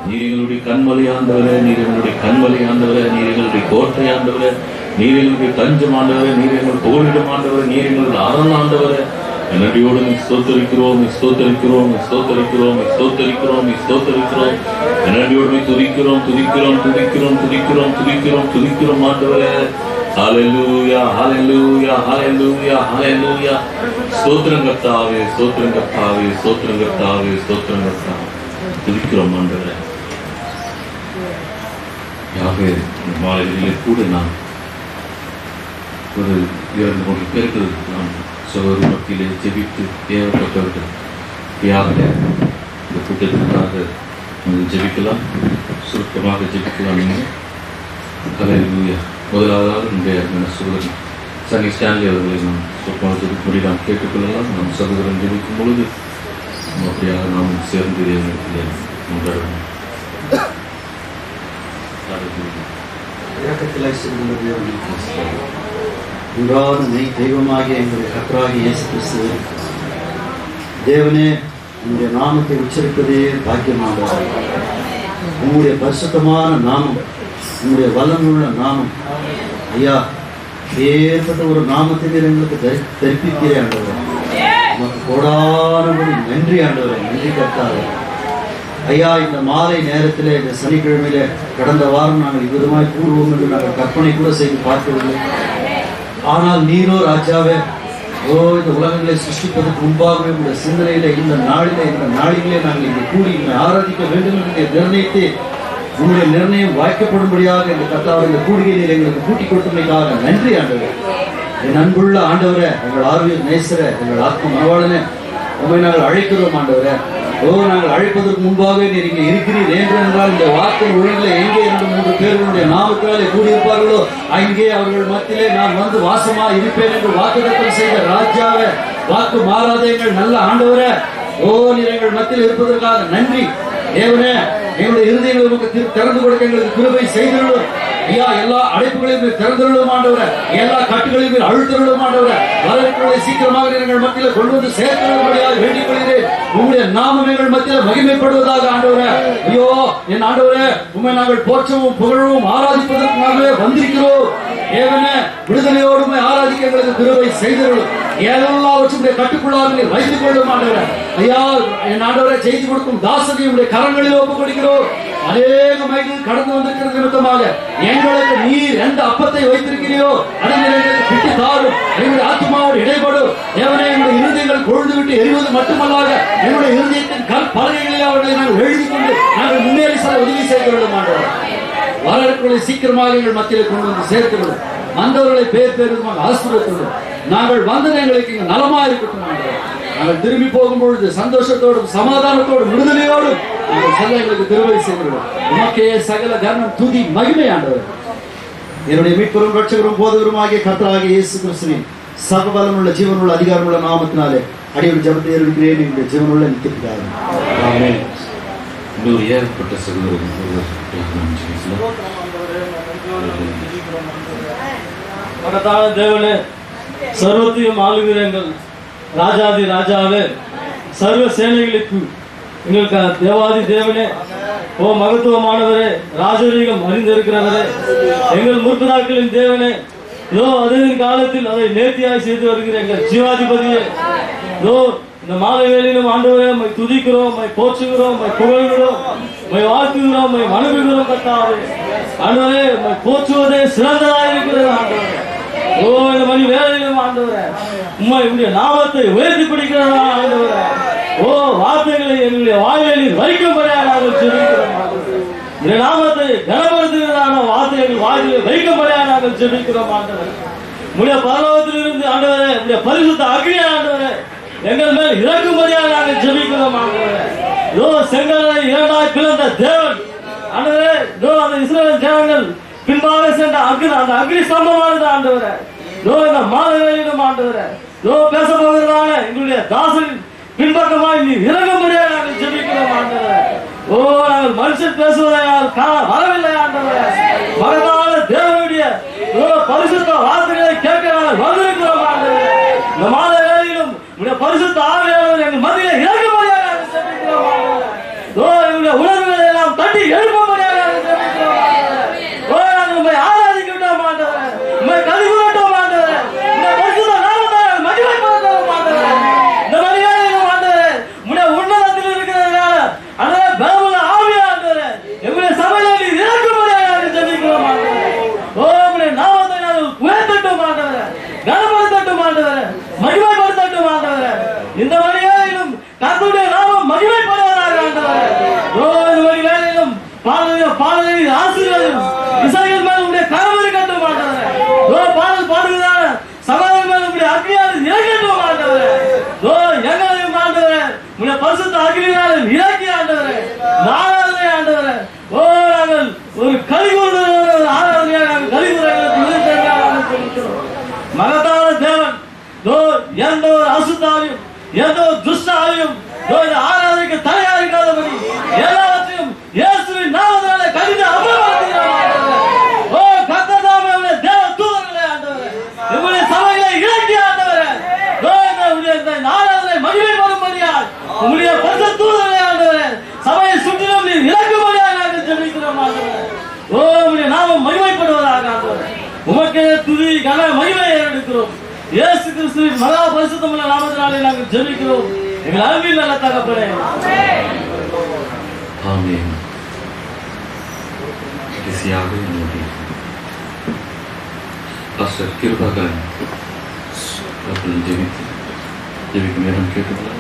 நீர் எங்களுடைய கண்மலை ஆண்டவரே, நீர் எங்களுடைய கண்மலை ஆண்டவரே, நீர் எங்களுடைய கோட்டை ஆண்டவரே, நீர் எங்களுடைய தஞ்சம் ஆண்டவரே, நீர் எங்கள் புகலிடம் ஆண்டவரே, நீர் எங்களுடைய அரண் ஆண்டவரே. நன்றியோடு ஸ்தோத்தரிக்கிறோம், ஸ்தோத்தரிக்கிறோம், ஸ்தோத்தரிக்கிறோம், ஸ்தோத்தரிக்கிறோம், ஸ்தோத்தரிக்கிறோம். நன்றியோடு துதிக்கிறோம், துதிக்கிறோம், துதிக்கிறோம், துதிக்கிறோம், துதிக்கிறோம், துதிக்கிறோம் ஆண்டவரே. ஹல்லேலூயா, ஹல்லேலூயா, ஹல்லேலூயா, ஹல்லேலூயா. ஸ்தோத்திரம் கர்த்தாவே, ஸ்தோத்திரம் கர்த்தாவே, ஸ்தோத்திரம் கர்த்தாவே, ஸ்தோத்திரம் கர்த்தாவே. துதிக்கிறோம் ஆண்டவரே. யாவே மாலைகளிலே கூட நான் ஒரு 2-3 பேர்கள் நாம் சகோதரி மத்தியிலே ஜெபித்து தேவைப்பட்டவர்கள் யாக இந்த கூட்டத்திற்காக ஜெபிக்கலாம், சுருக்கமாக ஜெபிக்கலாம். நீங்கள் ஹல்லேலூயா. முதலாவதாக நம்முடைய சகோதரன் சனி ஸ்டான்லி அவர்களை நாம் சுருக்கமாக ஜெபிக்கும்படி நாம் கேட்டுக்கொள்ளலாம். நம் சகோதரன் ஜெபிக்கும் பொழுது அப்படியாக நாம் சேர்ந்து கொண்டாடுவோம். தெய்வமாகிய எங்களுடைய கர்த்தராகிய இயேசு கிறிஸ்து தேவனே, உங்களுடைய நாமத்தை உச்சரிப்பதே பாக்கியமானது. உங்களுடைய பரிசுத்தமான நாமம், உங்களுடைய வல்லமையுள்ள நாமம் ஐயா, ஏற்பட்ட ஒரு நாமத்தை எங்களுக்கு தரிப்பிக்கிறேன் ஆண்டவரே. உமக்கு கோடானபடி நன்றி ஆண்டவரே, நன்றி கர்த்தாவே. ஐயா, இந்த மாலை நேரத்தில் இந்த சனிக்கிழமையில கடந்த வாரம் நாங்கள் இவ்விதமாய் கூடுவோம் என்று நாங்கள் கற்பனை கூட செய்து பார்க்கவில்லை. ஆனால் நீரோ ராஜாவே, இந்த உலகங்களை சிருஷ்டிப்பதற்கு முன்பாகவே இந்த சிந்தனையில இந்த நாளிலே நாங்கள் இங்கே கூடி ஆராதிக்க வேண்டும் என்று நிர்ணயித்து உங்களுடைய நிர்ணயம் வாய்க்கப்படும்படியாக இந்த கர்த்தாவை இந்த கூடிகை நீர் எங்களுக்கு கூட்டிக் கொடுத்தமைக்காக நன்றி ஆண்டவரே. என் அன்புள்ள ஆண்டவரே, எங்கள் ஆர்வீர் நேசர, எங்கள் ஆத்ம மனவாளனே, உண்மை நாங்கள் அழைக்கிறோம் ஆண்டவரே. நாங்கள் அழைப்பதற்கு முன்பாகவே நீர் இங்கே இருக்கிறீர் என்றால் இந்த வார்த்தை ஒழுங்கில் எங்கே 2-3 பேர்களுடைய நாமத்தினாலே கூடியிருப்பார்களோ அங்கே அவர்கள் மத்தியிலே நான் வந்து வாசமா இருப்பேன் என்று வாக்குத்தத்தம் செய்த ராஜாவே, வாக்கு மாறாத எங்கள் நல்ல ஆண்டவரே, நீர் எங்கள் மத்தியில் இருப்பதற்காக நன்றி தேவனே. எங்களுடைய இருதயங்களை உங்களுக்கு திறந்து கொடுக்க எங்களுக்கு கிருபை செய்திருளும் ஐயா. எல்லா அடைப்புகளையும் திறந்துள்ளோம் ஆண்டவரே, எல்லா கட்டுகளையும் அழுத்தருளும் ஆண்டவரே. வரவேற்புகளை சீக்கிரமாக எங்கள் மத்தியில் கொண்டு வந்து சேர்க்கிறபடியாக வேண்டிக் கொள்கிறேன். உங்களுடைய நாமம் எங்கள் மத்தியில் மகிமைப்படுவதாக ஆண்டவரே. ஐயோ என் ஆண்டவரே, உண்மை நாங்கள் போற்றவும் புகழவும் ஆராதிப்பதற்காகவே வந்திருக்கிறோம் தேவனே. விடுதலையோடு ஆராதிக்க எங்களுக்கு கிருபை செய்திருளும். எல்லாவற்றும் கட்டுக்குள்ளாக நீர் வைத்துக் கொள்ளும் ஆண்டவரே. ஐயா என் ஆண்டவரை செய்து கொடுக்கும் தாசனை உடைய கரங்களில் ஒப்புக் கொடுக்கிறோம். அநேக மைகள் கடந்து வந்திருக்கிற நிமித்தமாக எங்களுக்கு நீர் எந்த அப்பத்தை வைத்திருக்கிறீரோ அதை எங்களுக்கு விட்டு தாரும். எங்களுடைய ஆத்மாவோடு இடைப்படும் தேவனே. எங்களுடைய இருதயங்கள் கொழுந்து விட்டு எரிவது மட்டுமல்லாத எங்களுடைய இருதயத்தின் கல் பலகைகளில் அவர்களை நாங்கள் எழுதி கொண்டு நாங்கள் முன்னேறி செல்ல உதவி செய்து கொள்ளும் ஆண்டவரே. வரவேற்புகளை சீக்கிரமாக எங்கள் மத்தியில் கொண்டு வந்து சேர்க்கிறோம். வந்தவர்களை பேர் விதமாக ஆசீர்வதிக்கிறோம். நாங்கள் வந்தது எங்களுக்கு இங்கு நலமா இருக்கட்டும் ஆண்டவரே. நாங்கள் திரும்பி போகும்பொழுது சந்தோஷத்தோடும் சமாதானத்தோடும் விடுதலையோடும் நாங்கள் செல்ல எங்களுக்கு கிருபை செய்கிறோம். உமக்கே சகல கர்ணம் துதி மகிமை ஆண்டவர். என்னுடைய மீட்பரும் ரட்சகரும் போதவரும் ஆகிய கர்த்தராகிய இயேசு கிறிஸ்துவின் சகபலமுள்ள ஜீவனுள்ள அதிகாரமுள்ள நாமத்தினாலே அடியோடு ஜெபத்தை ஏறெடுக்கிறேன். என்னுடைய ஜீவனுள்ள நித்தியபிதாவே, ஆமென். இன்னொரு ஏற்பட்ட சகோதரன் தேவனே, சர்வத்தையும் ஆளுகிறங்கள் ராஜாதி ராஜாவே, சர்வ சேனைகளுக்கு எங்களுக்கு தேவாதி தேவனே, மகத்துவமானவரே, ராஜரீகம் அறிந்திருக்கிறவரே, எங்கள் முற்பதாக்களின் தேவனே, அதன் காலத்தில் அதை நேர்த்தியாய் செய்து வருகிற எங்கள் ஜீவாதிபதியே, இந்த மாலை வேளையிலும் ஆண்டவரே துதிக்கிறோம், போற்றுகிறோம், புகழ்கிறோம், வாழ்த்துகிறோம், வணங்குகிறோம் கர்த்தாவே. ஆண்டவரே போற்றுவதே சிறந்ததாயிருக்கிறது ஆண்டவரே. இந்த மணி வேலையிலும் ஆண்டவரே உம்முடைய நாமத்தை உயர்த்தி பிடிக்கிறதா ஆண்டவரே. வார்த்தைகளை எங்களுடைய வாயிலில் வைக்கும்படியாக நாங்கள் ஜெபிக்கிறோம். இந்த நாமத்தை கனப்படுத்துகிறதான வார்த்தைகள் வாயிலில் வைக்கும்படியாக நாங்கள் ஜெபிக்கிறோம் ஆண்டவரே. உம்முடைய பரலோகத்திலிருந்து ஆண்டவரே, உம்முடைய பரிசுத்த அக்னி ஆண்டவரே எங்கள் மேல் இறக்கும்படியாக நாங்கள் ஜெபிக்கிறோம் ஆண்டவரே. செங்கலை இரண்டாய் பிளந்த தேவன் ஆண்டவரே, அந்த இஸ்ரவேல் ஜனங்கள் பின்பாக சென்ற அந்த அக்னி ஸ்தம்பமானது ஆண்டவரே. இந்த மாதவேலிடம் ஆண்டவரே பேச போகிறதான எங்களுடைய தாசனின் பின்பக்கமாய் நீ இறங்கும்படியாக நாங்கள் ஜெபிக்கிறோம் ஆண்டவரே. நாங்கள் மனுஷன் பேசுவதை வரவில்லை ஆண்டவரே. மகனான தேவனுடைய பரிசுத்த வார்த்தைகளை கேட்க நாங்கள் வந்திருக்கிறோம் ஆண்டவரே. இந்த மாதவேலிலும் பரிசுத்த ஆவியானவர் எங்கள் மத்தியில் இறங்கும்படியாக நாங்கள் ஜெபிக்கிறோம் ஆண்டவரே. எங்களுடைய உணர்வுகளை எல்லாம் தட்டி மகிமைப்படுத்தட்டும் ஆண்டவரே. இந்த மணிவேளையிலும் கர்த்தருடைய நாமம் மகிமைப்படுவதாக ஆண்டவரே. இந்த மணிவேளையிலும் பாடலின் ஆசீர்வாதம் இசைகள் மேல் உடைய கரம் இருக்கட்டும் ஆண்டவரே. பாடல் பாடுவதான சகோதரர் மேல் உடைய அக்னியால் இறங்கட்டும் ஆண்டவரே. எங்களையும் ஆண்டவரே உடைய பரிசுத்த அக்னியால் இறக்கி ஆண்டவரே ஆராதனை ஆண்டவரே. நாங்கள் ஒரு கலிகூர் ஆராதனையாக நாங்கள் கலிகூர் மகத்தான தேவன் எந்த ஒரு அசுத்தாவையும் எந்த ஒரு துஷ்டாவையும் ஆராதனைக்கு தடையாக இருக்காதபடி எல்லாவற்றையும் இயேசுவின் நாமத்தினாலே கடிந்து அமல்படுத்துகிறார். கர்த்ததாமே தேவ தூதர்களே ஆண்டவரே, உங்களுடைய சபைகளை இறக்கி ஆண்டவரே ஆராதனை மகிமைப்படும்படியால் உங்களுடைய பரிசுத்த தூதர்களே ஆண்டவரே சபையை சுற்றிலும் நீர் இறக்கும்படியாக நாங்கள் ஜெபிக்கிறோம் ஆண்டவரே. உங்களுடைய நாமம் மகிமைப்படுவதாக ஆண்டவரே. உமக்கே துதி கன மகிமையை எடுக்கிறோம். இயேசு கிறிஸ்துவின் மகா பரிசுத்தமுள்ள நாமத்தினாலே நாங்கள் ஜெபிக்கிறோம் எங்கள் அன்பின் நல்ல தகப்பனே. ஆமென். கடைசியாக என்னுடைய பாஸ்டர் கிருபாகரன் அவர்கள் ஜெபிக்கும் நேரம் கேட்டுக்கொள்ளலாம்.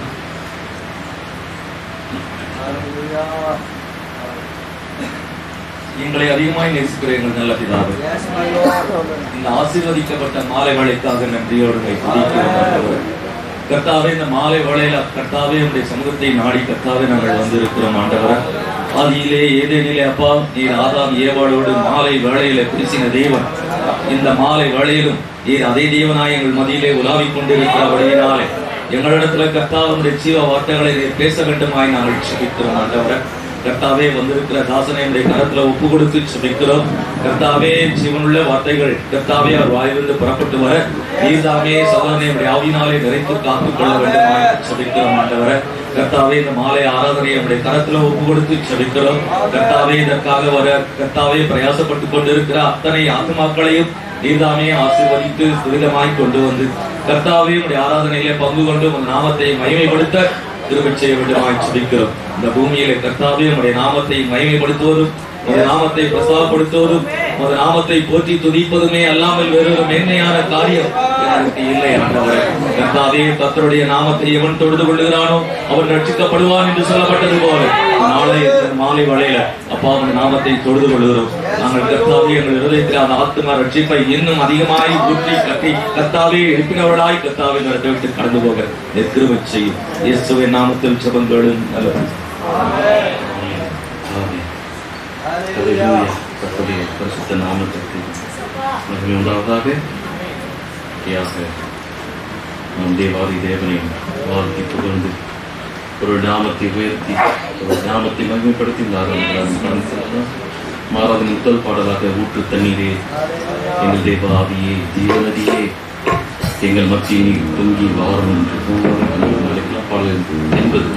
எங்களை அதிகமாய் நேசிக்கிற எங்கள் நல்ல பிதாவே, இந்த ஆசீர்வதிக்கப்பட்ட மாலை வேளைக்காக நன்றியோடு துதிக்கிறோம். கர்த்தாவே, இந்த மாலை வேளையில கர்த்தாவே உடைய சமூகத்தை நாடி கர்த்தாவே நாங்கள் வந்திருக்கிறோம் ஆண்டவர். ஆதியிலே ஏதேனிலே அப்பா நீர் ஆதாம் ஏவாளோடு மாலை வேளையில பேசின தேவன், இந்த மாலை வேளையிலும் நீர் அதே தேவனாய் எங்கள் மதியிலே உலாவிக் கொண்டிருக்கிறபடியினாலே எங்களிடத்துல கர்த்தாவுடைய ஜீவ வார்த்தைகளை பேச வேண்டுமாய் நாங்கள் ஜெபிக்கிறோம் ஆண்டவர். கர்த்தாவே, வந்திருக்கிற தாசனை உடைய கரத்துல ஒப்பு கொடுத்து ஜெபிக்கிறோம். கர்த்தாவே, ஜீவனுள்ள வார்த்தைகள் கர்த்தாவே அவர் வாயிலிருந்து புறப்பட்டு வர நீர்தாமே சகோதரனை உடைய ஆவியினாலே நிறைத்து காத்துக் கொள்ள வேண்டுமாய் ஜெபிக்கிறோம் ஆண்டவரே. கர்த்தாவே, இந்த மாலை ஆராதனை நம்முடைய கரத்துல ஒப்பு கொடுத்து ஜெபிக்கிறோம். கர்த்தாவே, இதற்காக வர கர்த்தாவே பிரயாசப்பட்டு கொண்டிருக்கிற அத்தனை ஆத்மாக்களையும் நீர்தாமே ஆசீர்வதித்து துரிதமாய் கொண்டு வந்து கர்த்தாவே உடைய ஆராதனையிலே பங்கு கொண்டு உங்கள் நாமத்தை மகிமைப்படுத்த கிருபை செய்ய வேண்டுமாய் ஜெபிக்கிறோம். இந்த பூமியிலே கர்த்தாவே உடைய நாமத்தை மகிமைப்படுத்துவதும் உடைய நாமத்தை பிரசாரப்படுத்துவதும் உடைய நாமத்தை போற்றி துதிப்பதுமே அல்லாமல் வேறொரு மேன்மையான காரியம் எனக்கு இல்லை ஆண்டவரே. கர்த்தாவே, கர்த்தருடைய நாமத்தை எவன் தொழுது கொள்ளுகிறானோ அவன் ரட்சிக்கப்படுவான் என்று சொல்லப்பட்டது போல நாளை மாலை வேளையில அப்பா உடைய நாமத்தை தொழுது கொள்கிறோம். நாங்கள் கர்த்தாவே எங்கள் இருதயத்தில் அந்த ஆத்மா ரட்சிப்பை இன்னும் அதிகமாய் ஊற்றி கட்டி கர்த்தாவே எழுப்பினவர்களாய் கர்த்தாவே நடத்த விட்டு கடந்து போக கிருபை செய்யும். இயேசுவின் நாமத்தில் ஜெபங்களும் நல்லது. கர்த்தருடைய பரிசுத்த நாமத்திற்கு மகிமை உண்டாவதாக. நாம் தேவாதி தேவனை வாழ்த்தி புகழ்ந்து ஒரு நாமத்தை உயர்த்தி ஒரு நாமத்தை மகிமைப்படுத்தி மாறாவின் முதல் பாடலாக ஊற்று தண்ணீரே எங்கள் தேவ ஆவியே ஜீவநதியே எங்கள் மத்தியில் பொங்கி வாரம் என்று பாடல் என்பது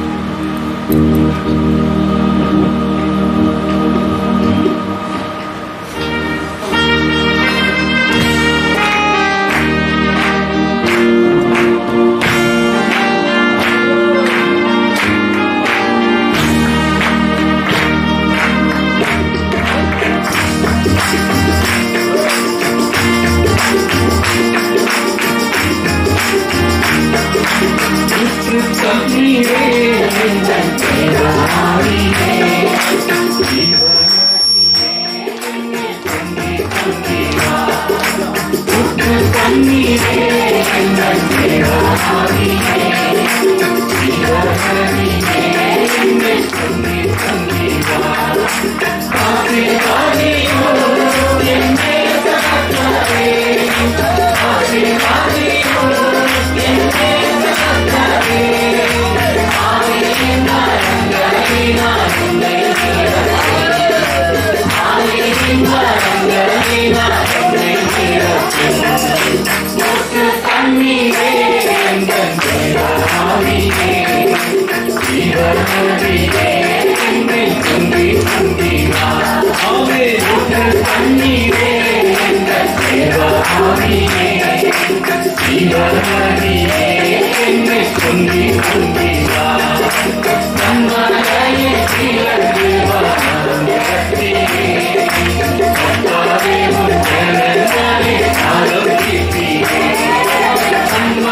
I'm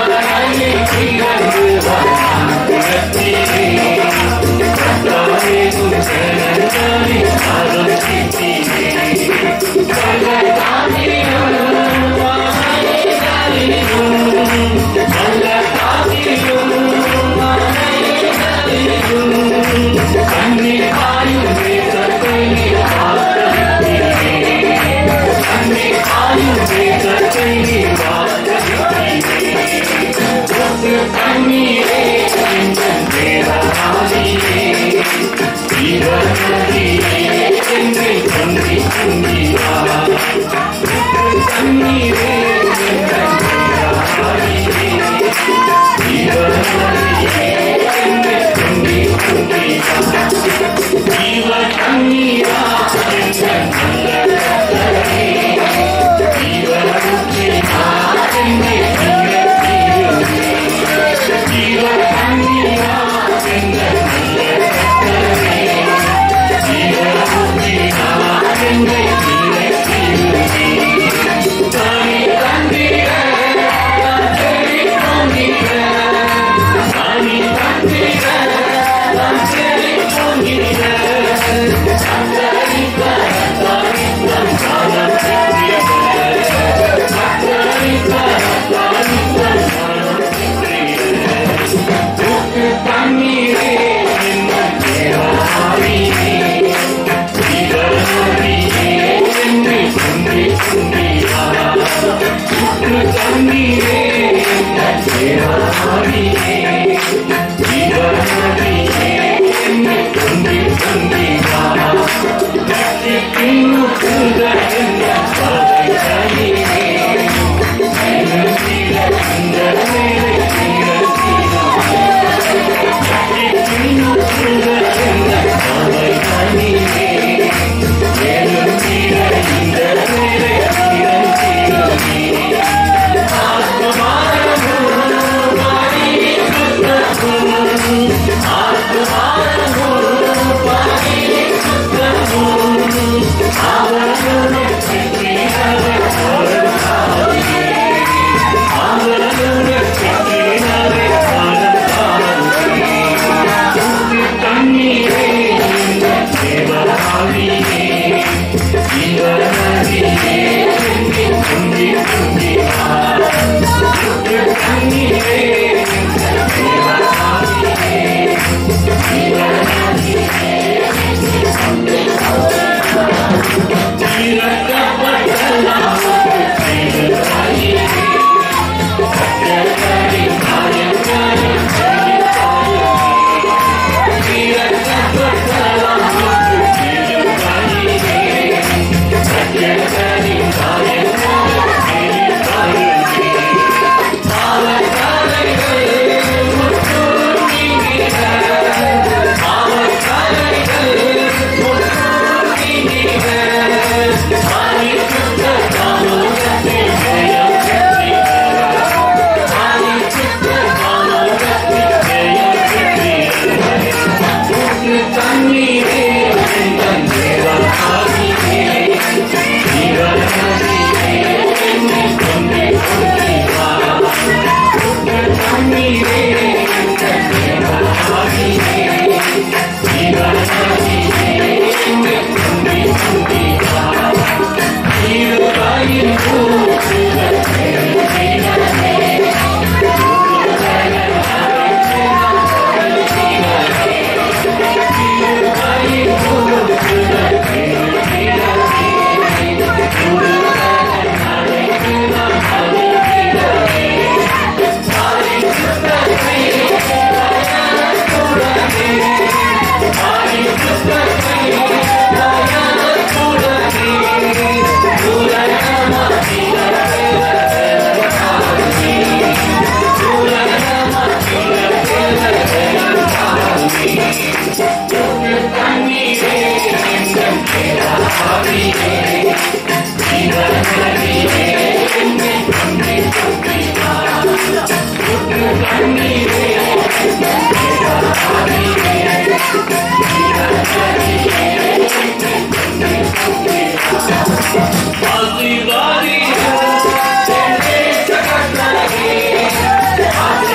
आशीर्वादी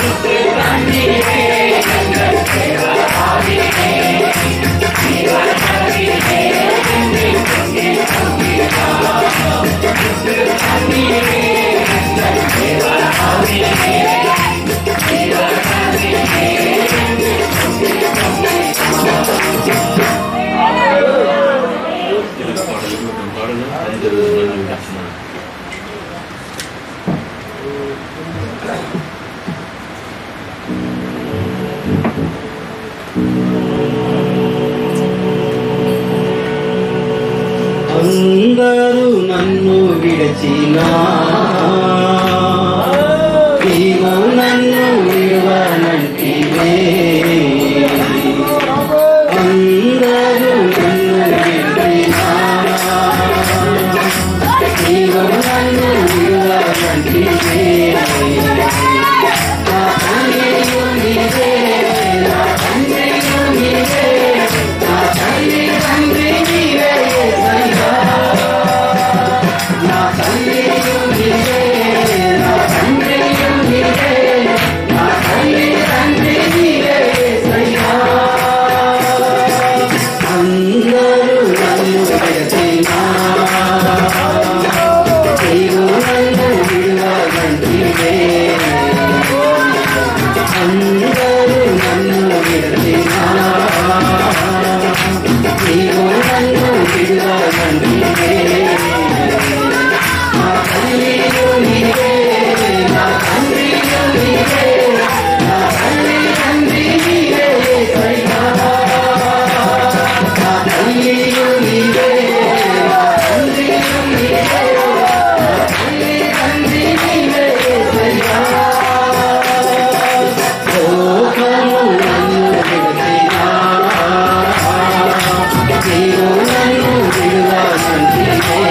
అందరూ నన్ను విడచినా నీవు నన్ను విడవనంటివే. అందరూ నన్ను విడచినా నీవు నన్ను విడవనంటివే. నా తండ్రియు నీవే, నా తండ్రియు నీవే, నా తల్లి తండ్రి నీవే యేసయ్యా. నా తల్లియు నీవే, నా తండ్రియు నీవే, నా తల్లి తండ్రి నీవే యేసయ్యా. అందరూ నన్ను విడచినా నీవు నన్ను విడవనంటివే. అందరూ నన్ను విడచినా నీవు నన్ను విడవనంటివే. నా తల్లియు నీవే, నా తండ్రియు నీవే, నా తల్లి తండ్రి నీవే యేసయ్యా. నా తల్లియు నీవే, నా తండ్రియు నీవే, నా తల్లి తండ్రి నీవే యేసయ్యా. లోకము నన్ను విడచినా నీవు నన్ను విడవనంటివే.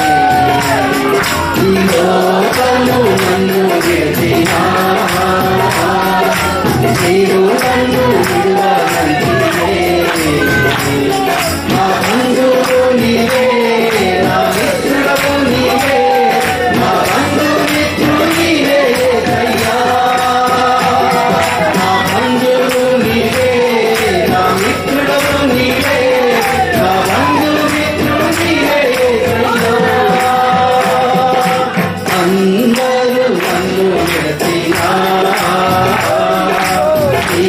ఈ లోకము నన్ను విడచినా నీవు నన్ను విడవనంటివే. నా బంధువు నీవే, నా మిత్రుడవు నీవే, నా బంధుమిత్రుడు నీవే యేసయ్యా. నా బంధువు నీవే, నా మిత్రుడవు నీవే, నా బంధుమిత్రుడు నీవే యేసయ్యా. అందరూ నన్ను విడచినా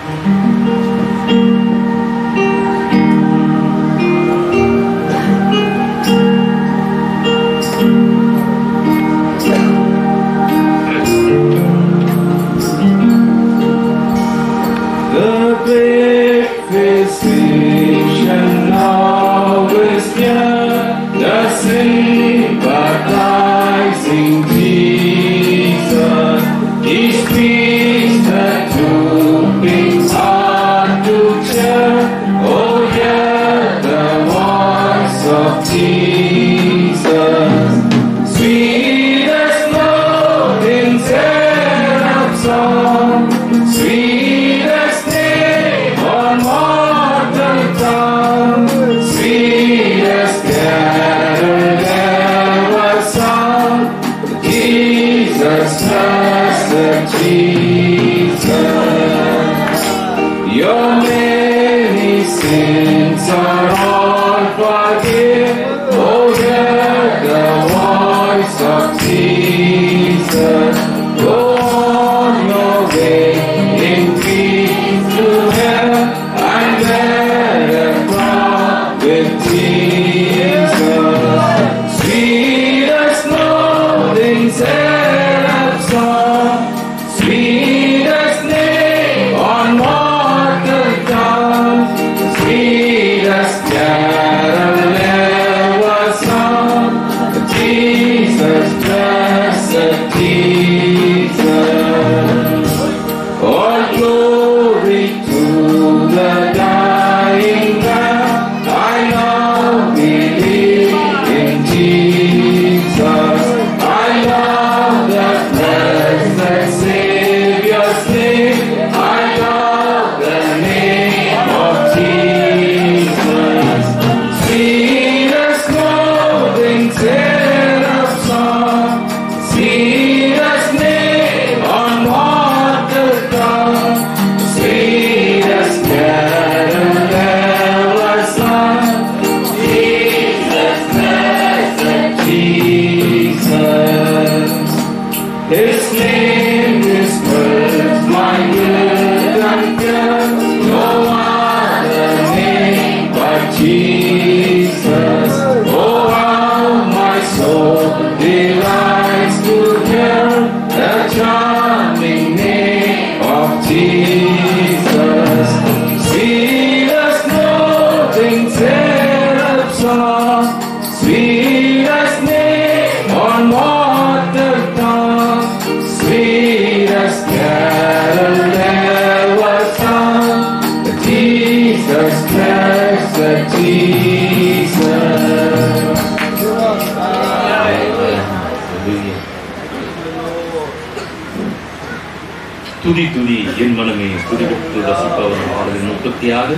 துதி துதி என் மனமே துதிவிட்டு ரசிப்பவர் பாடலின் 36.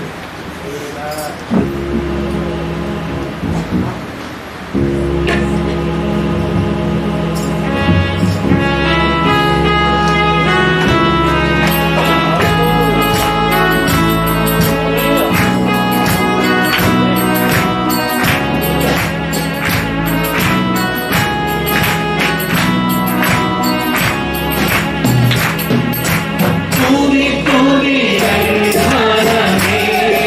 Tuli, tuli, en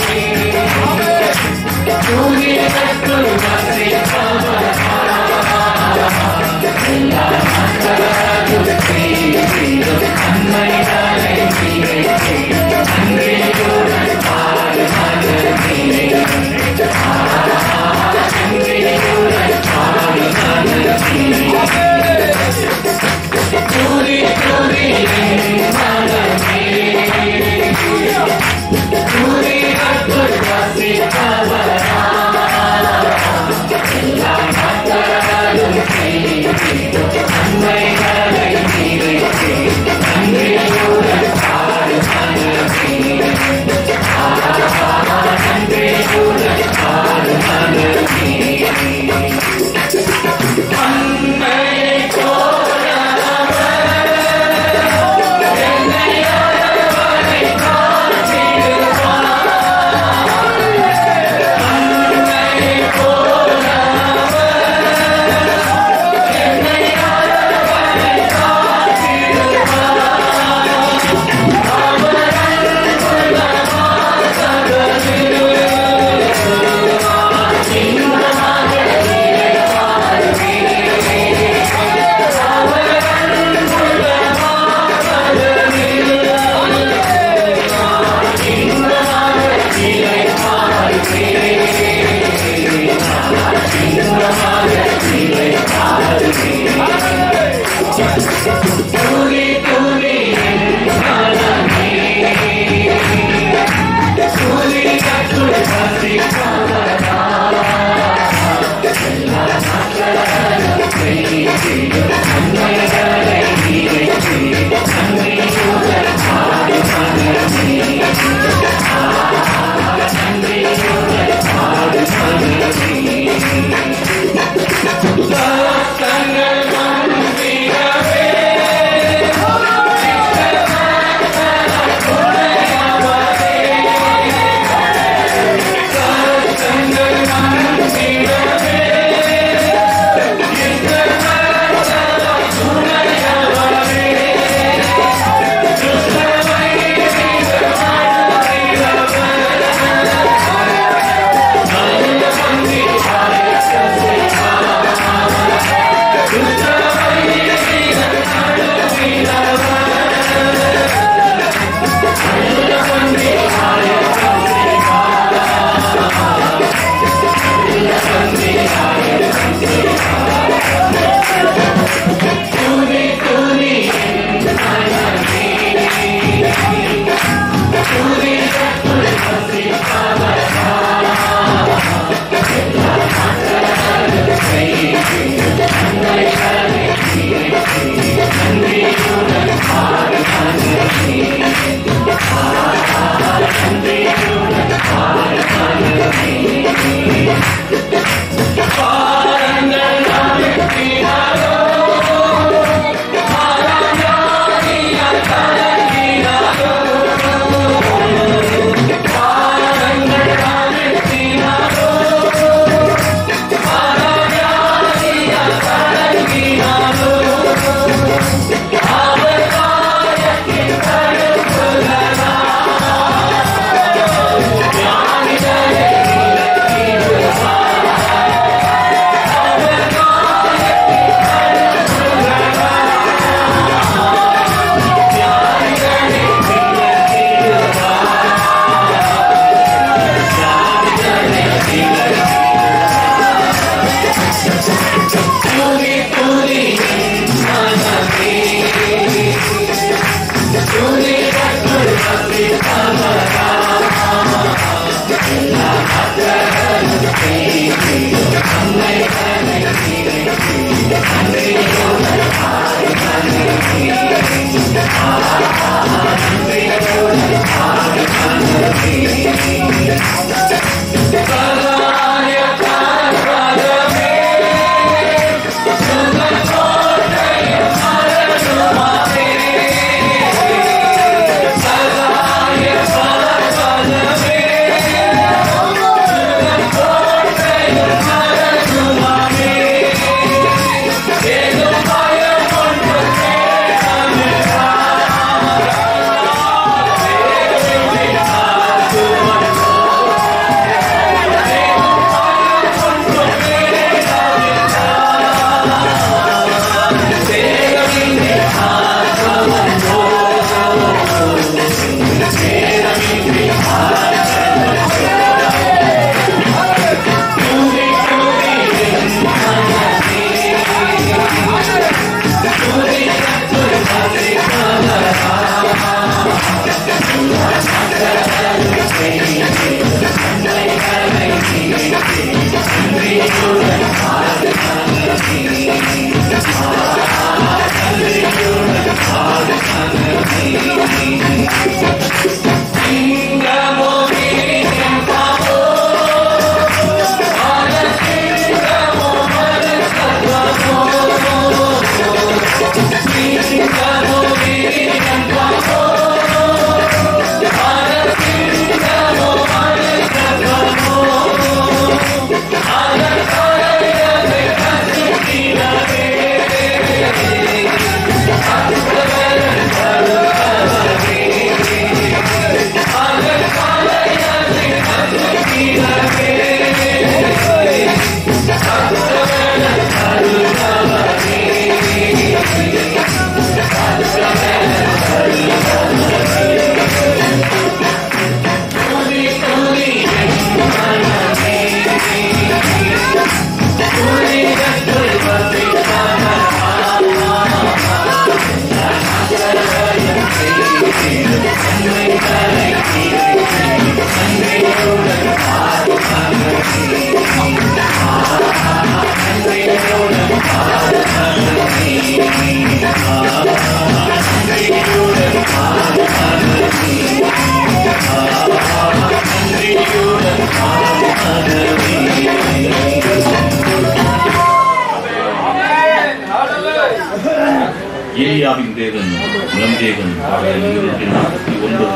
தேவன் இளம் தேவன் 49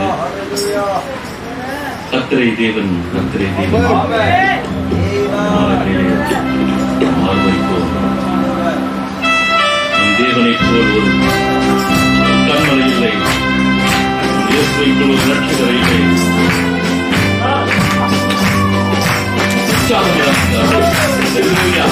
கர்த்தரை தேவன் ஆர்வைப்போம் நம் தேவனைப் போல் ஒரு கண்மலை இல்லை, இயேசுவைப் போல் ஒரு ரட்சகர் இல்லை. Hallelujah.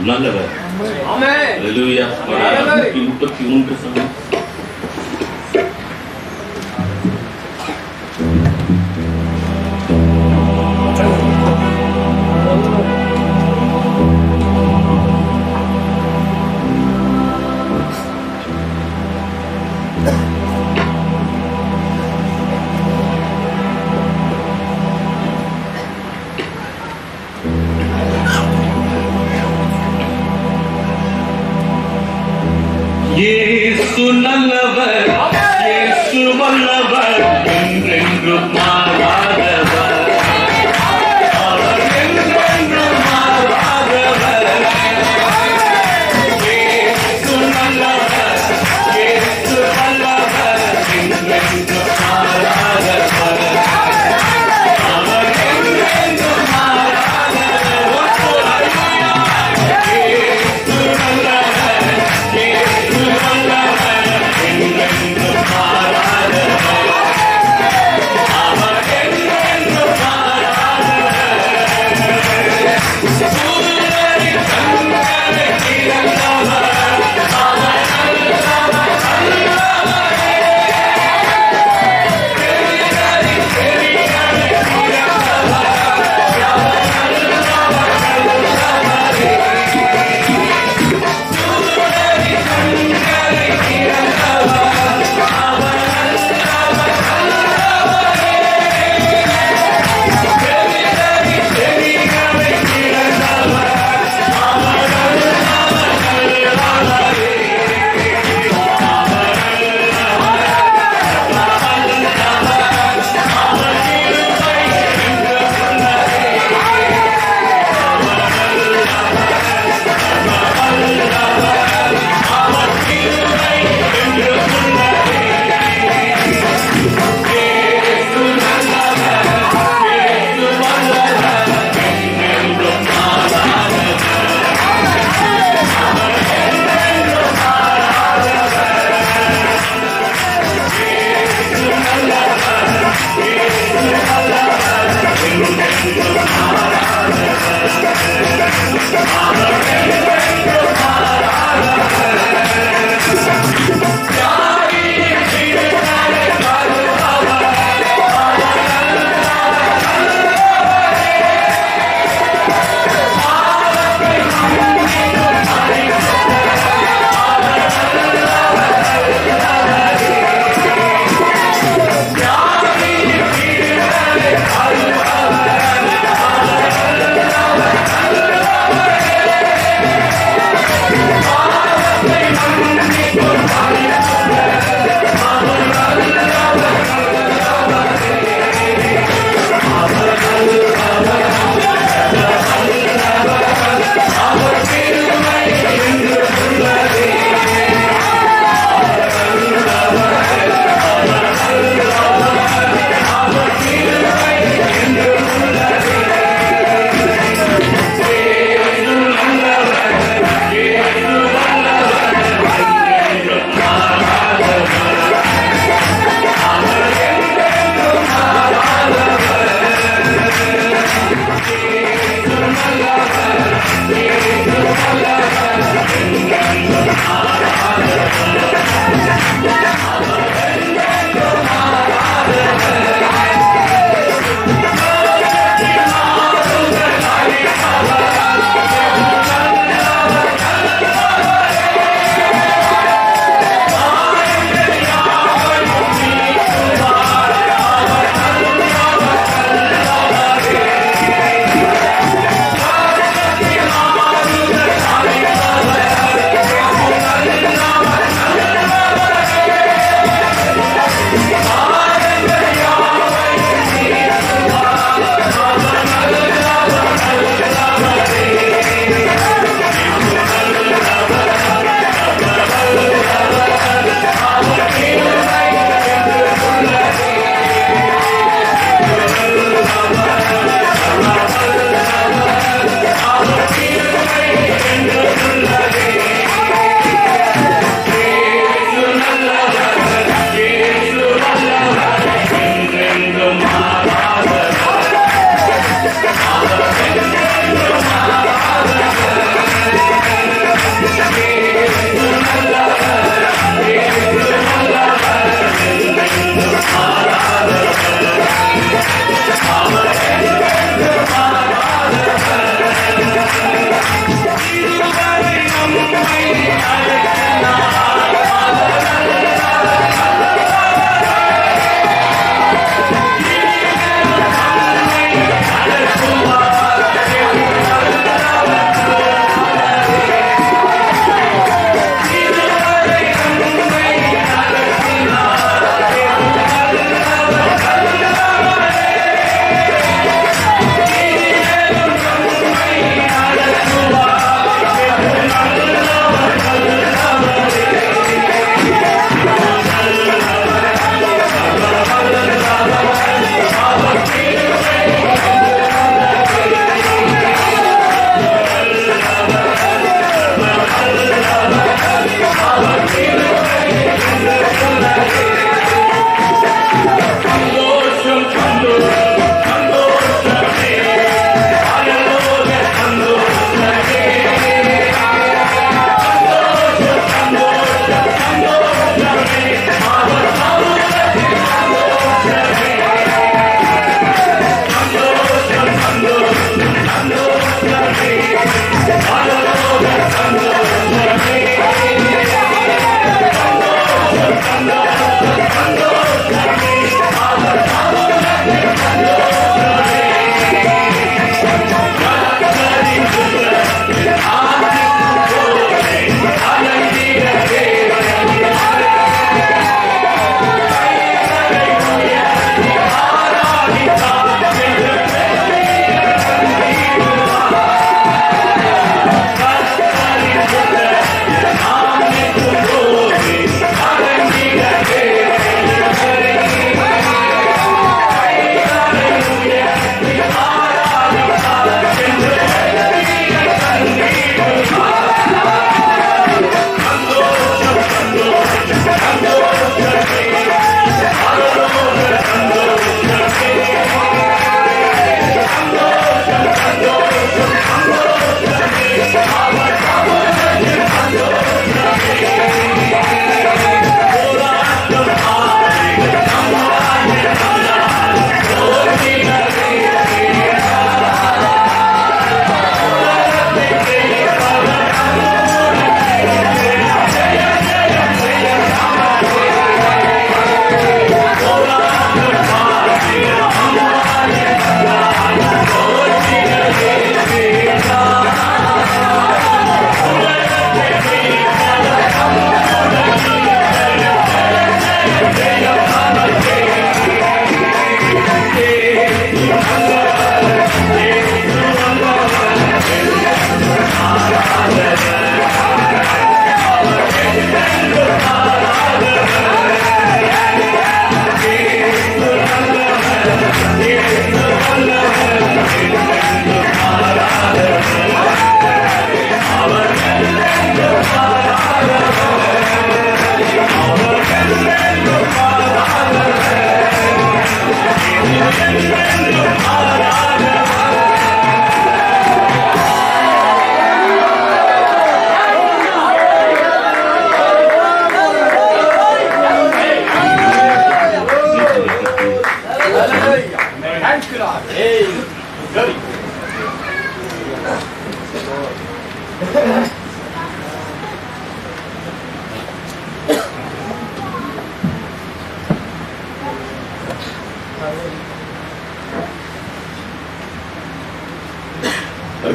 நல்லவர். அல்லேலூயா. 33 சமயம். இயேசு நல்லவர், இயேசு வல்லவர், என்றென்றும் மாறாதவர். அவர் என்றென்றும் மாறாதவர். இயேசு நல்லவர், இயேசு வல்லவர், என்றென்றும் மாறாதவர். அவர் என்றென்றும் மாறாதவர். இயேசு நல்லவர், இயேசு வல்லவர், என்றென்றும்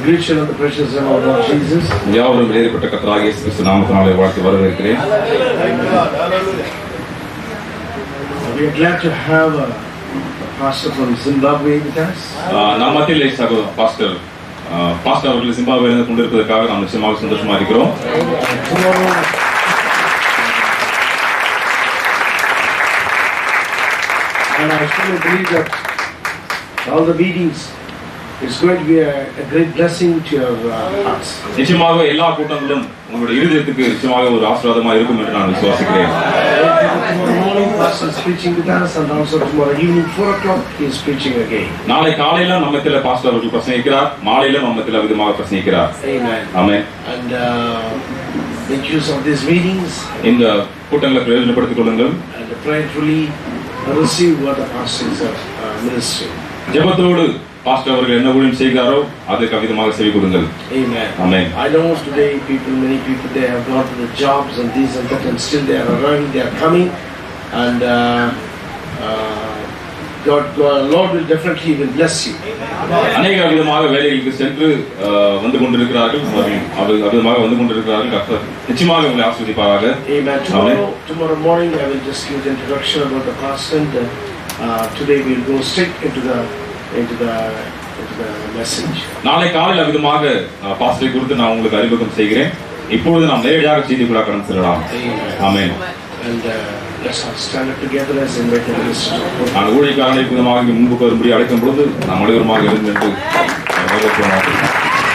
greet you in the precious name of Lord Jesus. யாவரும் வெளியேறப்பட்ட கர்த்தராகிய இயேசு கிறிஸ்து நாமத்தினாலே வாழ்த்து வரவேற்கிறேன். We are glad to have a pastor from Zimbabwe with us. நாம் மத்தியிலே பாஸ்டர் அவர்கள் ஜிம்பாப்வேலிருந்து கொண்டிருப்பதற்காக நாம் நிச்சயமாக சந்தோஷமா இருக்கிறோம். And I truly believe that all the meetings is going to be a great blessing to your hearts. நிச்சயமாக எல்லா கூட்டங்களும் உங்களுடைய இருதயத்துக்கு நிச்சயமாக ஒரு ஆசீர்வாதமாக இருக்கும் என்று நான் விசுவாசிக்கிறேன். Tomorrow morning, pastor is preaching with us, and also tomorrow evening 4 o'clock he is preaching again. நாளை காலையில நம்மத்தில பாஸ்டர் அவர்கள் பிரசங்கிக்கிறார், மாலையில நம்மத்தில விதமாக பிரசங்கிக்கிறார். Amen. Amen. And make use of these meetings. இந்த கூட்டங்களை பிரயோஜனப்படுத்திக் கொள்ளுங்கள். And prayerfully receive what the pastor is ministering. ஜெபத்தோடு pastor அவர்கள் என்ன ஊழியம் செய்கிறாரோ அதற்கு விதமாக செவி கொடுங்கள். Amen. Amen. I know today many people they have gone to the jobs and this and that, and still they are arriving, they are coming, and Lord will definitely bless you. அநேக விதமாக வேலைகளுக்கு சென்று வந்து கொண்டிருக்கிறார்கள், அவர்கள் விதமாக வந்து கொண்டிருக்கிறார்கள். கர்த்தர் நிச்சயமாக உங்களை ஆசீர்வதிப்பாராக. Amen. Tomorrow morning I will just give the introduction about the pastor, and today we will go straight into the message. நாளை காலையில் விதமாக பாஸ்டரை குறித்து நான் உங்களுக்கு அறிமுகம் செய்கிறேன். இப்பொழுது நாம் நேரடியாக செய்திக்குள்ளாக கடந்து செல்லலாம். ஆமென். And let's all stand up together as invite the minister. நான் ஊழியக்காரனை விதமாக முன்புக்கு வரும்படி அழைக்கும் பொழுது நாம் அனைவருமாக எழுந்து நின்று வரவேற்போம்.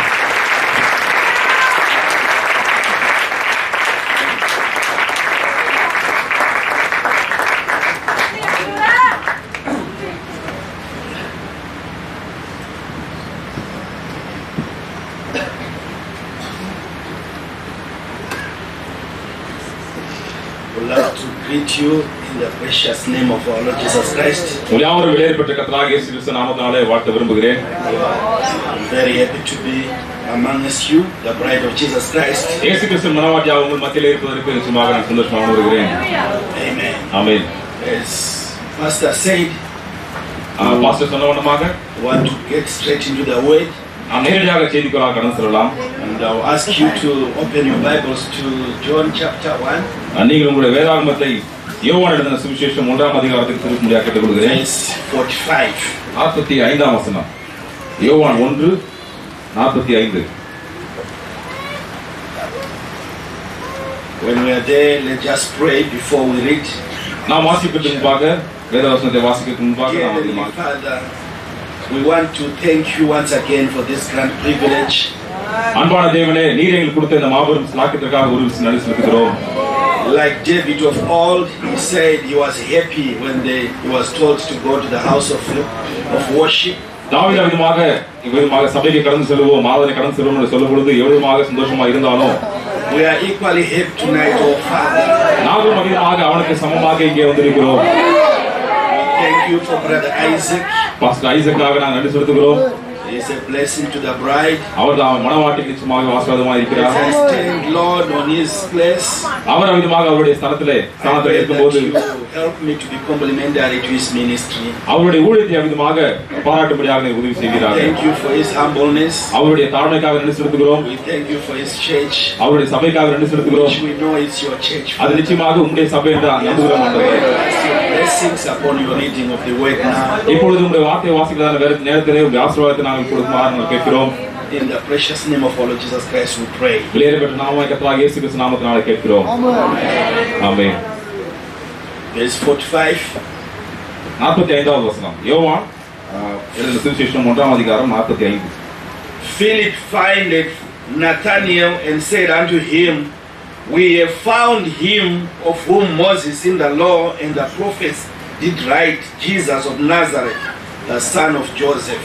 Greet you in the precious name of our Lord Jesus Christ. யாவரும் வெளியேறப்பட்ட கர்த்தராகிய இயேசு கிறிஸ்து நாமத்தினாலே வாழ்த்த விரும்புகிறேன். I'm very happy to be amongst you, the bride of Jesus Christ. இயேசு கிறிஸ்து மணவாட்டியாக உங்கள் மத்தியில் இருப்பதற்கு நிச்சயமாக நான் சந்தோஷமாக உணர்கிறேன். Amen. ஆமென். As Pastor said, பாஸ்டர் சொன்னவண்ணமாக want to get straight into the word. நாம் நேரடியாக செய்திக்குள்ளாக கடந்து செல்லலாம். And I'll ask you to open your Bibles to John chapter 1. நீங்கள் உங்களுடைய வேதாகமத்தை யோவான் எழுதின சுவிசேஷம் 1ஆம் அதிகாரத்துக்கு திருப்பும்படியாக கேட்டுக்கொள்கிறேன். 45. 45ஆம் வசனம். யோவான் 1:45. When we are there, let's just pray before we read. நாம் வாசிப்பதற்கு முன்பாக வேதவசனத்தை வாசிப்பதற்கு முன்பாக நாம் அதிகமாக Father, we want to thank you once again for this grand privilege. அன்பான தேவனே, நீர் எங்களுக்கு கொடுத்த இந்த மாபெரும் ஸ்லாக்கியத்திற்காக ஒரு விஷயம் நன்றி செலுத்துகிறோம். Like David of old, he said he was happy when he was told to go to the house of worship. தாவீது விதமாக சபைக்கு கடந்து செல்வோம், ஆராதனை கடந்து செல்வோம் என்று சொல்லும் பொழுது எவ்வளவுமாக சந்தோஷமா இருந்தாலும் we are equally happy tonight, oh Father. நாமும் அதிகமாக அவனுக்கு சமமாக இங்கே வந்திருக்கிறோம். Thank you for brother Isaac. Pastor ஐசக்காக நான் நன்றி செலுத்துகிறோம். He is a blessing to the bride. அவர் மணவாட்டிக்கு நிச்சயமாக ஆசீர்வாதமாக இருக்கிறார். I stand, Lord, on his place. அவர் விதமாக அவருடைய ஸ்தலத்திலே இருக்கும்போது help me to be complementary to his ministry. அவருடைய ஊழியத்தை விதமாக பாராட்டும்படியாக உதவி செய்கிறார். Thank you for his humbleness. அவருடைய தாழ்மைக்காக நன்றி செலுத்துகிறோம். We thank you for his church. அவருடைய சபைக்காக நன்றி செலுத்துகிறோம். We know it's your church. அது நிச்சயமாக உங்களுடைய சபை என்று நம்புகிறோம். Blessings upon your reading of the word now. இப்பொழுது உங்களுடைய வார்த்தையை வாசிக்கிறதான நேரத்திலே உங்களுடைய ஆசீர்வாதத்தை நாங்கள் கொடுக்குமாறு நாங்கள் கேட்கிறோம். In the precious name of our Lord Jesus Christ we pray. வெளியேறப்பட்ட நாமம் கர்த்தராகிய இயேசு கிறிஸ்து நாமத்தினாலே கேட்கிறோம். ஆமென். Verse 45. 45வது வசனம். யோவான் எழுதின சுவிசேஷம் 1ஆம் அதிகாரம் 45. Philip findeth Nathanael and said unto him, we have found him of whom Moses in the law and the prophets did write, Jesus of Nazareth, the son of Joseph.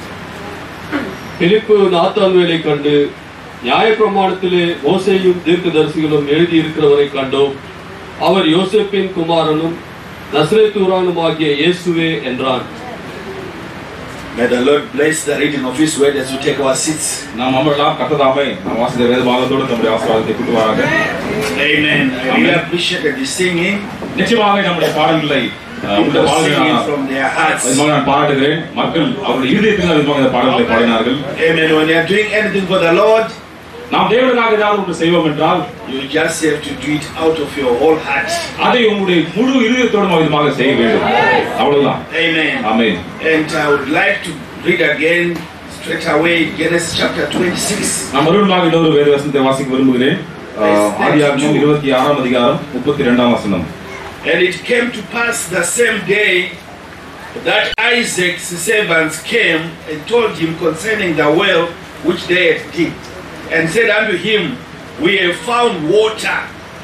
பிலிப்பு நாத்தான்வேலை கண்டு நியாயப்பிரமாணத்திலே மோசேயும் தீர்க்கதரிசிகளும் எழுதி இருக்கிறவரை கண்டோம். அவர் யோசேப்பின் குமாரனும் நசரேத்தூரானுமாகிய இயேசுவே என்றான். May the Lord bless the reading of His word as we take our seats. நாம் அமரலாம். கர்த்தர் நாம் வாசித்த வேத பாகத்தோடு நம்முடைய ஆசீர்வாதத்தை கூட்டுவாராக. Amen. I really appreciated the singing. நிச்சயமாக நம்முடைய பாடல்களை இந்த பாடலை from their hearts. நான் பாடுகிறேன். மக்கள் அவருடைய இதயத்தில் இந்த பாடல்களை பாடினார்கள். Amen. When you are doing anything for the Lord, நாம் தேவனுக்காக ஏதாவது ஒன்று செய்வோம் என்றால் you just have to do it out of your whole heart. அதை உங்களுடைய முழு இதயத்தோடும் விதமாக செய்ய வேண்டும். அவ்வளவுதான். Amen. Amen. And I would like to read again straight away Genesis chapter 26. நான் மறுபடியும் இன்னொரு வேத வசனத்தை வாசிக்க விரும்புகிறேன். ஆதியாகமம் 26ஆம் அதிகாரம் 32ஆம் வசனம். And it came to pass the same day that Isaac's servants came and told him concerning the well which they had digged, and said unto him, We have found water.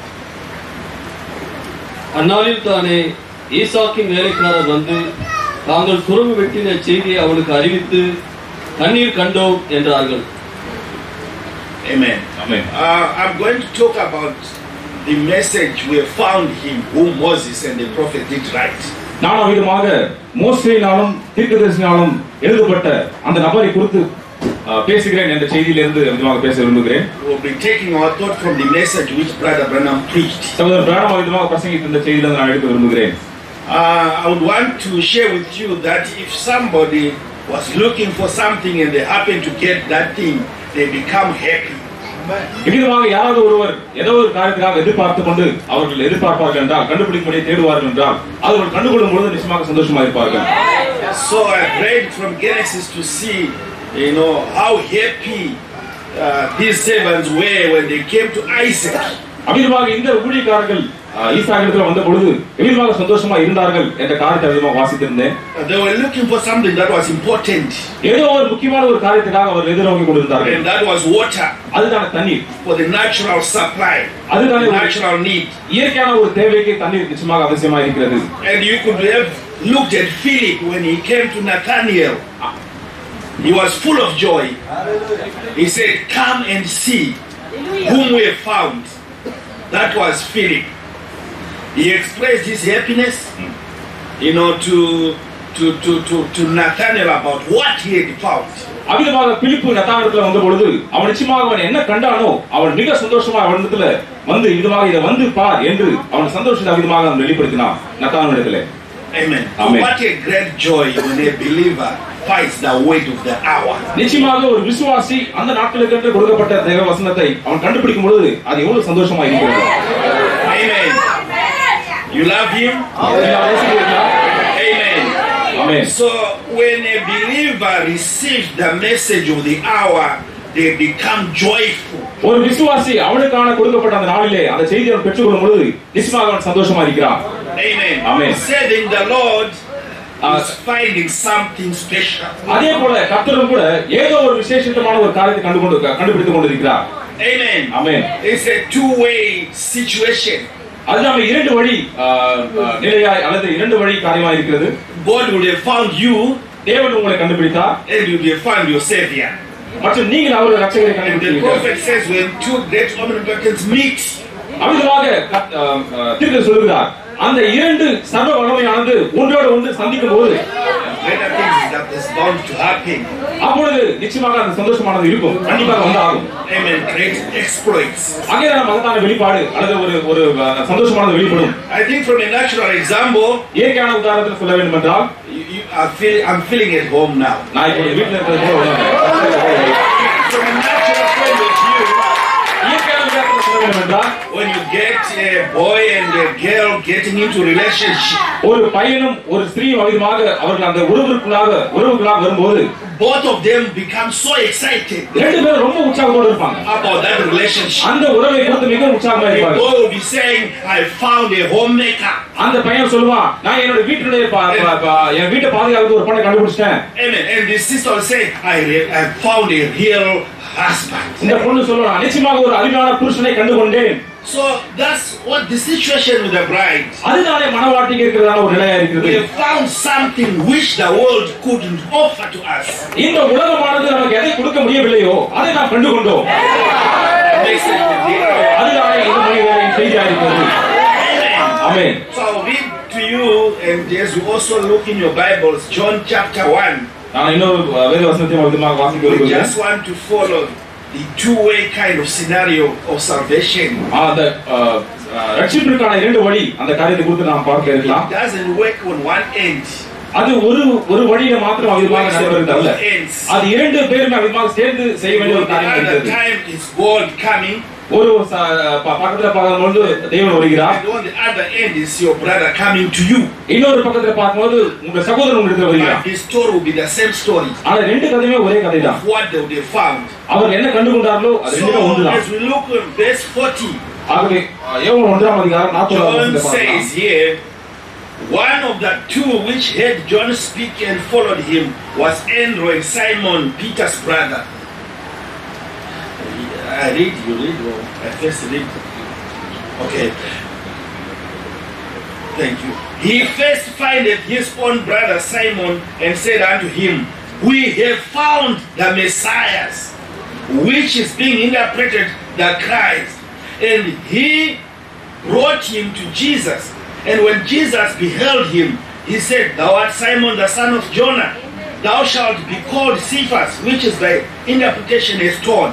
அந்நாளில் தானே ஈசாக்கின் வேலைக்காரர் வந்து தாங்கள் துறவு வெட்டின செய்தியை அவளுக்கு அறிவித்து தண்ணீர் கண்டோம் என்றார்கள். Amen. Amen. I'm going to talk about the message we have found him, whom Moses and the prophet did write. நான் விதமாக மோசேயினாலும் தீர்க்கதரிசியினாலும் எழுதப்பட்ட அந்த நபரை குறித்து பேசுகிறேன் என்ற செய்தியிலிருந்து விதமாக பேச விரும்புகிறேன். We'll be taking our thought from the message which Brother Branham preached. சகோதரர் பிரானம் விதமாக பிரசங்கித்த இந்த செய்தியிலிருந்து நான் எடுக்க விரும்புகிறேன். I would want to share with you that if somebody was looking for something and they happen to get that thing, they become happy. இவ்விதமாக யாராவது ஒருவர் ஏதோ ஒரு காரியத்துக்காக எதிர்பார்த்துக் கொண்டு அவர்கள் எதிர்பார்ப்பார்கள் என்றால் கண்டுபிடிக்கும்படியே தேடுவார்கள் என்றால் அவர்கள் கண்டுகொள்ளும் பொழுது நிச்சயமாக சந்தோஷமாக இருப்பார்கள். So I read from Genesis to see, how happy these servants were when they came to Isaac. அவ்விதமாக இந்த ஊழியக்காரர்கள் ஈசாக்கிடத்தில் வந்த பொழுது எவ்விதமாக சந்தோஷமா இருந்தார்கள் என்ற காரியத்தை அதிகமாக வாசித்திருந்தேன். They were looking for something that was important. ஏதோ ஒரு முக்கியமான ஒரு காரியத்துக்காக அவர் எதிர்நோக்கி கொண்டிருந்தார்கள். And that was water. அதுதான் தண்ணீர். For the natural supply. அதுதான் natural need. இயற்கையான ஒரு தேவைக்கு தண்ணீர் நிச்சயமாக அவசியமா இருக்கிறது. And you could have looked at Philip when he came to Nathanael. He was full of joy. He said, Come and see whom we have found. That was Philip. He expressed his happiness, to Nathanael about what he had found. அவ்விதமாக பிலிப்பு நத்தானிடத்தில் வந்த பொழுது அவன் நிச்சயமாக அவன் என்ன கண்டானோ அவன் மிக சந்தோஷமா அவனிடத்துல வந்து விதமாக இதை வந்து பார் என்று அவன் சந்தோஷத்தை அவ்விதமாக அவன் வெளிப்படுத்தினான் நத்தானிடத்துல. Amen. Amen. What a great joy when a believer fights the weight of the hour. நிச்சயமாக ஒரு விசுவாசி அந்த நாட்களுக்கு என்று கொடுக்கப்பட்ட தேவ வசனத்தை அவன் கண்டுபிடிக்கும் பொழுது அது எவ்வளவு சந்தோஷமா இருக்கிறது. Amen. You love him? Amen. Amen. So when a believer receives the message of the hour, they become joyful. ஒரு விசுவாசி அவனுக்கான கொடுக்கப்பட்ட அந்த நாளிலே அந்த செய்தியை அவன் பெற்றுக்கொள்ளும் பொழுது நிச்சயமாக அவன் சந்தோஷமா இருக்கிறான். Amen. Amen. Serving the Lord is finding something special. அதே போல கர்த்தரும் கூட ஏதோ ஒரு விசேஷமான ஒரு காரியத்தை கண்டுபிடித்துக் கொண்டிருக்கிறார். Amen. Amen. It's a two-way situation. அது நம்ம இரண்டு வழி நிலையாய் அல்லது இரண்டு வழி காரியமாய் இருக்கிறது. God would have found you, தேவன் உங்களை கண்டுபிடித்தார், and you would have found your savior. மற்றும் நீங்கள் அவருடைய ரட்சகரை And the கண்டுபிடித்தீர்கள். prophet says when two great omnipotents meet, அவ்விதமாக தீர்க்கதரிசி சொல்கிறார், அந்த இரண்டு சர்வ வல்லமையானது ஒன்றோடு ஒன்று சந்திக்கும் போது greater things that is bound to happen. அப்பொழுது நிச்சயமாக அந்த சந்தோஷமானது இருக்கும், கண்டிப்பாக வந்து ஆகும். Amen. Great exploits. அங்கே நம்ம மகத்தான வெளிப்பாடு அல்லது ஒரு சந்தோஷமானது வெளிப்படும். I think from a natural example, இயற்கையான உதாரணத்தில் சொல்ல வேண்டும் என்றால் I'm feeling at home now. நான் இப்போ வீட்டில் இருக்கிறது போல உணர்றேன். From a natural point of view, இயற்கையான உதாரணத்தில் சொல்ல வேண்டும் என்றால் when you get a boy and a girl getting into relationship, ஒரு பையனும் ஒரு ஸ்திரீயும் அவ்விதமாக அவர்கள் அந்த உறவுகளாக வரும்போது both of them become so excited ரெண்டு பேரும் ரொம்ப உற்சாகத்தோடு இருப்பாங்க. about that relationship. அந்த உறவை குறித்து மிக உற்சாகமா The இருப்பாங்க. boy will be saying, I found a homemaker. அந்த பையன் சொல்லுவான், நான் என்னோட வீட்டுடைய என் வீட்டை பாதுகாக்கிறது ஒரு பொண்ணை கண்டுபிடிச்சிட்டேன். Amen. And the sister will say, I found a real husband. இந்த பொண்ணு சொல்லுவான், நிச்சயமாக ஒரு அருமையான புருஷனை கண்டுகொண்டேன். So that's what the situation with the bride. அதுதானே மனவாட்டிக்கு இருக்கிறதான ஒரு நிலையா இருக்கிறது. We have found something which the world couldn't offer to us. இந்த உலகமானது நமக்கு எதை கொடுக்க முடியவில்லையோ அதை நாம் கண்டுகொண்டோம். அதுதானே இந்த மனிதனின் செய்தியா இருக்கிறது. Amen. So I'll read to you, and as you also look in your Bibles, John chapter 1. நான் இன்னொரு வேத வசனத்தை விதமாக வாசிக்க We விரும்புகிறேன். just want to follow the two-way kind of scenario of salvation. அந்த ரட்சிப்பிற்கான இரண்டு வழி அந்த காரியத்தை குறித்து நாம் பார்க்க இருக்கலாம். It doesn't work on one end. அது ஒரு வழியில மாத்திரம் அவிதமாக நடைபெறுகிறது அல்ல. அது இரண்டு பேரும் அவிதமாக சேர்ந்து செய்ய வேண்டிய ஒரு காரியம் இருக்கிறது. Time is God coming. ஒரு பக்கத்துல பார்க்கும்போது தேவன் வருகிறார். On the other end is your brother coming to you. இன்னொரு பக்கத்துல பார்க்கும்போது உங்க சகோதரன் உங்களுக்கு வருகிறார். This story will be the same story. ஆனா ரெண்டு கதையுமே ஒரே கதை தான். What they would have found. அவர் என்ன கண்டுகொண்டார்களோ அது ரெண்டுமே ஒன்றுதான். As we look at verse 40. ஆகவே யோவான் 1ஆம் அதிகாரம் 40ஆம் John வசனத்தை says here, one of the two which heard John speak and followed him was Andrew and Simon, Peter's brother. I read, you read, or I first read. Okay. Thank you. He first findeth his own brother Simon and said unto him, we have found the Messiah, which is being interpreted the Christ. And he brought him to Jesus. And when Jesus beheld him, he said, thou art Simon the son of Jonah. Thou shalt be called Cephas, which is by interpretation a stone.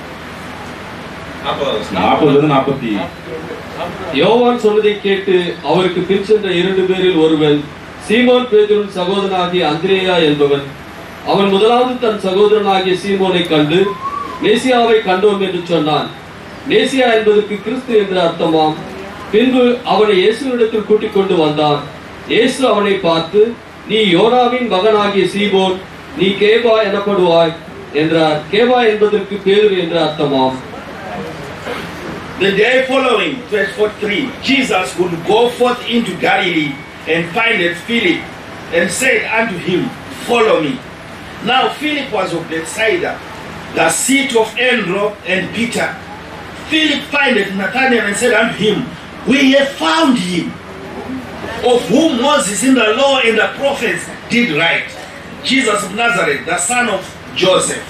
40 யோவான் சொன்னதை கேட்டு அவருக்கு பின் சென்ற இரண்டு பேரில் ஒருவன் சீமோன் பேதுருவின் சகோதரனாகிய அந்திரேயா என்பவன். அவன் முதலாவது தன் சகோதரனாகிய சீமோனை கண்டு மேசியாவை கண்டோம் என்று சொன்னான். மேசியா என்பதற்கு கிறிஸ்து என்று அர்த்தமாம். பின்பு அவனை இயேசுவினிடத்தில் கூட்டிக் கொண்டு வந்தான். இயேசு அவனை பார்த்து, நீ யோனாவின் மகனாகிய சீமோன், நீ கேபா எனப்படுவாய் என்றார். கேபா என்பதற்கு பேதுரு என்று அர்த்தமாம். The day following, verse 43, Jesus would go forth into Galilee and findeth Philip and said unto him, follow me. Now Philip was of Bethsaida, the seat of Andrew and Peter. Philip findeth Nathanael and said unto him, we have found him, of whom Moses in the law and the prophets did write, Jesus of Nazareth, the son of Joseph.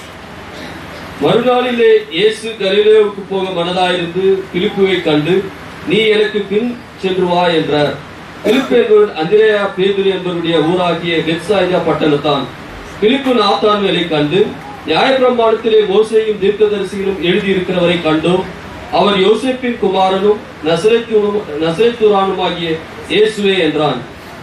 மறுநாளிலே இயேசு கலிலேயாவுக்கு போக மனதாயிருந்து பிலிப்புவை கண்டு, நீ எனக்கு பின் சென்று வா என்றார். பிலிப்பு என்பவன் அந்திரேயா பேதுரு என்பவருடைய ஊராகிய பெத்சாயிதா பட்டணத்தான். பிலிப்பு நாத்தான்வேலை கண்டு, நியாயப்பிரமாணத்திலே மோசேயும் தீர்க்கதரிசிகளும் எழுதியிருக்கிறவரை கண்டோம். அவர் யோசேப்பின் குமாரனும் நசரேத்தூரானுமாகிய இயேசுவே என்றான்.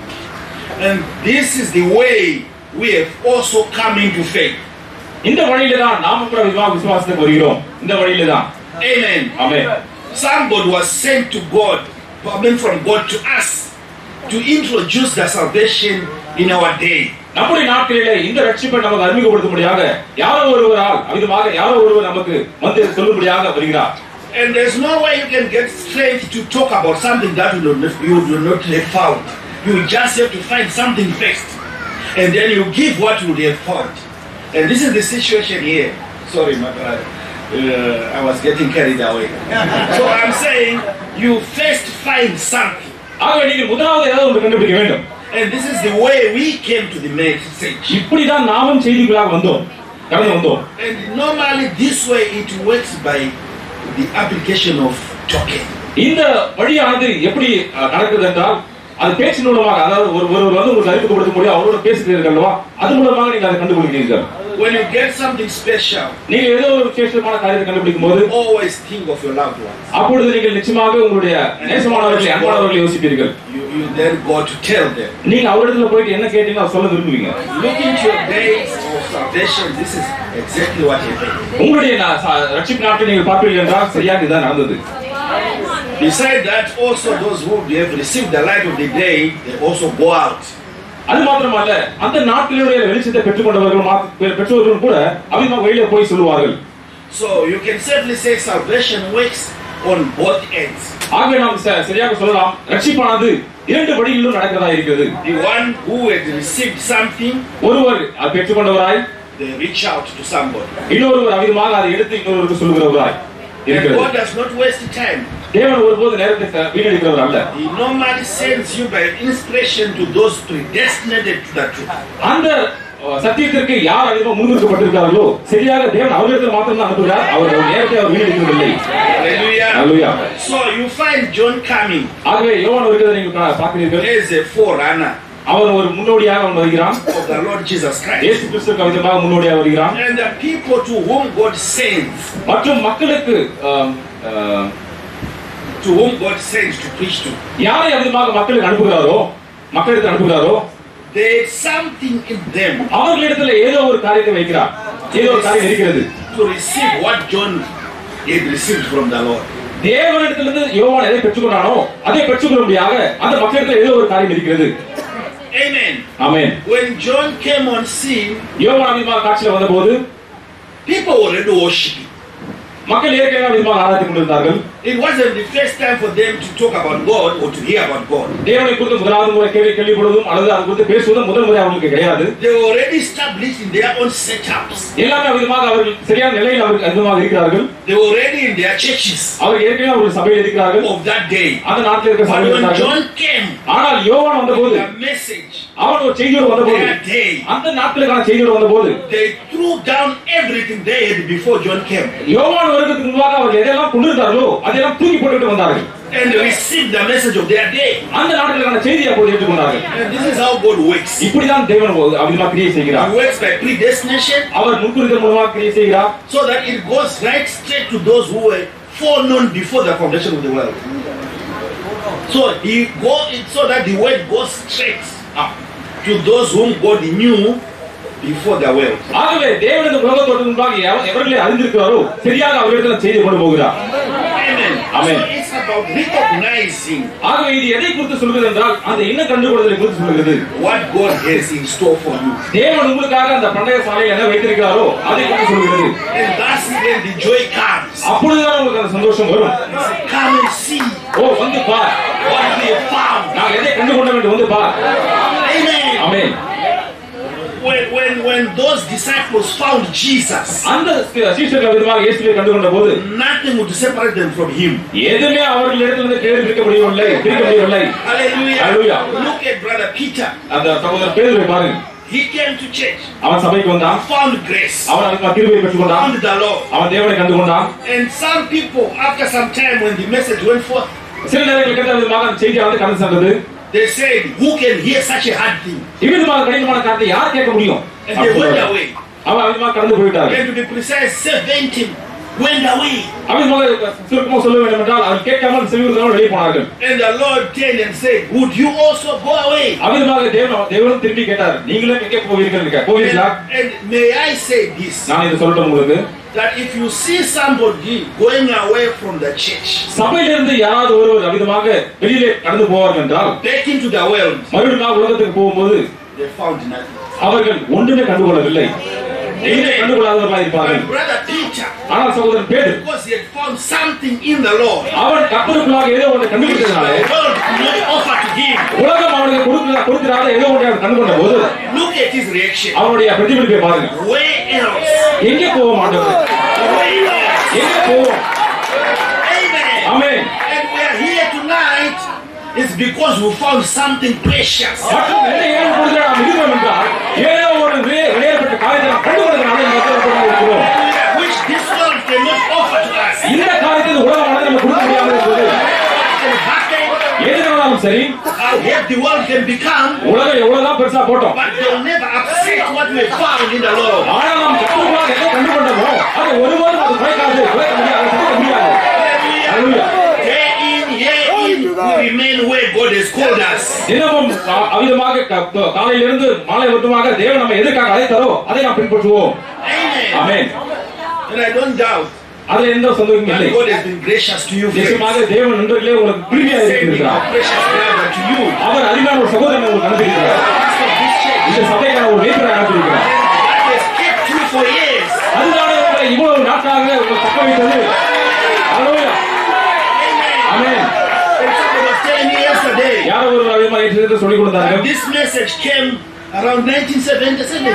And this is the way we have also come into faith. இந்த வழியில தான் நாம கூட விசுவாசத்துக்கு வருகிறோம். இந்த வழியில தான். Amen. Amen. Somebody was sent to God, from God to us, to introduce the salvation in our day. நம்முடைய நாட்களிலே இந்த ரட்சிப்பை நமக்கு அறிமுகப்படுத்தும்படியாக யாரோ ஒருவரால் அவிதமாக யாரோ ஒருவர் நமக்கு வந்து சொல்லும்படியாக வருகிறார். And there's no way you can get strength to talk about something that you do not have found. You just have to find something first, and then you give what you have found. And this is the situation here. Sorry, my brother. I was getting carried away. So I'm saying you first find something. ஆகவே நீங்கள் முதலாவது ஏதாவது ஒன்று கண்டுபிடிக்க வேண்டும். And this is the way we came to the message. இப்படிதான் நாமும் செய்திகளாக வந்தோம். கடந்து வந்தோம். And normally this way it works by the application of talking. இந்த வழியானது எப்படி நடக்குது என்றால் அது பேச்சு மூலமாக, அதாவது ஒருவர் வந்து உங்களுக்கு அறிமுகப்படுத்த முடியும், அவரோட பேசுகிறீர்கள் அல்லவா, அது மூலமாக நீங்க அதை கண்டுபிடிக்கிறீர்கள். When you get something special, நீங்க ஏதோ ஒரு விசேஷமான காரியத்தை கண்டுபிடிக்கும் போது always think of your loved ones. அப்பொழுது நீங்கள் நிச்சயமாக உங்களுடைய நேசமானவர்களை அன்பானவர்களை யோசிப்பீர்கள். You then go to tell them. நீங்க அவரிடத்துல போயிட்டு என்ன கேட்டீங்கன்னா சொல்ல விரும்புவீங்க. Look into your days of salvation. This is exactly what happened. உங்களுடைய ரட்சிப்பு நாட்டை நீங்கள் பார்ப்பீர்கள் என்றால் சரியாக இதான் நடந்தது. Besides that, also those who have received the light of the day, they also go out. அது மாத்திரமல்ல, அந்த நாட்களுடைய வெளிச்சத்தை பெற்றோர்களும் கூட அதிகமாக வெளியில போய் சொல்லுவார்கள். So you can certainly say salvation works on both ends. ஆகவே நாம் சரியாக சொல்லலாம், ரட்சிப்பானது இரண்டு வழிகளிலும் நடக்கிறதா இருக்கிறது. The one who had received something, ஒருவர் அதை பெற்றுக்கொண்டவராய் they reach out to somebody. இன்னொருவர் அதிகமாக அதை எடுத்து இன்னொருவருக்கு சொல்லுகிறவராய் இருக்கிறது. God does not waste time. தேவன் ஒருபோது நேரத்தை வீணடிக்கிறவர் அல்ல. He normally sends you by inspiration to those predestinated to the truth. அந்த சத்தியத்திற்கு யார் அதிகமாக முன்னிறுத்தப்பட்டிருக்கிறார்களோ சரியாக தேவன் அவர்களுக்கு மாத்திரம் தான் அனுப்புகிறார். அவருடைய நேரத்தை அவர் வீணடிக்கவில்லை. Hallelujah. So you find John coming. ஆகவே யோவான் வருகிறதை நீங்கள் பார்க்கிறீர்கள். He is a forerunner. அவன் ஒரு முன்னோடியாக அவன் வருகிறான். of the Lord Jesus Christ. இயேசு கிறிஸ்துவுக்கு விதமாக முன்னோடியாக வருகிறான். And the people to whom God sends, மற்றும் மக்களுக்கு to whom God sends to preach to, யாரை விதமாக மக்களுக்கு அனுப்புகிறாரோ, மக்களுக்கு அனுப்புகிறாரோ, there is something in them அவர்களிடத்தில் ஏதோ ஒரு காரியத்தை வைக்கிறார். ஏதோ ஒரு காரியம் இருக்கிறது. to receive what John had received from the Lord. தேவனிடத்திலிருந்து யோவான் எதை பெற்றுக்கொண்டானோ அதை பெற்றுக்கொள்ளும்படியாக அந்த மக்களிடத்தில் ஏதோ ஒரு காரியம் இருக்கிறது. Amen. Amen. When John came on scene, யோவான் அதிகமாக காட்சியில் வந்தபோது people were already worshiping. மக்கள் ஏற்கனவே அதிகமாக ஆராய்ந்து கொண்டிருந்தார்கள். It wasn't the first time for them to talk about God or to hear about God. தேவனை குறித்து முதலாவது முறை கேள்விப்படுவதும் அல்லது அது குறித்து பேசுவதும் முதல் முறை அவர்களுக்கு கிடையாது. They were already established in their own setups. எல்லாமே விதமாக அவர்கள் சரியான நிலையில் அவர்கள் அதிகமாக இருக்கிறார்கள். They were already in their churches அவர்கள் ஏற்கனவே அவர்கள் சபையில் இருக்கிறார்கள். of that day. அந்த நாட்டில் இருக்கிற But சபையில் when இருக்கிறார்கள். John came, ஆனால் யோவான் வந்தபோது the message, அவன் ஒரு செய்தியோடு வந்தபோது that day, அந்த நாட்களுக்கான செய்தியோடு வந்தபோது they threw down everything they had before John came யோவான் வருவதற்கு முன்பாக அவர்கள் எதெல்லாம் கொண்டிருந்தார்களோ அதையெல்லாம் தூக்கி போட்டுவிட்டு வந்தார்கள். and received the message of their day. அந்த நாட்களுக்கான செய்தியை அப்போது ஏற்றுக்கொண்டார்கள். And this is how God works. இப்படிதான் தேவன் அதிகமாக கிரியை செய்கிறார். He works by predestination, அவர் முன்குறித்தல் மூலமாக கிரியை செய்கிறார். so that it goes right straight to those who were foreknown before the foundation of the world. So that the word goes straight to those whom God knew before the world. ஆகவே தேவன் இந்த உலகத்தோடு முன்பாக எவர்களை அறிந்திருக்கிறாரோ சரியாக அவர்களிடத்தில் செய்தி கொண்டு போகிறார். Amen. Amen. So it's about recognizing ஆகவே இது எதை குறித்து சொல்கிறது என்றால் அந்த இன்ன கண்டுகொள்வதை குறித்து சொல்கிறது. what God has in store for you. தேவன் உங்களுக்காக அந்த பண்டக சாலையில் என்ன வைத்திருக்கிறாரோ அதை குறித்து சொல்கிறது. And that's when the joy comes. அப்பொழுதுதான் உங்களுக்கு அந்த சந்தோஷம் வரும். Come and see வந்து பார் what we have found. நான் எதை கண்டுகொண்ட வேண்டும் வந்து பார். Amen. Amen. When those disciples found Jesus, அந்த சீஷர்கள் விதமாக இயேசுவை கண்டுகொண்ட போது nothing would separate them from him. எதுமே அவர்களிடத்திலிருந்து பிரிக்க முடியவில்லை. Hallelujah. Hallelujah. Look at brother Peter. அந்த சகோதரர் பேதுருவை பாருங்க. He came to church. அவன் சபைக்கு வந்தான். Found grace. அவன் அதிகமாக கிருபையை பெற்றுக்கொண்டான். Found the Lord. அவன் தேவனை கண்டுகொண்டான். And some people, after some time, when the message went forth, சில நேரங்களில் கேட்ட விதமாக அந்த செய்தியானது கடந்து சென்றது. they said, "Who can hear such a hard thing?" இவ்விதமான கடினமான காரியத்தை யார் கேட்க முடியும்? And they went away. அவன் அதிகமாக கடந்து போயிட்டார். And to be precise, 70 went away. அதிகமாக சுருக்கமாக சொல்ல வேண்டும் என்றால் அவர் கேட்காமல் செவியுறுத்தாமல் வெளியே போனார்கள். And the Lord turned and said, "Would you also go away?" அதிகமாக தேவன் திரும்பி கேட்டார், நீங்களும் எங்கே போவீர்களா? And may I say this, நான் இதை சொல்லட்டும் உங்களுக்கு, that if you see somebody going away from the church, சபையிலிருந்து யாராவது ஒருவர் அவிதமாக வெளியிலே கடந்து போவார்கள் என்றால், back into the world, மறுபடியும் உலகத்துக்கு போகும்போது they found nothing. அவர்கள் ஒன்றுமே கண்டுகொள்ளவில்லை. எதுவுமே கண்டுகொள்ளாதவர்களாக இருப்பார்கள். Brother Peter, ஆனால் சகோதரன் பேதுரு, because he had found something in the Lord, அவன் கர்த்தருக்குள்ளாக ஏதோ ஒன்றை கண்டுபிடித்ததினாலே the world could not offer to him. உலகம் அவனுக்கு கொடுக்கிறாத ஏதோ ஒன்றை அவன் கண்டுகொண்ட போது Look at his reaction. அவனுடைய பிரதிபலிப்பை பாருங்க. Where else? எங்கே போக மாட்டோம்? Where else? எங்கே போவோம்? Amen. Amen. And we are here tonight. It's because we found something precious. மற்றும் என்ன ஏன் கொடுக்கிற நாம் இருக்கிறோம் என்றால் ஏதோ ஒரு விளையாடப்பட்ட காரியத்தை கண்டுகொள்வதனால இந்த இடத்துல இருக்கிறோம். Which this world cannot offer to us. இந்த காரியத்தை உலகமானது நமக்கு கொடுக்க முடியாமல் இருக்கிறது. எதுனாலும் சரி, How great the world can become, உலகம் எவ்வளவுதான் பெருசா போட்டோம், but they'll never upset what we found in the Lord. ஆனால் நாம் கற்றுக்கொள்ளாத எதை கண்டுகொண்டோமோ அது ஒருவரும் அது குறைக்காது, குறைக்க முடியாது, குறைக்க முடியாது. Hallelujah. Day in, year in, we remain where God has called us. தினமும் அவிதமாக காலையிலிருந்து மாலை வரைக்குமாக தேவன் நம்ம எதுக்காக அழைத்தாரோ அதை நாம் பின்பற்றுவோம். Amen. Amen. And I don't doubt அதுல எந்த சந்தேகமும் இல்லை. that God has been gracious to you. நிச்சயமாக தேவன் நண்பர்களே உங்களுக்கு கிருபையாக இருக்கிறார். Precious brother to you. அவர் அருமையான ஒரு சகோதரனை உங்களுக்கு அனுப்பியிருக்கிறார். இந்த சபைக்கான ஒரு மேய்ப்பரை அனுப்பியிருக்கிறார். That has kept you for years. அதுதானே உங்களை இவ்வளவு நாட்களாக உங்களை தக்க வைத்தது. ஹல்லேலூயா. ஆமென். And someone was telling me yesterday, யாரோ ஒரு அதிகமாக ஏற்று சொல்லிக் கொடுத்தார்கள். this message came around 1977.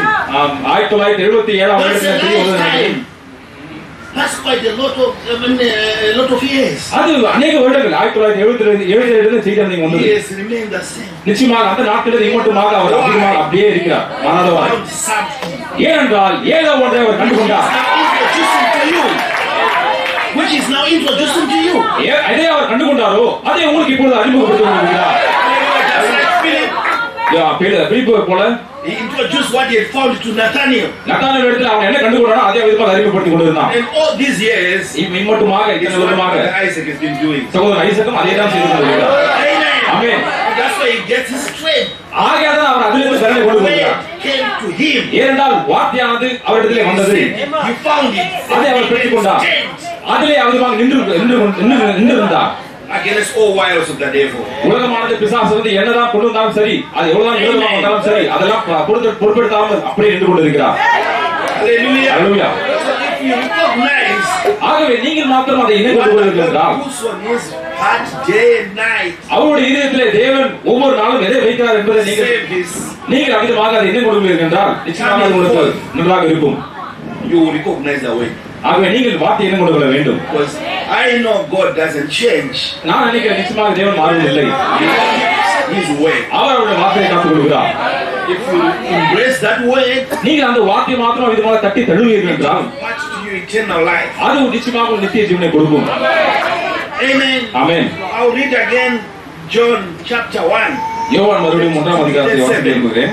1977 That's a lifetime. That's quite a lot of years. அது அநேக வருடங்கள் 1977 செய்தி நீங்க He வந்தது. has remained the same. நிச்சயமாக அந்த நாட்களில் இம்மட்டுமாக அவர் அதிகமாக அப்படியே இருக்கிறார், மாறாதவர். Found something. ஏனென்றால் ஏதோ ஒன்றை அவர் கண்டுகொண்டார். Introducing to you, which is now introducing to you. எதை அவர் கண்டுகொண்டாரோ அதை உங்களுக்கு இப்பொழுது அறிமுகப்படுத்தி கொண்டிருக்கிறார். Just like Philip, பிலிப்பு போல he introduced what he had found to Nathaniel. Nathaniel இடத்துல அவன் என்ன கண்டுகொண்டானோ அதே விதமாக அறிமுகப்படுத்தி கொண்டிருந்தான். And all these years, இம்மட்டுமாக it's இத்தனை what வருடமாக Brother Isaac has been doing. சகோதரர் ஐசக்கும் அதே தான் செய்து கொண்டிருக்கிறார். Amen. Amen. And that's why he gets his strength. ஆகையாதான் அவர் அதிலிருந்து பலனை The கொண்டு word வருகிறார். came to him. ஏனென்றால் வார்த்தையானது அவரிடத்திலே வந்தது. He found it. அதை அவர் பெற்றுக் கொண்டார். அதிலே அவருமாக நின்றிருந்தார். Against all wiles of the devil. உலகமானது பிசாசு வந்து என்னதான் கொண்டு வந்தாலும் சரி, அது எவ்வளவுதான் விரோதமாக வந்தாலும் சரி, அதெல்லாம் பொறுப்பெடுத்தாமல் அப்படியே நின்று கொண்டிருக்கிறார். Hallelujah. Hallelujah. So if you recognize ஆகவே நீங்கள் மாத்திரம் அதை இணைந்து கொள்வீர்கள் என்றால், who's on his heart day and night, அவருடைய இதயத்திலே தேவன் ஒவ்வொரு நாளும் எதை வைக்கிறார் என்பதை நீங்கள் அவிதமாக அதை இணைந்து கொள்வீர்கள் என்றால் நிச்சயமாக அது உங்களுக்கு நன்றாக இருக்கும். you will recognize the way. ஆகவே நீங்கள் வார்த்தை இணைந்து கொள்ள வேண்டும். Because I know God doesn't change நான் நினைக்கிறேன் நிச்சயமாக தேவன் மாறுவதில்லை. his way. அவர் அவருடைய வார்த்தையை காத்துக் கொள்கிறார். If you embrace that word, நீங்கள் அந்த வார்த்தையை மாத்திரம் விதமாக தட்டி தழுவீர்கள் என்றால் what to you eternal life. அது நிச்சயமாக நித்திய ஜீவனை கொடுக்கும். Amen. ஆமென். I'll read again John chapter 1. யோவான் மறுபடியும் 1ஆம் அதிகாரத்தை வாசிக்க விரும்புகிறேன்.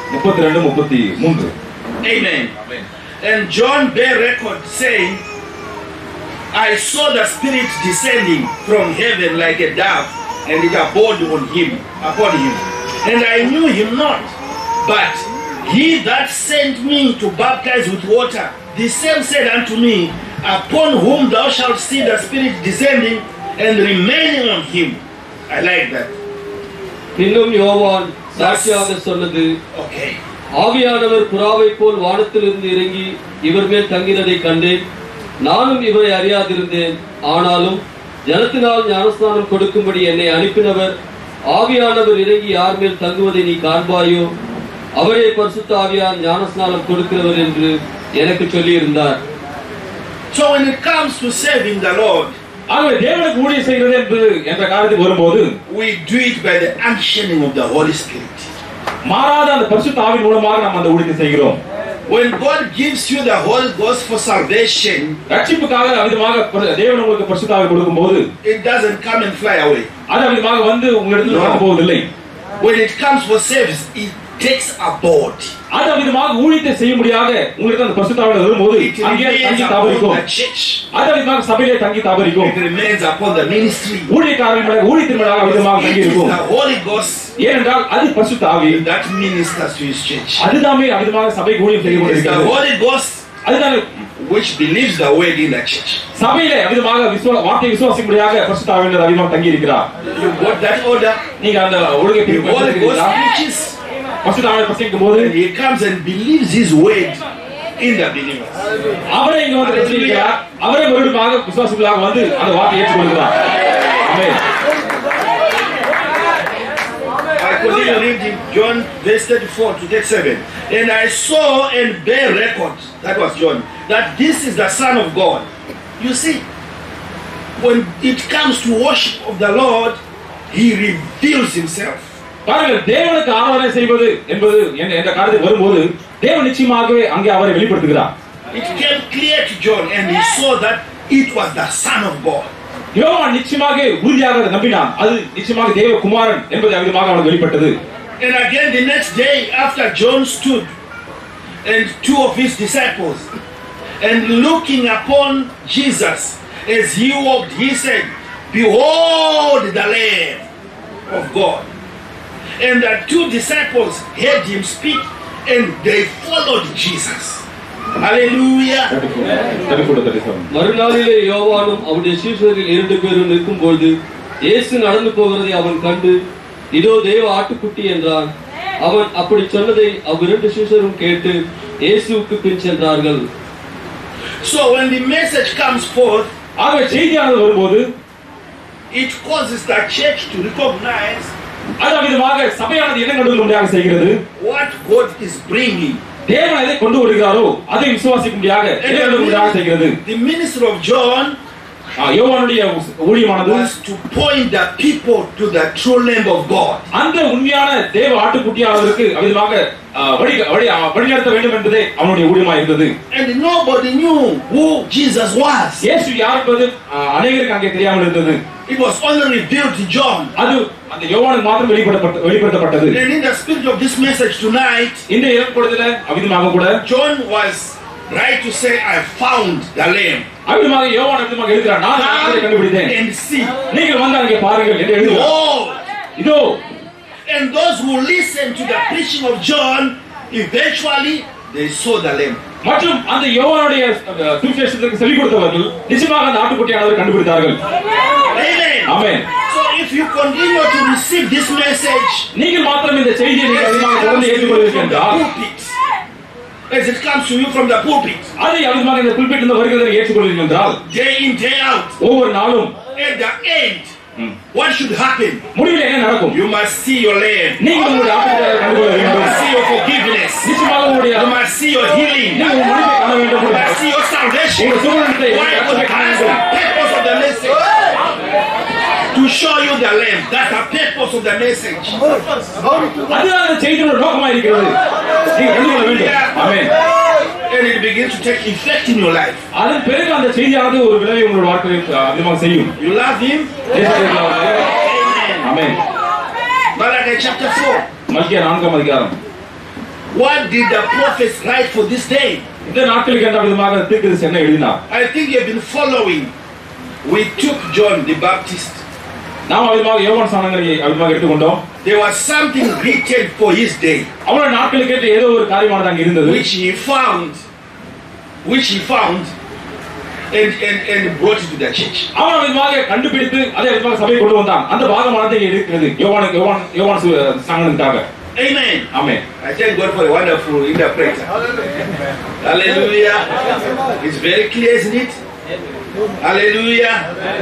32 33. Amen. And John bare record saying, I saw the Spirit descending from heaven like a dove, and it abode upon him. And I knew him not, but he that sent me to baptize with water, the same said unto me, upon whom thou shalt see the Spirit descending and remaining on him. I like that. இன்னும் யோவான் சாட்சியாக சொன்னது, Okay. ஆவியானவர் புறாவை போல் வானத்திலிருந்து இறங்கி இவர் மேல் தங்கினதை கண்டேன். நானும் இவரை அறியாதிருந்தேன். ஆனாலும் ஜனத்தினால் ஞானஸ்நானம் கொடுக்கும்படி என்னை அனுப்பினவர், ஆவியானவர் இறங்கி யார் மேல் தங்குவதை நீ காண்பாயோ, அவரே பரிசுத்த ஆவியார் ஞானஸ்நானம் கொடுக்கிறவர் என்று எனக்கு சொல்லியிருந்தார். So when it comes to serving the Lord, ஆகவே தேவனுக்கு ஊழியம் செய்கிறது என்ற காரியத்துக்கு வரும்போது we do it by the unctioning of the Holy Spirit. மாறாத அந்த பரிசுத்த ஆவியின் மூலமாக நாம் அந்த ஊழியத்தை செய்கிறோம். When God gives you the Holy Ghost for salvation, ரட்சிப்புக்காக அவிதமாக தேவன் உங்களுக்கு பரிசுத்த ஆவி கொடுக்கும்போது it doesn't come and fly away. அது அவிதமாக வந்து உங்களிடத்தில் நடக்க போவதில்லை. When it comes for service, it takes a board. அது அவிதமாக ஊழியத்தை செய்யும்படியாக உங்களுக்கு அந்த பரிசுத்த ஆவி வரும்போது It அங்கே remains தங்கி upon தாபரிக்கும். the church. அது அவிதமாக சபையிலே தங்கி தாபரிக்கும். It remains upon the ministry. ஊழியத்தின் மேலாக அவிதமாக It தங்கி is இருக்கும். the Holy Ghost ஏனென்றால் அது பரிசுத்த ஆவி that ministers to his church. அதுதாமே அவிதமாக சபைக்கு ஊழியம் செய்து It is the கொண்டிருக்கிறது. Holy Ghost அதுதான் which believes the word in the church. சபையிலே அவிதமாக வார்த்தையை விசுவாசிக்கும்படியாக பரிசுத்த ஆவியானவர் அதிகமாக தங்கி இருக்கிறார். You got that order? நீங்க அந்த ஒழுங்கை The Holy Ghost preaches, பரிசுத்த ஆவியை பிரசங்கிக்கும் போது and he comes and believes his word in the believers. அவரே இங்க வந்து பிரசங்கிக்கிறார். அவரே மறுபடியும் விசுவாசிகளாக வந்து அந்த வார்த்தையை ஏற்றுக்கொள்கிறார். ஆமென். I continue reading John verse 34 to 37. And I saw and bear record, that was John, that this is the Son of God. You see, when it comes to worship of the Lord, he reveals himself. பாருங்கள், தேவனுக்கு ஆராதனை செய்வது என்பது என்ற காரியத்துக்கு வரும்போது தேவன் நிச்சயமாகவே அங்கே அவரை வெளிப்படுத்துகிறார். It came clear to John and he saw that it was the Son of God. யோவான் நிச்சயமாக உறுதியாக நம்பினான். அது நிச்சயமாக தேவ குமாரன் என்பது அவிதமாக அவனுக்கு வெளிப்பட்டது. And again the next day after John stood and two of his disciples and looking upon Jesus as he walked, he said, behold the Lamb of God. And the two disciples heard him speak and they followed Jesus. Hallelujah. மறுநாளிலே யோவானும் அவருடைய சீஷரில் 2 பேரும் நிற்கும் பொழுது இயேசு நடந்து போகிறதை அவன் கண்டு, இதோ தேவ ஆட்டுக்குட்டி என்றான். அவன் அப்படி சொன்னதை அவ்விரண்டு சீஷரும் கேட்டு இயேசுவுக்கு பின் சென்றார்கள். So when the message comes forth, ஆகவே செய்தியானது வரும்போது it causes the church to recognize அது அவிதமாக சபையானது என்ன நடுவும்படியாக செய்கிறது. what God is bringing. தேவன் எதை கொண்டு வருகிறாரோ அதை விசுவாசிக்கும்படியாக செய்கிறது. The ministry of John யோவானுடைய ஊழியமானது was to point the people to the true Lamb of God. அந்த உண்மையான தேவ ஆட்டுக்குட்டியானவருக்கு அவிதமாக வழிநடத்த வேண்டும் என்பதே அவனுடைய ஊழியமாக இருந்தது. And nobody knew who Jesus was. இயேசு யார் என்பது அநேகருக்கு அங்கே தெரியாமல் இருந்தது. It was only revealed to John. அது அந்த யோவானுக்கு மாத்திரம் வெளிப்படுத்தப்பட்டது. And in the spirit of this message tonight, இந்த இறப்புடுதல அவிதமாக கூட John was right to say, I found the lamb. அவிதமாக யோவான் அவிதமாக எழுதுறார், நான் ஆட்டுக்குட்டியை கண்டுபிடித்தேன். And see. நீங்கள் வந்து அங்கே பாருங்கள் என்று எழுதுகிறார். Oh. இதோ. And those who listened to the preaching of John, eventually they saw the lamb. மற்றும் அந்த யோவானுடைய சுவிசேஷத்துக்கு சொல்லிக் கொடுத்தவர்கள் நிச்சயமாக அந்த ஆட்டுக்குட்டியானவரை கண்டுபிடித்தார்கள். Amen. Amen. So if you continue to receive this message, நீங்கள் மாத்திரம் இந்த செய்தியை நீங்கள் அதிகமாக தொடர்ந்து ஏற்றுக்கொள்வீர்கள் என்றால், as it comes to you from the pulpit, அதை அதிகமாக இந்த புல்பிட் இருந்து வருகிறதை ஏற்றுக்கொள்வீர்கள் என்றால், day in day out, ஒவ்வொரு நாளும் at the end, what should happen? முடிவில் என்ன நடக்கும்? You must see your lamb. நீங்கள் உங்களுடைய ஆட்டுக்குட்டியை கண்டுகொள்ள You வேண்டும். must see your forgiveness. நிச்சயமாக உங்களுடைய You must see your healing. நீங்கள் உங்கள் முடிவை காண வேண்டும். You must see your salvation. உங்கள் சுகத்தை Why? Because that's the purpose of the message. To show you the lamb. That's the purpose of the message. அதுதான் அந்த செய்தியோட நோக்கமாக இருக்கிறது. நீங்கள் கண்டுகொள்ள வேண்டும். ஆமென். And it begins to take effect in your life. அதன் பிறகு அந்த செய்தியானது ஒரு விளைவை உங்களோட வாழ்க்கையில் அதிகமாக செய்யும். You love him? Amen. Malachi chapter 4. மல்கியா 4ஆம் அதிகாரம். What did the prophets write for this day? இந்த நாட்களுக்கு என்ற விதமாக தீர்க்கதரிசி என்ன எழுதினார்? I think you have been following. We took John the Baptist. நாம் அதிகமாக யோவான் சானங்களை அதிகமாக எடுத்துக்கொண்டோம். There was something written for his day, அவருடைய நாட்களுக்கு ஏற்ற ஏதோ ஒரு காரியமானது அங்கே இருந்தது. which he found and brought it to the church. அவன் அதிகமாக கண்டுபிடித்து அதை அதிகமாக சபை கொண்டு வந்தான். அந்த பாகமானது இங்கே இருக்கிறது யோவான் சானனுக்காக. Amen. Amen. I thank God for a wonderful interpreter. Hallelujah. It's very clear, isn't it? Hallelujah.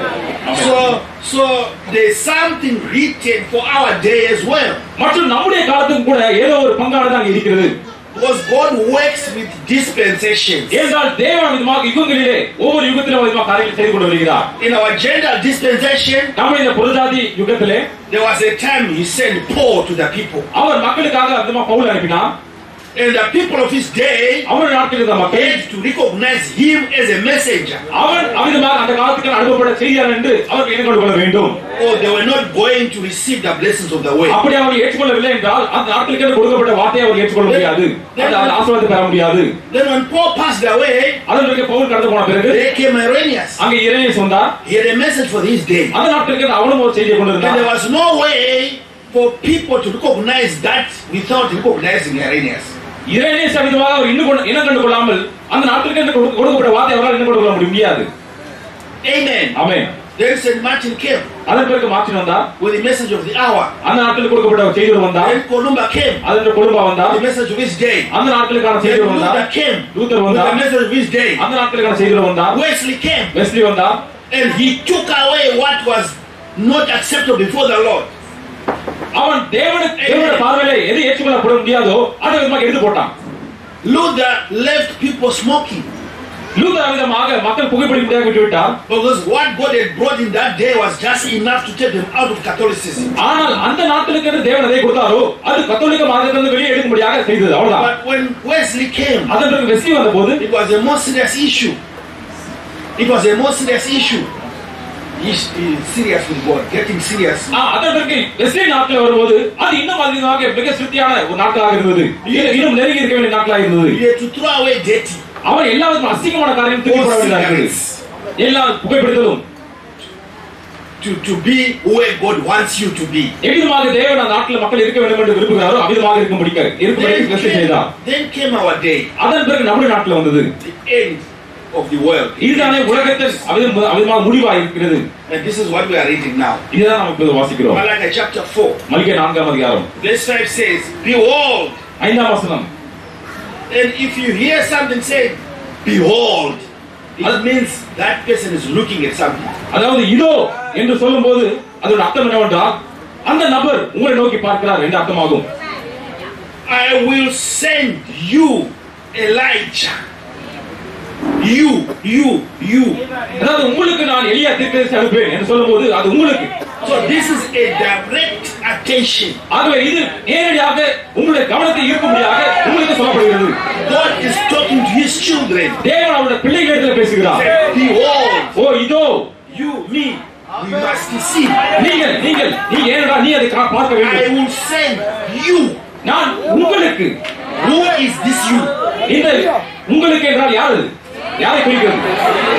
So there's something written for our day as well. மற்றும் நம்முடைய காலத்துக்கும் கூட ஏதோ ஒரு பங்கானது அங்கே இருக்கிறது. Because God works with dispensations. ஏனென்றால் தேவன் விதமாக யுகங்களிலே ஒவ்வொரு யுகத்திலும் விதமாக காரியங்களை செய்து கொண்டு வருகிறார். In our general dispensation, நம்முடைய இந்த புறஜாதி யுகத்திலே there was a time he sent Paul to the people. அவர் மக்களுக்காக விதமாக பவுல் அனுப்பினார். And the people of his day அவருடைய நாட்களில் இருந்த மக்கள் had to recognize him as a messenger. அவன் அவிதமாக அந்த காலத்துக்கு அனுப்பப்பட்ட செய்தியாளர் என்று அவர்கள் எண்ணிக்கொண்டு கொள்ள வேண்டும். Or they were not going to receive the blessings of the way. அப்படி அவர்கள் ஏற்றுக்கொள்ளவில்லை என்றால் அந்த நாட்களுக்கு கொடுக்கப்பட்ட வார்த்தையை அவர் ஏற்றுக்கொள்ள முடியாது. அந்த ஆசீர்வாதத்தை பெற முடியாது. Then when Paul passed away, அதன் பிறகு பவுல் கடந்து போன பிறகு there came Irenaeus. அங்கே இறையேசு வந்தார். He had a message for his day. அந்த நாட்களுக்கு அவனும் ஒரு செய்தியை கொண்டு And வந்தார். there was no way for people to recognize that without recognizing Irenaeus. இறையேசு விதமாக அவர் இனம் கண்டு கொள்ளாமல் அந்த நாட்களுக்கு கொடுக்கப்பட்ட வார்த்தை அவரால் இனம் கண்டு கொள்ள முடியாது. Amen. ஆமென். Then St. Martin came அதன் பிறகு மார்ட்டின் வந்தார். with the message of the hour. அந்த நாட்களுக்கு கொடுக்கப்பட்ட செய்தியோடு வந்தார். Then Columba came அதன் கொழும்பா வந்தார். with the message of his day. அந்த நாட்களுக்கான Then செய்தியோடு வந்தார். Luther came லூத்தர் with வந்தார். the message of his day. அந்த நாட்களுக்கான செய்தியோடு வந்தார். Wesley came வெஸ்லி வந்தார். and he took away what was not acceptable before the Lord. அவன் தேவனுடைய பார்வையிலே எது ஏற்றுக்கொள்ளப்பட முடியாதோ அதை விதமாக எடுத்து போட்டான். Luther left people smoking Luther விதமாக மக்கள் புகைப்பிடிக்க விட்டு விட்டார். because what God had brought in that day was just enough to take them out of Catholicism. ஆனால் அந்த நாட்களுக்கு தேவன் எதை கொடுத்தாரோ அது கத்தோலிக்க மார்க்கத்திலிருந்து வெளியே எடுக்கும்படியாக செய்தது. அவ்வளவுதான். But when Wesley came, அதன் பிறகு வெஸ்லி வந்தபோது it was a more serious issue. It was a more serious issue. He's serious with God, getting serious. அதன் பிறகு வெஸ்லி நாட்கள் வரும்போது அது இன்னும் அதிகமாக மிக சிறுத்தியான ஒரு நாட்களாக இருந்தது. இன்னும் நெருங்கி இருக்க வேண்டிய நாட்களாக இருந்தது. He had to throw away dirty. அவன் எல்லா விதமான அசிங்கமான காரியம் தூக்கி போட வேண்டியதாக இருந்தது. எல்லா புகைப்பிடித்தலும் to be where God wants you to be. எவ்விதமாக தேவன் அந்த நாட்டில் மக்கள் இருக்க வேண்டும் என்று விரும்புகிறாரோ அவ்விதமாக இருக்கும்படி செய்தார். Then came our day. அதன் பிறகு நம்முடைய நாட்டில் வந்தது The end of the world. இதுதானே உலகத்தில் அவ்விதமாக முடிவாக இருக்கிறது. And this is what we are reading now. இதுதான் நாம் இப்போது வாசிக்கிறோம். Malachi chapter 4. மல்கியா 4ஆம் அதிகாரம். Verse 5 says, "Behold." 5ஆம் வசனம். And if you hear something said, "Behold," it means that person is looking at something. அதாவது இதோ என்று சொல்லும்போது அதோட அர்த்தம் என்னவென்றால் அந்த நபர் உங்களை நோக்கி பார்க்கிறார் என்று அர்த்தமாகும். I will send you Elijah. You. அதாவது உங்களுக்கு நான் எலியா தீர்க்கதரிசி அனுப்புவேன் என்று சொல்லும்போது அது உங்களுக்கு. So this is a direct attention. ஆகவே இது நேரடியாக உங்களுடைய கவனத்தை ஈர்க்கும்படியாக உங்களுக்கு சொல்லப்படுகிறது. God is talking to his children. தேவன் அவருடைய பிள்ளைகளிடத்தில் பேசுகிறார். Behold. ஓ இதோ You, me. we must see. நீ ஏனடா நீ அதை பார்க்க வேண்டும். I will send you. நான் உங்களுக்கு. Who is this you? இந்த உங்களுக்கு என்றால் யாரு? யாரை குறிக்கிறது?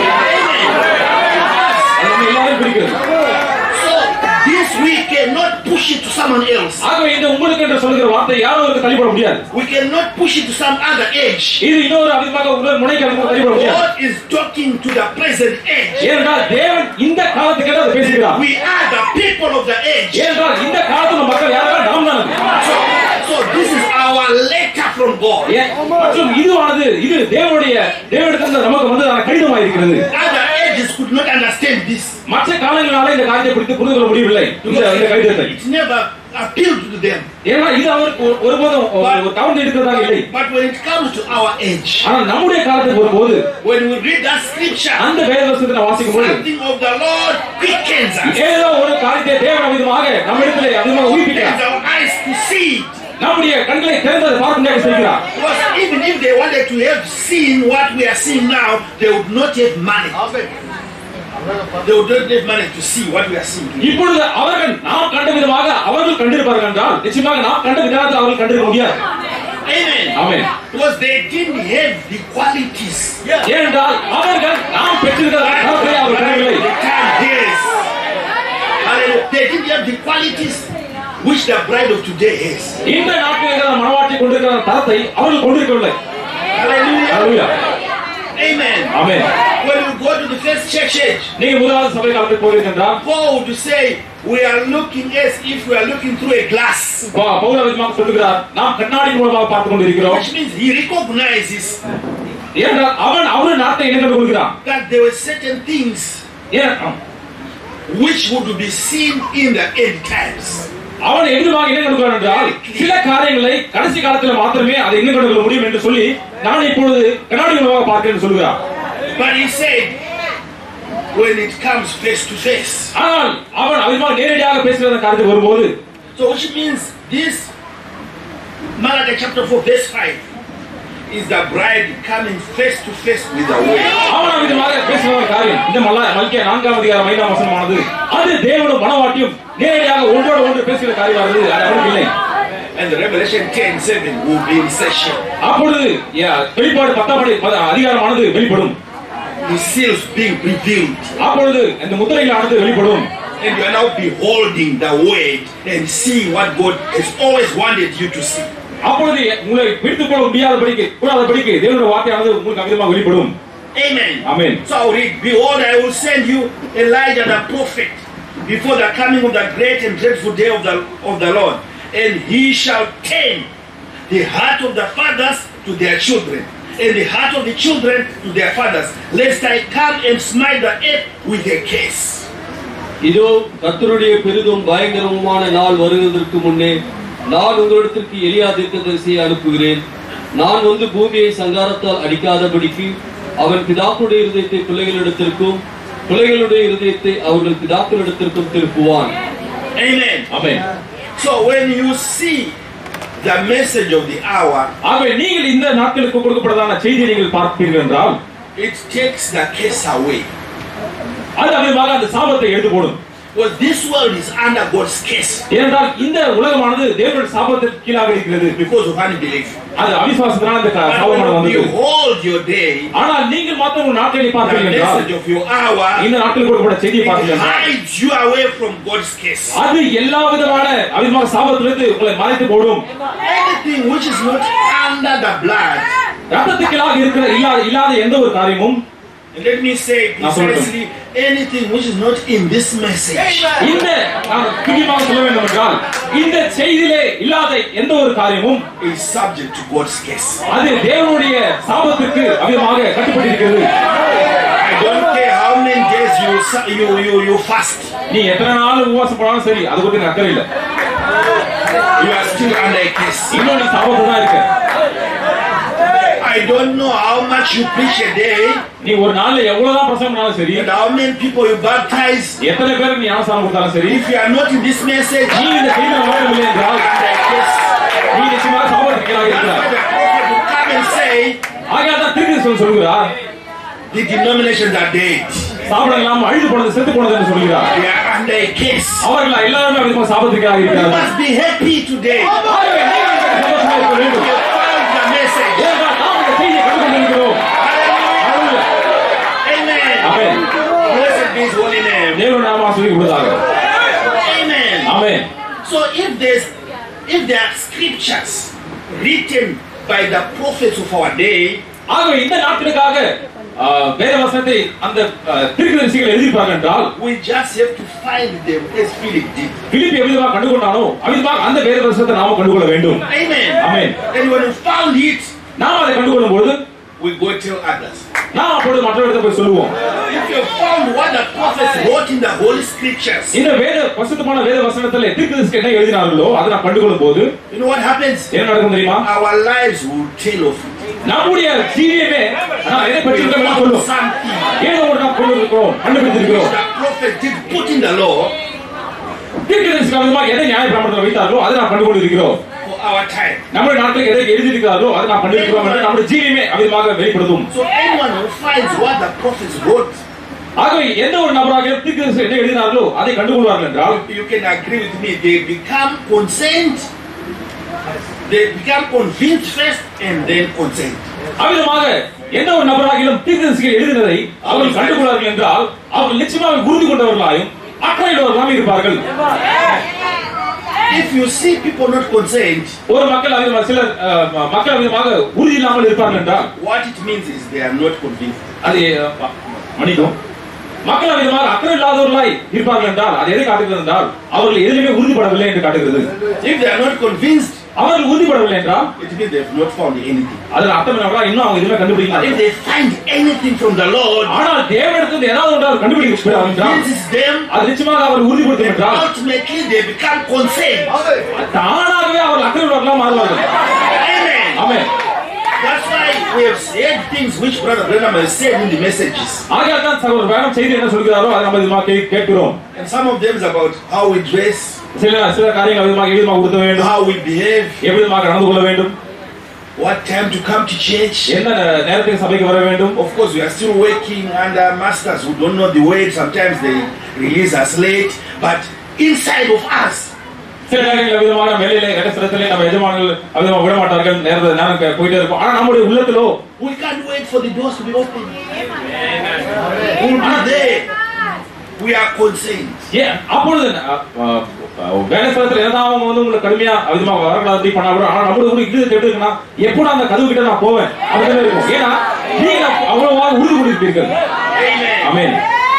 அது எல்லாரையும் குறிக்கிறது. This we cannot push it to someone else. ஆகவே இந்த உங்களுக்கு என்று சொல்கிற வார்த்தை யாரோ ஒருவருக்கு தள்ளிப்பட முடியாது. We cannot push it to some other age. இது இன்னொரு அதிகமாக இன்னொரு முனைக்கு தள்ளிப்பட முடியாது. God is talking to the present age. ஏனென்றால் தேவன் இந்த காலத்துக்கு ஏதாவது பேசுகிறார். We are the people of the age. ஏனென்றால் இந்த காலத்துல மக்கள் யாரோ நாம் தான். So this is our letter from God. மற்றும் இது தேவனிடத்திலிருந்து நமக்கு வந்து கடிதமாக இருக்கிறது. Other ages could not understand this. மற்ற காலங்களால இந்த காரியத்தை குறித்து புரிந்து கொள்ள முடியவில்லை. இந்த கடிதத்தை It never appealed to them. ஏன்னா இது அவருக்கு ஒருபோதும் ஒரு கவனம் எடுக்கிறதாக இல்லை. But when it comes to our age, ஆனால் நம்முடைய காலத்துக்கு வரும்போது when we read that scripture, அந்த வேதவசனத்தை வாசிக்கும்போது something of the Lord quickens us. ஏதோ ஒரு காரியத்தை தேவன் விதமாக நம்மிடத்திலே அதிகமாக ஊக்குவிக்கிறார். Our eyes to see it. நம்முடைய கண்களை திறந்து பார்க்க முடியாது செய்கிறார். Because even if they wanted to have seen what we are seeing now, they would not have money. They would not have money to see what we are seeing. இப்பொழுது அவர்கள் நாம் கண்ட விதமாக அவர்கள் கண்டிருப்பார்கள் என்றால் நிச்சயமாக நாம் கண்ட விதத்தில் அவர்கள் கண்டிருக்க முடியாது. Amen. Amen. Because they didn't have the qualities. ஏனென்றால் அவர்கள் நாம் பெற்றிருக்கிற தரத்தை அவர்கள் பெறவில்லை. Yes. They didn't have the qualities which the bride of today has. இந்த நாட்டில் மனவாட்டி கொண்டிருக்கிற தரத்தை அவர்கள் கொண்டிருக்கவில்லை. Hallelujah. Hallelujah. Amen. Amen. When you go to the first church age, நீங்க முதலாவது சபை காலத்துக்கு போகிறீர்கள் என்றால் Paul would say we are looking as if we are looking through a glass. Pavul விதமாக சொல்லுகிறார் நாம் கண்ணாடி மூலமாக பார்த்து கொண்டிருக்கிறோம். Which means he recognizes ஏனென்றால் அவன் நாட்டை என்ன கண்டு கொள்கிறான். that there were certain things which would be seen in the end times. அவன் எதிர்பார்க்க என்ன கொடுக்கிறான் என்றால் சில காரியங்களை கடைசி காலத்தில் மாத்திரமே அதை என்ன கொள்ள முடியும் என்று சொல்லி நான் இப்பொழுது கண்ணாடி மூலமாக பார்க்கிறேன் சொல்கிறார். But he said when it comes face to face. ஆனால் அவன் அதிகமாக நேரடியாக பேசுகிற காரியத்துக்கு வரும்போது So which means this Malachi chapter 4 verse 5 is the bride coming face to face with the way. அவன் அதிகமாக பேசுகிற காரியம் இந்த மல்கியா 4ஆம் அதிகாரம் 5ஆம் வசனமானது அது தேவனும் மனவாட்டியும் நேரடியாக ஒன்றோடு ஒன்று பேசுகிற காரியமானது அது அவனுக்கு இல்லை. And the Revelation 10:7 will be in session. அப்பொழுது வெளிப்பாடு 10ஆம் அதிகாரமானது வெளிப்படும். The seals being revealed. அப்பொழுது இந்த முத்திரைகளானது வெளிப்படும். And you are now beholding the word and seeing what God has always wanted you to see. அப்பொழுது உங்களை விடுத்துக் கொள்ள கூடாதபடிக்கு தேவனுடைய வார்த்தையானது உங்களுக்கு அமிதமாக வெளிப்படும். Amen. Amen. So I will read, behold, I will send you Elijah the prophet before the coming of the great and dreadful day of the Lord, and he shall turn the heart of the fathers to their children, and the heart of the children to their fathers, lest I come and smite the earth with a curse. இதோ கர்த்தருடைய பெரிதும் பயங்கரமான நாள் வருவதற்கு முன்னே நான் உங்களிடத்திற்கு எலியா தீர்க்கதரிசியை அனுப்புகிறேன். நான் வந்து பூமியை சங்காரத்தால் அடிக்காதபடிக்கு அவன் பிதாக்களுடைய இருதயத்தை பிள்ளைகளிடத்திற்கும் பிள்ளைகளுடைய இருதயத்தை அவர்கள் பிதாக்களிடத்திற்கும் திருப்புவான். Amen. Amen. So when you see the message of the hour, ஆகவே நீங்கள் இந்த நாட்களுக்கு கொடுக்கப்பட்டதான செய்தியை நீங்கள் பார்ப்பீர்கள் என்றால் it takes the curse away. அது அதிகமாக அந்த சாபத்தை எடுத்து போடும். Well, this world is under God's curse. ஏனென்றால் இந்த உலகமானது தேவனுடைய சாபத்திற்கு கீழாக இருக்கிறது. Because of unbelief. அது அவிசுவாசத்தினால் இந்த சாபமானது வந்தது. Behold your day. ஆனால் நீங்கள் மாத்திரம் ஒரு நாட்களை The பார்ப்பீர்கள் என்றால் message of your hour இந்த நாட்களுக்கு கொடுக்கப்பட்ட செய்தியை பார்ப்பீர்கள் என்றால் hides you away from God's curse. அது எல்லா விதமான அவிசுவாச சாபத்திலிருந்து உங்களை மறைத்து போடும். Anything which is not under the blood. ரத்தத்துக்கு கீழாக இல்லாத எந்த ஒரு காரியமும் And let me say precisely anything which is not in this message. இந்த நான் துல்லியமாக சொல்ல வேண்டும் என்றால் இந்த செய்தியிலே இல்லாத எந்த ஒரு காரியமும் is subject to God's curse. அது தேவனுடைய சாபத்திற்கு அதிகமாக கட்டுப்பட்டிருக்கிறது. I don't care how many days you fast. நீ எத்தனை நாள் உபவாசம் போனாலும் சரி அது பத்தி அக்கறை இல்லை. You are still under a curse. இன்னும் நீ சாபத்துல தான் இருக்க. I don't know how much you preach a day. நீ ஒரு நாள்ல எவ்வளவுதான் பிரசங்கம் பண்ணாலும் சரி And how many people you baptize. எத்தனை பேருக்கு நீ ஞானஸ்நானம் கொடுத்தாலும் சரி If you are not in this message, நீ இந்த செய்தியில வரவில்லை என்றால் நீ நிச்சயமாக சாபத்திற்கு கீழாக இருக்கிறார். the prophet will come and say, ஆகையால் தான் தீர்க்கதரிசி சொல்கிறார் the denominations are dead. ஸ்தாபனங்கள் எல்லாம் அழிந்து போனது, செத்து போனது என்று சொல்கிறார். They are under a curse. அவர்கள் எல்லாரும் விதமாக சாபத்திற்காக You இருக்கிறார்கள். must be happy today. ஆகவே நீங்கள் சந்தோஷமாக இருக்க வேண்டும். You found the message. ஏனென்றால் நாம் இந்த செய்தியை கண்டுகொண்டிருக்கிறோம். Hallelujah. Amen. Amen. Blessed be His holy name. தேவனுடைய நாமம் ஆசீர்வதிக்கப்படுவதாக. Amen. Amen. So if there are scriptures written by the prophets of our day, ஆகவே இந்த நாட்களுக்காக வேத வசனத்தை அந்த தீர்க்கதரிசிகள் எழுதியிருப்பார்கள் என்றால், we just have to find them as Philip did. பிலிப்பு எவ்விதமாக கண்டுகொண்டானோ அவ்விதமாக அந்த வேத வசனத்தை நாம கண்டுகொள்ள வேண்டும். Amen. Amen. And when we found it, நாம் அதை கண்டுகொள்ளும் பொழுது we go tell others. நாம் அப்பொழுது மற்றவர்களிடம் போய் சொல்லுவோம். If you found what the prophets wrote in the holy scriptures, இந்த வேத பரிசுத்தமான வேத வசனத்திலே தீர்க்கதரிசிகள் என்ன எழுதினார்களோ அதை நாம் கண்டுகொள்ளும் போது you know what happens? என்ன நடக்கும் தெரியுமா? Our lives will tell of it. நம்முடைய ஜீவியமே நாம் எதை பற்றி இருக்கிறோம் சொல்லும். Something ஏதோ ஒரு நாம் கொண்டிருக்கிறோம், கண்டுபிடித்திருக்கிறோம். the prophet did put in the law தீர்க்கதரிசிகள் விதமாக எதை நியாயப்பிரமாணத்தில் வைத்தார்களோ அதை நாம் கண்டுகொண்டிருக்கிறோம். for our time. நம்முடைய நாட்களுக்கு எதை எழுதியிருக்கிறார்களோ அதை நாம் கண்டிருக்கிறோம் என்று நம்முடைய ஜீவியமே அவ்விதமாக வெளிப்படுத்தும். So anyone who finds what the prophets wrote, ஆகவே எந்த ஒரு நபராக தீர்க்கதரிசிகள் என்ன எழுதினார்களோ அதை கண்டுகொள்வார்கள் என்றால், you can agree with me, they become consent. They become convinced first and then consent. அவ்விதமாக எந்த ஒரு நபராகிலும் தீர்க்கதரிசிகள் எழுதினதை அவர்கள் கண்டுகொள்வார்கள் என்றால் அவர்கள் நிச்சயமாக உறுதி கொண்டவர்களாயும் அக்கறையுள்ளவர்களாக இருப்பார்கள். If you see people not consent, ஒரு சிலர் மக்கள் அவ்விதமாக உறுதி இல்லாமல் இருப்பார்கள் என்றால், what it means is they are not convinced. அது மன்னிக்கும், மக்கள் அவ்விதமாக அக்கறை இல்லாதவர்களாய் இருப்பார்கள் என்றால் அது எதை காட்டுகிறது என்றால் அவர்கள் எதிலுமே உறுதிப்படவில்லை என்று காட்டுகிறது. If they are not convinced, அவர்கள் உறுதிப்படவில்லை என்றால் it means they have not found anything. அதில் அர்த்தம் என்னவென்றால் இன்னும் அவங்க எதுவுமே But கண்டுபிடிக்கல. if they find anything from the Lord, ஆனால் தேவனிடத்தில் ஏதாவது ஒன்றால் கண்டுபிடிக்கிறார்கள் என்றால் convinces them, அது நிச்சயமாக அவர் உறுதிப்படுத்தும் then என்றால் ultimately they become consent. தானாகவே அவர் அக்கறை உள்ளவர்களாக மாறுவார்கள். Amen. Amen. That's why we have said things which Brother Branham has said in the messages. ஆகையால் தான் சகோதரர் வேணும் செய்தி என்ன சொல்கிறாரோ அதை நம்ம இதுமாக கேட்கிறோம். And some of them is about how we dress, சில காரியங்கள் எவ்விதமாக உடுத்த வேண்டும், how we behave, எவ்விதமாக நடந்து கொள்ள வேண்டும், what time to come to church. எந்த நேரத்தில் சபைக்கு வர வேண்டும். Of course, we are still working under masters who don't know the way. Sometimes they release us late, but inside of us, சில நேரங்கள் விதமான வேலையில இடத்திலே நம்ம எஜமானர்கள் அவ்விதமாக விட மாட்டார்கள், நேரம் போயிட்டே இருக்கும். ஆனா நம்முடைய உள்ளத்திலோ we can't wait for the doors to be open. We'll be there. We are concerned. அப்பொழுது வேலை ஸ்தலத்தில் ஏதாவது அவங்க உங்களுக்கு கடுமையா விதமாக வரக்கூடாது பண்ணா கூட, ஆனா நம்மளுக்கு கூட இது எப்படி இருக்குன்னா எப்போ அந்த கதவு கிட்ட நான் போவேன் அப்படின்னு இருக்கும். ஏன்னா நீங்க அவ்வளவா உறுதி கொண்டிருப்பீர்கள். ஆமென்.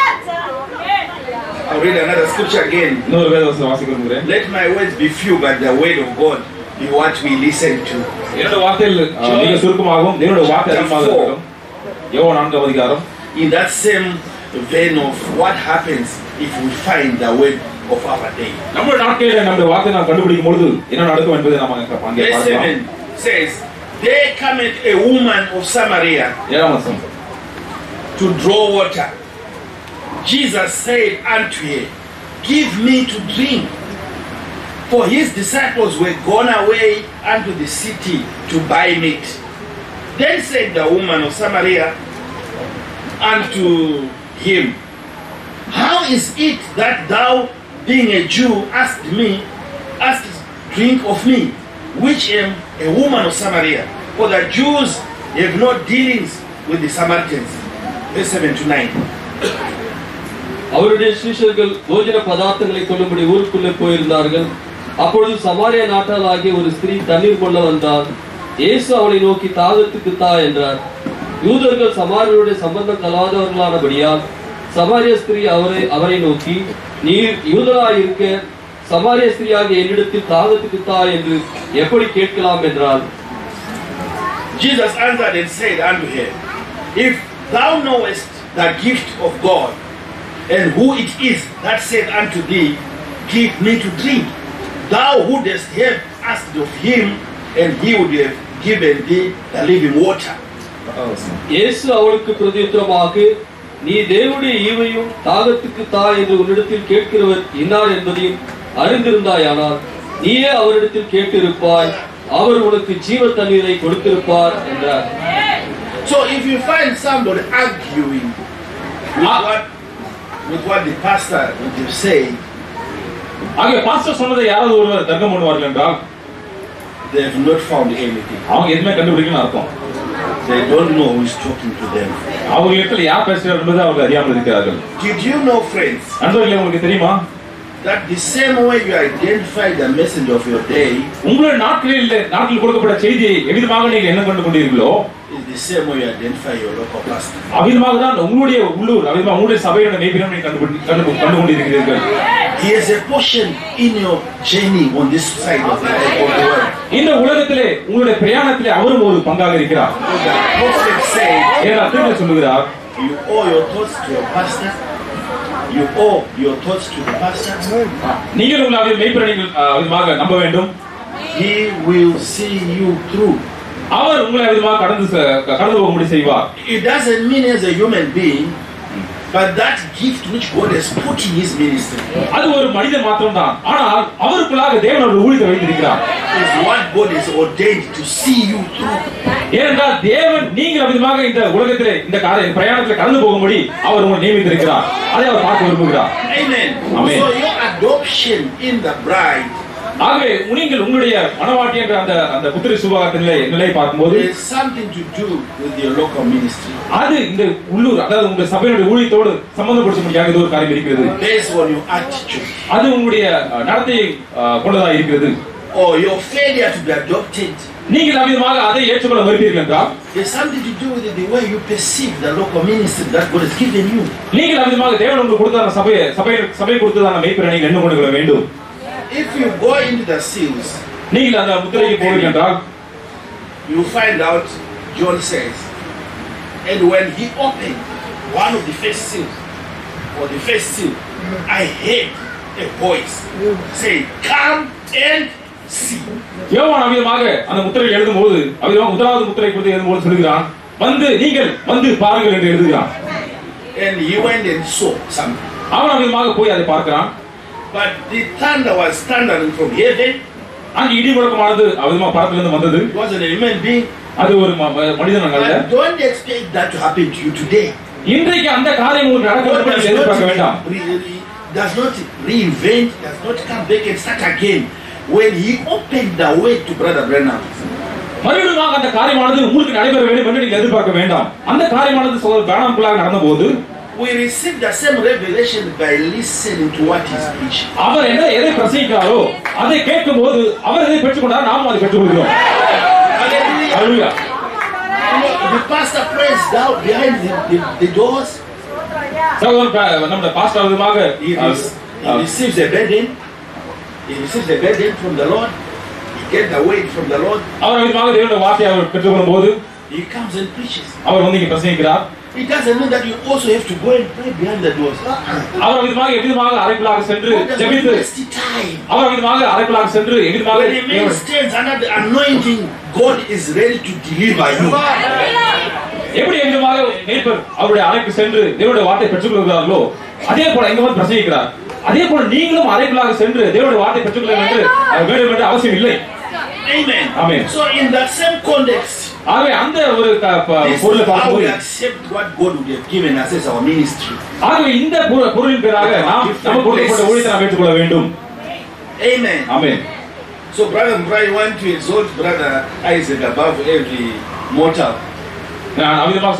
I'll read another scripture again. இன்னொரு வேதவசனம் வாசிக்க விரும்புகிறேன். Let my words be few, but the word of God be what we listen to. என்னோட வார்த்தையில் மிக சுருக்கமாகவும் தேவனுடைய வார்த்தை அதிகமாக இருக்கும். யோவான் 4 அதிகாரம். In that same vein of what happens if we find the word of our day. நம்முடைய நாட்களில் நம்முடைய வார்த்தையை நாம் கண்டுபிடிக்கும் பொழுது என்ன நடக்கும் என்பதை நாம் அங்கே Verse பார்க்கலாம். 7 says, there cometh a woman of Samaria 7ஆம் வசனம். to draw water. Jesus said unto her, give me to drink. For his disciples were gone away unto the city to buy meat. Then said the woman of Samaria unto him, how is it that thou, being a Jew, askest drink of me, which am a woman of Samaria? For the Jews have no dealings with the Samaritans. Verse 7 to 9. அவருடைய சீஷர்கள் போஜன பதார்த்தங்களை கொள்ளும்படி ஊருக்குள்ளே போயிருந்தார்கள். அப்பொழுது சமாரியா நாட்டாளாகிய ஒரு ஸ்திரீ தண்ணீர் கொள்ள வந்தார். இயேசு அவளை நோக்கி தாகத்துக்கு தா என்றார். யூதர்கள் சமாரியருடைய சம்பந்தம் கலாதவர்களானபடியால் சமாரிய ஸ்திரீ அவரை நோக்கி, நீர் யூதராயிருக்க சமாரிய ஸ்திரீயாகிய என்னிடத்தில் தாகத்துக்கு தா என்று எப்படி கேட்கலாம் என்றால், Jesus answered and said unto her, if thou knowest the gift of God, and who it is that said unto thee, give me to drink, thou wouldest have asked of him, and he would have given thee the living water. இயேசு அவளுக்கு பிரதியுத்தரமாக, நீ தேவனுடைய ஈவையும் தாகத்துக்கு தா என்று உன்னிடத்தில் கேட்கிறவர் இன்னார் என்பதையும் அறிந்திருந்தாயானால் நீயே அவரிடத்தில் கேட்டிருப்பாய், அவர் உனக்கு ஜீவ தண்ணீரை கொடுத்திருப்பார் என்றார். So if you find somebody arguing with what the pastor would say, ஆகிய பாஸ்டர் சொன்னதை யாராவது ஒருவர் தர்க்கம் பண்ணுவார்கள் என்றால் they have not found anything. அவங்க எதுவுமே கண்டுபிடிக்கணும்னு அர்த்தம். They don't know who is talking to them. அவங்களுக்கு யார் பேசுறாங்க என்பது அவங்க அறியாமல் இருக்கிறார்கள். Did you know, friends, நண்பர்களே, உங்களுக்கு தெரியுமா that the same way you identify the message of your day உங்களுடைய நாட்களில் கொடுக்கப்பட்ட செய்தியை எவ்விதமாக நீங்கள் என்ன கண்டு கொண்டீர்களோ is the same way you identify your local pastor. அவ்விதமாக தான் உங்களுடைய உள்ளூர் அவ்விதமாக உங்களுடைய சபையோட மேய்ப்பனை நீங்கள் கண்டு கொண்டிருக்கிறீர்கள். He has a portion in your journey on this side of the world. இந்த உலகத்திலே உங்களுடைய பிரயாணத்திலே அவரும் ஒரு பங்காக இருக்கிறார். The prophet said, திரும்ப சொல்லுகிறார், you owe your thoughts to your pastor. You owe your thoughts to the pastor. நீங்கள் உங்களை மேய்ப்பனை நீங்கள் அவ்விதமாக நம்ப வேண்டும். He will see you through. அவர் உங்களை அவ்விதமாக கடந்து போகும்படி செய்வார். It doesn't mean as a human being, but that gift which God has put in his ministry அது ஒரு மனிதன் மாத்திரம்தான். ஆனால் அவருக்குள்ளாக தேவன் ஒரு ஊழியத்தை வைத்திருக்கிறார். is what God has ordained to see you through. ஏனென்றால் தேவன் நீங்கள் அவ்விதமாக இந்த உலகத்திலே இந்த பிரயாணத்தில் கடந்து போகும்படி அவர் உங்களை நியமித்திருக்கிறார். அதை அவர் பார்க்க விரும்புகிறார். Amen. Amen. So your adoption in the bride, ஆகவே நீங்கள் உங்களுடைய மனவாட்டி என்ற அந்த புத்திர சுபாகத்தின் நிலையை பார்க்கும்போது there is something to do with your local ministry. அது இந்த உள்ளூர் அதாவது உங்க சபையினுடைய ஊழியத்தோடு சம்பந்தப்படுத்தும்படியாக இது ஒரு காரியம் இருக்கிறது. Based on your attitude அது உங்களுடைய நடத்தையை கொண்டதாக இருக்கிறது. or your failure to be adopted. நீங்கள் அவ்விதமாக அதை ஏற்றுக்கொள்ள மறுப்பீர்கள் என்றால் There's something to do with the way you perceive the local ministry that God has given you. நீங்கள் அவ்விதமாக தேவன் உங்களுக்கு கொடுத்த சபை கொடுத்ததான மெய்ப்பரை நீங்கள் எண்ணம் கொண்டு கொள்ள வேண்டும். If you go into the seals, நீங்கள் அந்த முத்திரைக்கு போவீர்கள் என்றால் you find out, John says, and when he opened one of the first seals, or the first seal, I heard a voice say, come and see. யோவான் அவ்விதமாக அந்த முத்திரையை எழுதும்போது அவ்விதமாக முதலாவது முத்திரை குறித்து எழுதும்போது சொல்கிறான், நீங்கள் வந்து பாருங்கள் என்று எழுதுகிறான். And he went and saw something. அவன் அவ்விதமாக போய் அதை பார்க்கிறான். But the thunder was thundering from heaven. அங்கே இடி முழக்கமானது அவ்விதமாக பரத்திலிருந்து வந்தது. It wasn't a human being. அது ஒரு மனிதன் அல்ல. But don't expect that to happen to you today. இன்றைக்கு அந்த காரியம் உங்களுக்கு நடக்க வேண்டும் என்று எதிர்பார்க்க வேண்டாம். Does not reinvent, does not come back and start again. When he opened the way to Brother Branham, மறுபடியும் அந்த காரியமானது உங்களுக்கு நடைபெற வேண்டும் என்று நீங்கள் எதிர்பார்க்க வேண்டாம். அந்த காரியமானது சகோதரர் பிரானம்குள்ளாக நடந்தபோது we received the same revelation by listening to what he's preaching. அவர் எதை பிரசங்கிக்கிறாரோ அதை கேட்கும்போது அவர் எதை பெற்றுக்கொண்டார், நாமும் அதை பெற்றுக்கொள்கிறோம். Hallelujah. The pastor prays down behind the doors. சகோதரர் நம்முடைய பாஸ்டர் விதமாக He receives a burden. He receives a burden from the Lord. He gets the word from the Lord. அவர் விதமாக தேவனுடைய வார்த்தையை அவர் பெற்றுக்கொள்ளும் போது He comes and preaches. அவர் வந்து இங்கே பிரசங்கிக்கிறார். It doesn't mean that you also have to go and pray behind the doors. அவர் விதமாக எவ்விதமாக அறைக்குள்ளாக சென்று ஜெபித்து அவர் விதமாக அறைக்குள்ளாக சென்று எவ்விதமாக when a man stands under the anointing, God is ready to deliver you. எப்படி எவ்விதமாக மேய்ப்பர் அவருடைய அறைக்கு சென்று தேவனுடைய வார்த்தையை பெற்றுக்கொள்கிறார்களோ அதே போல இங்க வந்து பிரசங்கிக்கிறார். அதே போல நீங்களும் அறைக்குள்ளாக சென்று தேவனுடைய வார்த்தையை பெற்றுக்கொள்ள வேண்டும் என்று அவசியம் இல்லை. Amen. Amen. So in that same context, ஆகவே அந்த ஒரு பொருளை பார்க்கும்போது we accept what God would have given us as our ministry. ஆகவே இந்த பொருளின் பேராக நமக்கு கொடுக்கப்பட்ட ஊழியத்தை நாம் ஏற்றுக்கொள்ள வேண்டும். Amen. Amen. So Brother Brian want to exalt Brother Isaac above every mortal. நான் அவ்விதமாக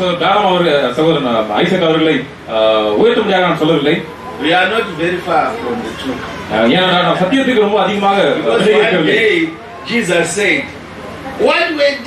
சகோதரன் ஐசக் அவர்களை உயர்த்தும்படியாக நான் சொல்லவில்லை. We are not very far from the truth. ஏன்னா நான் சத்தியத்துக்கு ரொம்ப அதிகமாக One day Jesus said, what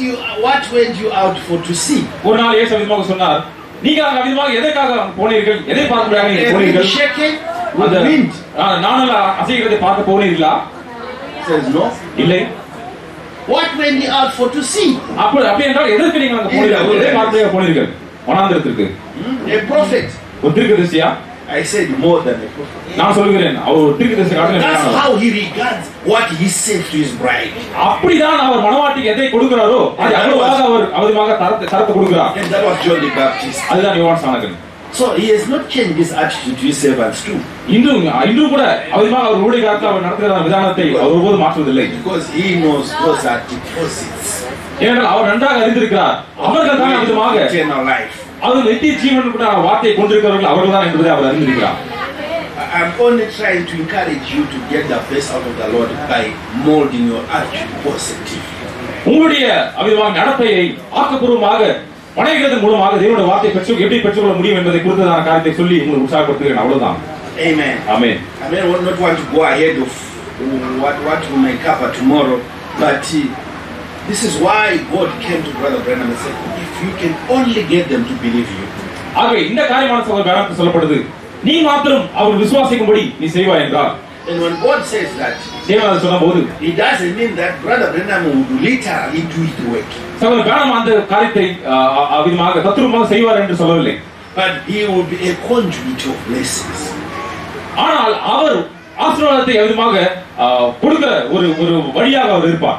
went you out for to see? ஒரு நாள் இயேசு அவ்விதமாக சொன்னார், நீங்கள் அவ்விதமாக எதற்காக போனீர்கள், எதை பார்க்கும்படியாக நீங்கள் போனீர்கள்? Shaken with wind. நானல்ல அசைகிறதை பார்க்க போனீர்களா? Says no. இல்லை. What went you out for to see? அப்படி என்றால் எதற்கு நீங்கள் அங்க போனீர்கள், எதை பார்க்க போனீர்கள்? வனாந்திரத்திற்கு. A prophet. ஒரு தீர்க்கதரிசியா? I said more than a prophet. நான் சொல்கிறேன் அவர் ஒரு தீர்க்கதரிசி காட்டிலும் That's how he regards what he sent to his bride. அப்படிதான் அவர் மணவாட்டிக்கு எதை கொடுக்கிறாரோ அது அவ்வளவாக அவர் அவதிமாக தரத்தை கொடுக்கிறார். And that was John the Baptist. அதுதான் யோவான் ஸ்நானகன். So he has not changed his attitude to his servants too. இன்றும் கூட அவதிமாக அவர் ஊழியக்காரர்கள் அவர் நடத்துகிற விதானத்தை அவர் ஒருபோது மாற்றுவதில்லை. Because he knows those are deposits. ஏனென்றால் அவர் நன்றாக அறிந்திருக்கிறார் அவர்கள் தான் விதமாக eternal life. அவர் நித்திய ஜீவனுக்கு வார்த்தையை கொண்டிருக்கிறவர்கள் அவர்கள் தான் என்பதை அவர் அறிந்திருக்கிறார். I'm only trying to encourage you to get the best out of the Lord by molding your attitude positive. உங்களுடைய அவிதமான நடத்தையை ஆக்கப்பூர்வமாக படைக்கிறதன் மூலமாக தேவனுடைய வார்த்தையை எப்படி பெற்றுக்கொள்ள முடியும் என்பதை குறித்ததான காரியத்தை சொல்லி உங்களுக்கு உற்சாகப்படுத்துகிறேன். அவ்வளவுதான். Amen. Amen. I may not want to go ahead of what we may cover tomorrow, but this is why God came to Brother Branham and said, if you can only get them to believe you. ஆகவே இந்த காரியமான சகோதரர் பிரானமுக்கு சொல்லப்படுது, நீ மாத்திரம் அவர் விசுவாசிக்கும்படி நீ செய்வாய் என்றார். And when God says that, தேவன் சொன்னபோது it doesn't mean that Brother Branham will literally do it work. சகோதரர் பிரானம் அந்த காரியத்தை அவிதமாக தத்துவமாக செய்வார் என்று சொல்லவில்லை. But he will be a conduit of blessings. ஆனால் அவர் ஆசீர்வாதத்தை அவிதமாக கொடுக்கிற ஒரு வழியாக அவர் இருப்பார்.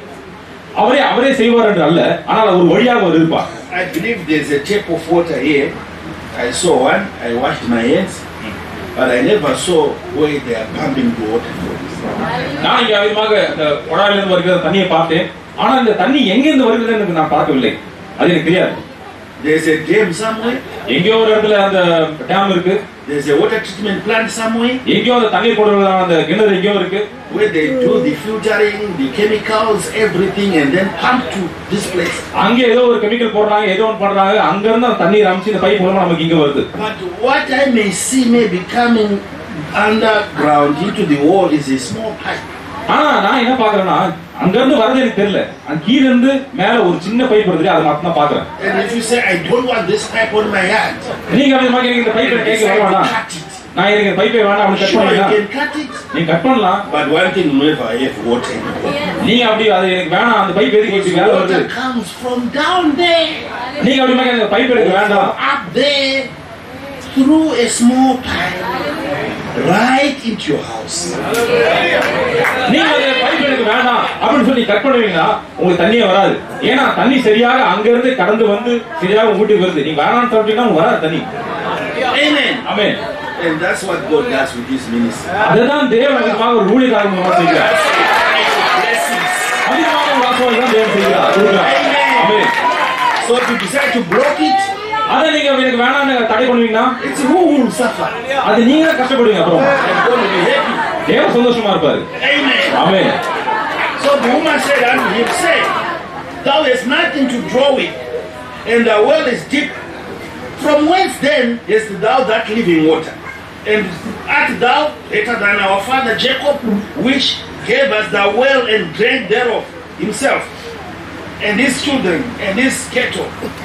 அவரே செய்வார் என்று அல்ல, ஆனால் ஒரு வழியாக அவர் இருப்பார். I believe there's a tap of water here. I saw one. I washed my hands, but I never saw where they are pumping the water from. நான் இங்க அதிகமாக இந்த குழாயிலிருந்து வருகிற தண்ணியை பார்த்தேன், ஆனா இந்த தண்ணி எங்கிருந்து வருகிறது எனக்கு நான் பார்க்கவில்லை, அது எனக்கு தெரியாது. There's a dam somewhere. எங்கேயோ ஒரு இடத்துல அந்த டேம் இருக்கு. There's a water treatment plant somewhere. எங்கேயோ அந்த தண்ணீர் போடுறதான அந்த கிணறு எங்கேயோ இருக்கு. Where they do the filtering, the chemicals, everything, and then pump to this place. அங்கே ஏதோ ஒரு கெமிக்கல் போடுறாங்க, ஏதோ ஒன்று பண்றாங்க, அங்க இருந்து அந்த தண்ணீர் அமிச்சு இந்த பைப் மூலமா நமக்கு இங்க வருது. But what I may see may be coming underground into the wall is a small pipe. ஆனா நான் என்ன பாக்குறேன்னா, அங்க இருந்து வரது எனக்கு தெரியல, அந்த கீழ இருந்து மேல ஒரு சின்ன பைப் வருது, அதை மட்டும் தான் பாக்குறேன். And if you say I don't want this pipe on my hand, நீங்க அப்படி மாதிரி இந்த பைப்பை கேட்க வேண்டாம், நான் எனக்கு பைப்பை வேண்டாம் அப்படி கட் பண்ணலாம். நீங்க கட் பண்ணலாம். But one thing, never have water in the water. நீங்க அப்படி அது எனக்கு வேணாம், அந்த பைப் எதுக்கு இப்படி மேல வருது? Water comes from down there. நீங்க அப்படி மாதிரி அந்த பைப் எனக்கு வேண்டாம். Up there, through a small pipe, right into your house. நீங்க அந்த பைப் எனக்கு வேண்டாம் அப்படின்னு சொல்லி கட் பண்ணுவீங்கன்னா உங்களுக்கு தண்ணியே வராது. ஏன்னா தண்ணி சரியாக அங்க இருந்து கடந்து வந்து சரியாக உங்க வீட்டுக்கு வருது. நீங்க வேணாம்னு சொல்றீங்கன்னா உங்களுக்கு வராது தண்ணி. Amen. Amen. And that's what God does with His ministry. அதுதான் தேவன் அதிகமாக ஒரு ஊழியக்காரன் மூலமா செய்கிறார். அதிகமாக ஒரு ஆசீர்வாதம் தான் தேவன் செய்கிறார். ஆமென். So if you decide to block it, அதை நீங்க எனக்கு வேணாம்னு தடை பண்ணுவீங்கன்னா it's who will suffer. அது நீங்க தான் கஷ்டப்படுவீங்க. அப்புறம் And God will be happy. தேவன் சந்தோஷமா இருப்பாரு. Amen. Amen. So the woman said unto him, say, thou hast nothing to draw with, and the well is deep. From whence then hast thou that living water? And art thou better than our father Jacob, which gave us the well and drank thereof himself, and his children, and his cattle?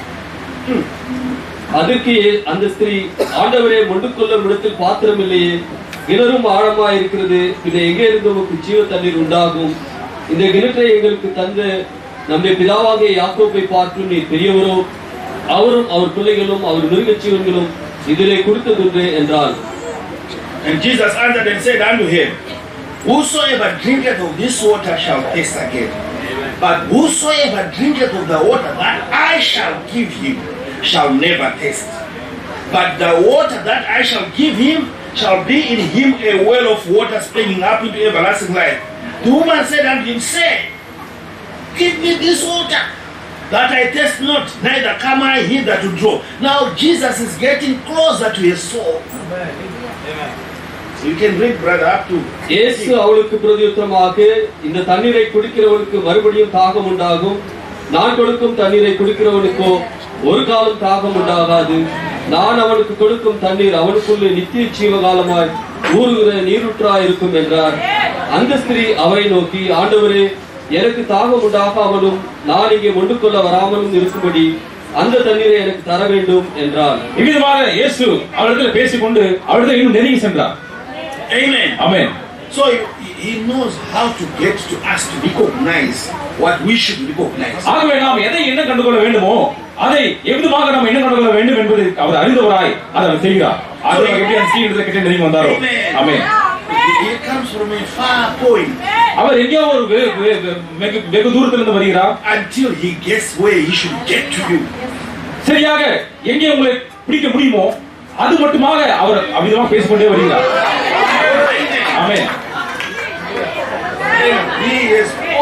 அதற்கு அந்த ஸ்திரீ, ஆண்டவரே, மொண்டுக்கொள்ள இடத்தில் பாத்திரம் இல்லையே, கிணறும் ஆழமா இருக்கிறது, பின்ன எங்கே இருந்து உமக்கு ஜீவ தண்ணீர் உண்டாகும்? இந்த கிணற்றை எங்களுக்கு தந்த நம்முடைய பிதாவாகிய யாக்கோபை பார்த்தும் நீ பெரியவரோ, அவரும் அவர் பிள்ளைகளும் அவர் மிருக ஜீவன்களும் இதிலே குடித்ததுண்டு என்றாள். And Jesus answered and said unto him, whosoever drinketh of this water shall thirst again. But whosoever drinketh of the water that I shall give him shall never thirst. But the water that I shall give him shall be in him a well of water springing up into everlasting life. The woman said unto him, say, give me this water, that I thirst not, neither come I hither to draw. Now Jesus is getting closer to his soul. Amen. You can read brother up to. இயேசு அவளுக்கு பிரதியுத்தரமாக, இந்த தண்ணீரை குடிக்கிறவனுக்கு மறுபடியும் தாகம் உண்டாகும், நான் கொடுக்கும் தண்ணீரை குடிக்கிறவனுக்கோ ஒரு காலம் தாகம் உண்டாகாது. நான் அவனுக்கு கொடுக்கும் தண்ணீர் அவனுக்குள்ளே நித்திய ஜீவகாலமாய் ஊறுகிற நீரூற்றாய் இருக்கும் என்றார். அந்த ஸ்திரீ அவரை நோக்கி, ஆண்டவரே, எனக்கு தாகம் உண்டாகாமலும் நான் இங்கே மொண்டு கொள்ள வராமலும் இருக்கும்படி அந்த தண்ணீரை எனக்கு தர வேண்டும் என்றார். இவ்விதமாக இயேசு அவரிடத்தில் பேசிக்கொண்டு அவரிடத்தில் இன்னும் நெருங்கி சென்றார். Amen. Amen. So he knows how to get to us to recognize what we should recognize. ஆகவே நாம் எதை என்ன கண்டுகொள்ள வேண்டுமோ அதை எவ்விதமாக நாம் என்ன கண்டுகொள்ள வேண்டும் என்பது அவர் அறிந்தவராய் அதை செய்கிறார். ஆகவே எப்படி அந்த ஸ்ரீ கிட்ட நெருங்கி வந்தாரோ. ஆமென். He comes from a far point. அவர் எங்கேயோ ஒரு வெகு தூரத்திலிருந்து வருகிறார். Until he gets where he should get to you. சரியாக எங்கே உங்களை பிடிக்க முடியுமோ அது மட்டுமாக அவர் அவ்விதமாக பேசிக்கொண்டே வருகிறார். ஆமென். He has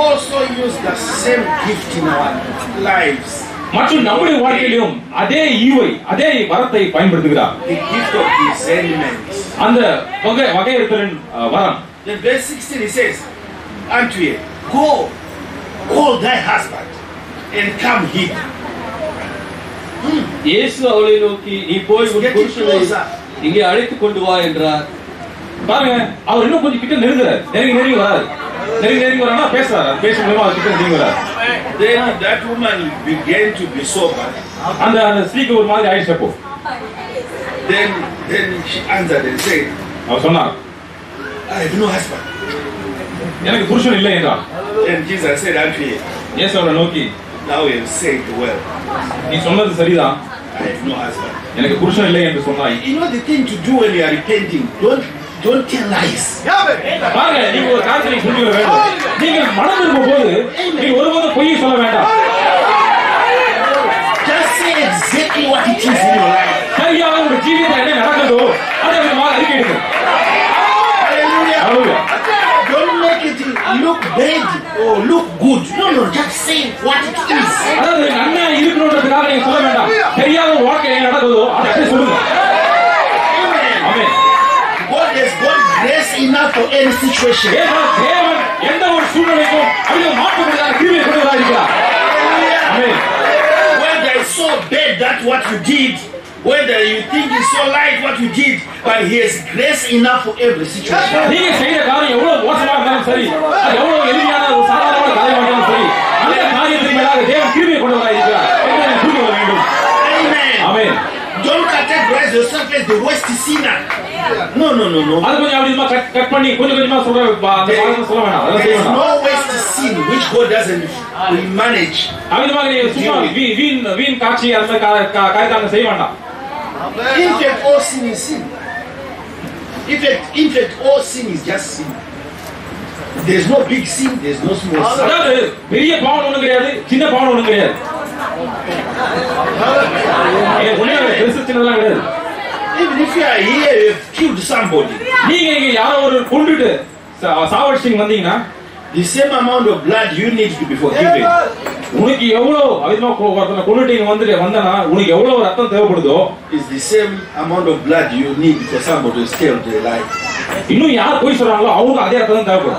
also use the same gift in our lives. மற்றும் நம்முடைய வாழ்க்கையிலும் அதே ஈவை அதே வரத்தை பயன்படுத்துகிறார். The gift of discernment. அந்த வகையறுத்தலின் வரம். In verse 16 he says unto him, go, call thy husband and come hither. இயேசு அவளை நோக்கி நீ போய் உன் புருஷனை இங்கே அழைத்துக் கொண்டு வா என்றார். பாருங்க, அவர் இன்னும் கொஞ்சம் கிட்ட நெருங்குறாரு. நெருங்கி வராரு. நெருங்கி வரானா பேசுறாரு. பேச மூலமா அவர் கிட்ட நெருங்கி வராரு. Then that woman began to be sober. அந்த ஸ்திரீக்கு ஒரு மாதிரி ஆயிடுச்சு. அப்போ Then she answered and said, அவர் சொன்னார், I have no husband. எனக்கு புருஷன் இல்லை என்றார். And Jesus said unto him, இயேசு அவரை நோக்கி, thou hast said well, நீ சொன்னது சரிதான், I have no husband. எனக்கு புருஷன் இல்லை என்று சொன்னாய். You know the thing to do when you are repenting, don't tell lies. பாருங்க, நீங்க ஒரு காரியத்தை சொல்லிட வேண்டும். நீங்க மனம் திரும்பும் போது நீங்க ஒருபோதும் பொய் சொல்ல வேண்டாம். Just say exactly what it is in your life. சரியாக உங்க ஜீவிதத்தில் என்ன நடக்குதோ அதை விதமாக அறிக்கையிடுங்க. Hallelujah. Don't make it look bad or look good. No, just say what it is. அதாவது நன்மை இருக்கணும்ன்றதுக்காக நீங்க சொல்ல வேண்டாம். சரியாக உங்க வாழ்க்கையில் என்ன நடக்குதோ அதை அப்படியே சொல்லுங்க. ஆமென். God has got grace enough for any situation. தேவன் எந்த ஒரு சூழ்நிலைக்கும் அதில் மாற்றப்படுகிற கிருபை கொண்டவராக இருக்கிறார். ஆமென். Whether it's so bad that what you did, whether you think it's so light what you did, but He has grace enough for every situation. நீங்க செய்த காரியம் எவ்வளவு மோசமா இருந்தாலும் சரி, அது எவ்வளவு எளிமையான ஒரு சாதாரணமான காரியமாக இருந்தாலும் சரி, அந்த காரியத்தின் மேலாக தேவன் கிருபை கொண்டவராக இருக்கிறார் என்று நீங்கள் புரிந்து கொள்ள வேண்டும். Amen. Amen. Don't categorize yourself as the worst sinner. No. அது கொஞ்சம் அப்படிமா கட் பண்ணி கொஞ்சம் கொஞ்சமா சொல்ல அந்த காரியத்தை சொல்ல வேண்டாம். அதெல்லாம் செய்ய There is வேண்டாம். no waste sin which God doesn't manage. அப்படிமாக நீங்க சும்மா வீண் காட்சி அந்த காரியத்தை செய்ய வேண்டாம். In fact, all sin is sin. In fact, all sin is just sin. There's no big sin, there's no small sin. அதாவது பெரிய பாவம் ஒண்ணும் கிடையாது, சின்ன பாவம் ஒண்ணும் கிடையாது. பெருசு சின்னதெல்லாம் கிடையாது. Even if you are here, you have killed somebody. நீங்க இங்க யாரோ ஒரு கொண்டுட்டு சாவடிச்சிங்க வந்தீங்கன்னா, the same amount of blood you need to be forgiven. உனக்கு எவ்வளவு அதிகமா ஒருத்தனை கொண்டுட்டீங்க வந்தனா உனக்கு எவ்வளவு ரத்தம் தேவைப்படுதோ is the same amount of blood you need for somebody to stay their life. இன்னும் யார் போய் சொல்றாங்களோ அவங்க அதே ரத்தம் தான் தேவைப்படும்.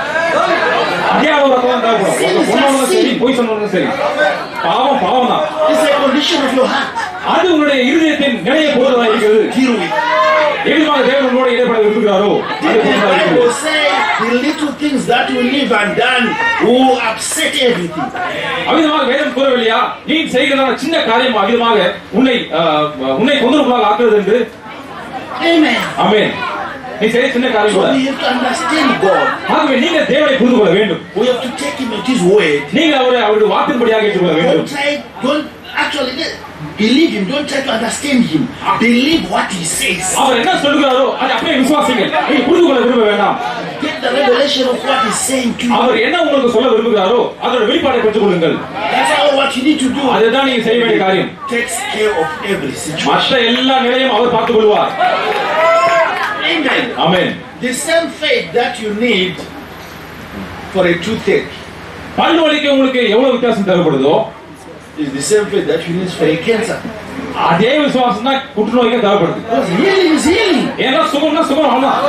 அதே அளவு ரத்தம் தான் தேவைப்படும். சொன்னவங்க சரி, போய் சொன்னவங்க சரி, பாவம் தான். It's a condition of your heart. அது உங்களுடைய இருதயத்தின் நிலையை பொறுத்ததா இருக்கிறது. Deal with. எதுமாக தேவனோட இடைப்பட விரும்புகிறாரோ The Bible says the little things that you leave undone will upset everything. அவிதமாக வேதம் கூறவில்லையா, நீ செய்கிறதான சின்ன காரியம் அவிதமாக உன்னை தொந்தரவுக்குள்ளாக ஆக்குறது என்று. Amen. ஆமென். நீ செய்ய சின்ன காரியம் So கூட. we have to understand God. ஆகவே நீங்க தேவனை புரிந்து கொள்ள வேண்டும். We have to take Him at His word. நீங்க அவருடைய வார்த்தையின்படியாக ஏற்றுக்கொள்ள வேண்டும். Don't actually believe Him. Don't try to understand Him. Believe what He says. அவர் என்ன சொல்கிறாரோ அதை அப்படியே விசுவாசிங்கள். நீங்க புரிந்து கொள்ள விரும்ப வேண்டாம். Get the revelation of what He's saying to you. அவர் என்ன உங்களுக்கு சொல்ல விரும்புகிறாரோ அதோட வெளிப்பாட்டை பெற்றுக் கொள்ளுங்கள். That's all what you need to do. அதுதான் நீங்க செய்ய வேண்டிய காரியம். Takes care of every situation. மற்ற எல்லா நிலையும் அவர் பார்த்துக் கொள்வார். Amen. Amen. The same faith that you need for a toothache பல்லு வலிக்கு உங்களுக்கு எவ்வளவு வித்தியாசம் தேவைப்படுதோ is the same faith that you need for a cancer. அதே விசுவாசம் தான் புற்றுநோய்க்கு தேவைப்படுது. Because healing is healing. ஏன்னா சுகம்னா சுகம் அவ்வளவுதான்.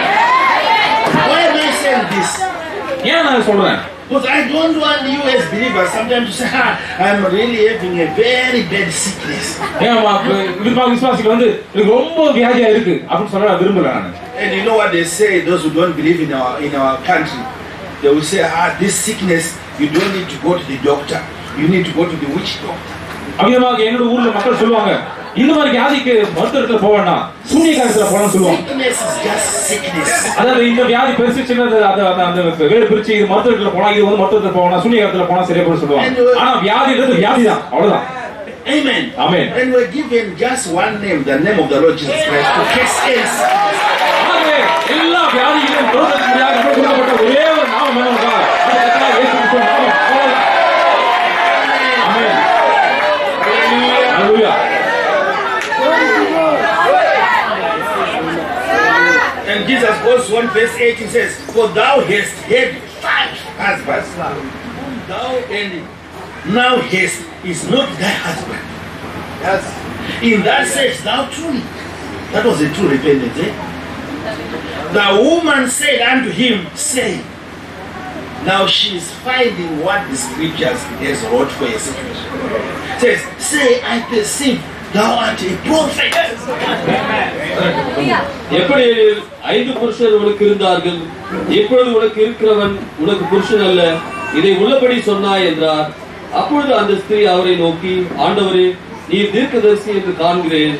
Why am I saying this? ஏன் நான் சொல்றேன்? Because I don't want you as believers sometimes to say, I'm really having a very bad sickness. விசுவாசிகள் வந்து ரொம்ப வியாதியா இருக்கு அப்படின்னு சொல்ல நான் விரும்புறேன் நான். And you know what they say, those who don't believe in our country, they will say, this sickness, you don't need to go to the doctor. You need to go to the witch doctor. அவிதமாக என்னோட ஊர்ல மக்கள் சொல்லுவாங்க, இந்த மாதிரி வியாதிக்கு மருத்துவத்துல போவேன்னா சூனியக்காரத்துல போகணும்னு சொல்லுவாங்க. Sickness is just sickness. அதாவது இந்த வியாதி பெருசு சின்னது அந்த வேறு பிரிச்சு இது மருத்துவத்துல போனா இது வந்து மருத்துவத்துல போனா சூனியக்காரத்துல போனா சரியா போய் சொல்லுவாங்க. ஆனா வியாதின்றது வியாதிதான், அவ்வளவுதான். Amen. Amen. And we're given just one name, the name of the Lord Jesus Christ, to cast cancer. ஆகவே எல்லா வியாதிகளையும் தோற்றத்துக்குள்ளாக கொடுக்கப்பட்ட ஒரே ஒரு நாமம் என்னவென்றா அது கர்த்தராகிய இயேசு கிறிஸ்துவின் நாமம். அவ்வளவுதான். ஆமென். ஹல்லேலூயா. And Jesus goes on, verse 8, he says, for thou hast had 5 husbands, whom thou and now hast is not thy husband. Yes. In that says thou truly. That was a true repentance. The woman said unto him, say. Now she is finding what the scriptures has wrote for a situation. Says, say, I perceive thou art a prophet. எப்படி 5 புருஷர் உனக்கு இருந்தார்கள், இப்பொழுது உனக்கு இருக்கிறவன் உனக்கு புருஷன் அல்ல, இதை உள்ளபடி சொன்னாய் என்றார். அப்பொழுது அந்த ஸ்திரீ அவரை நோக்கி, ஆண்டவரே, நீர் தீர்க்கதரிசி என்று காண்கிறேன்.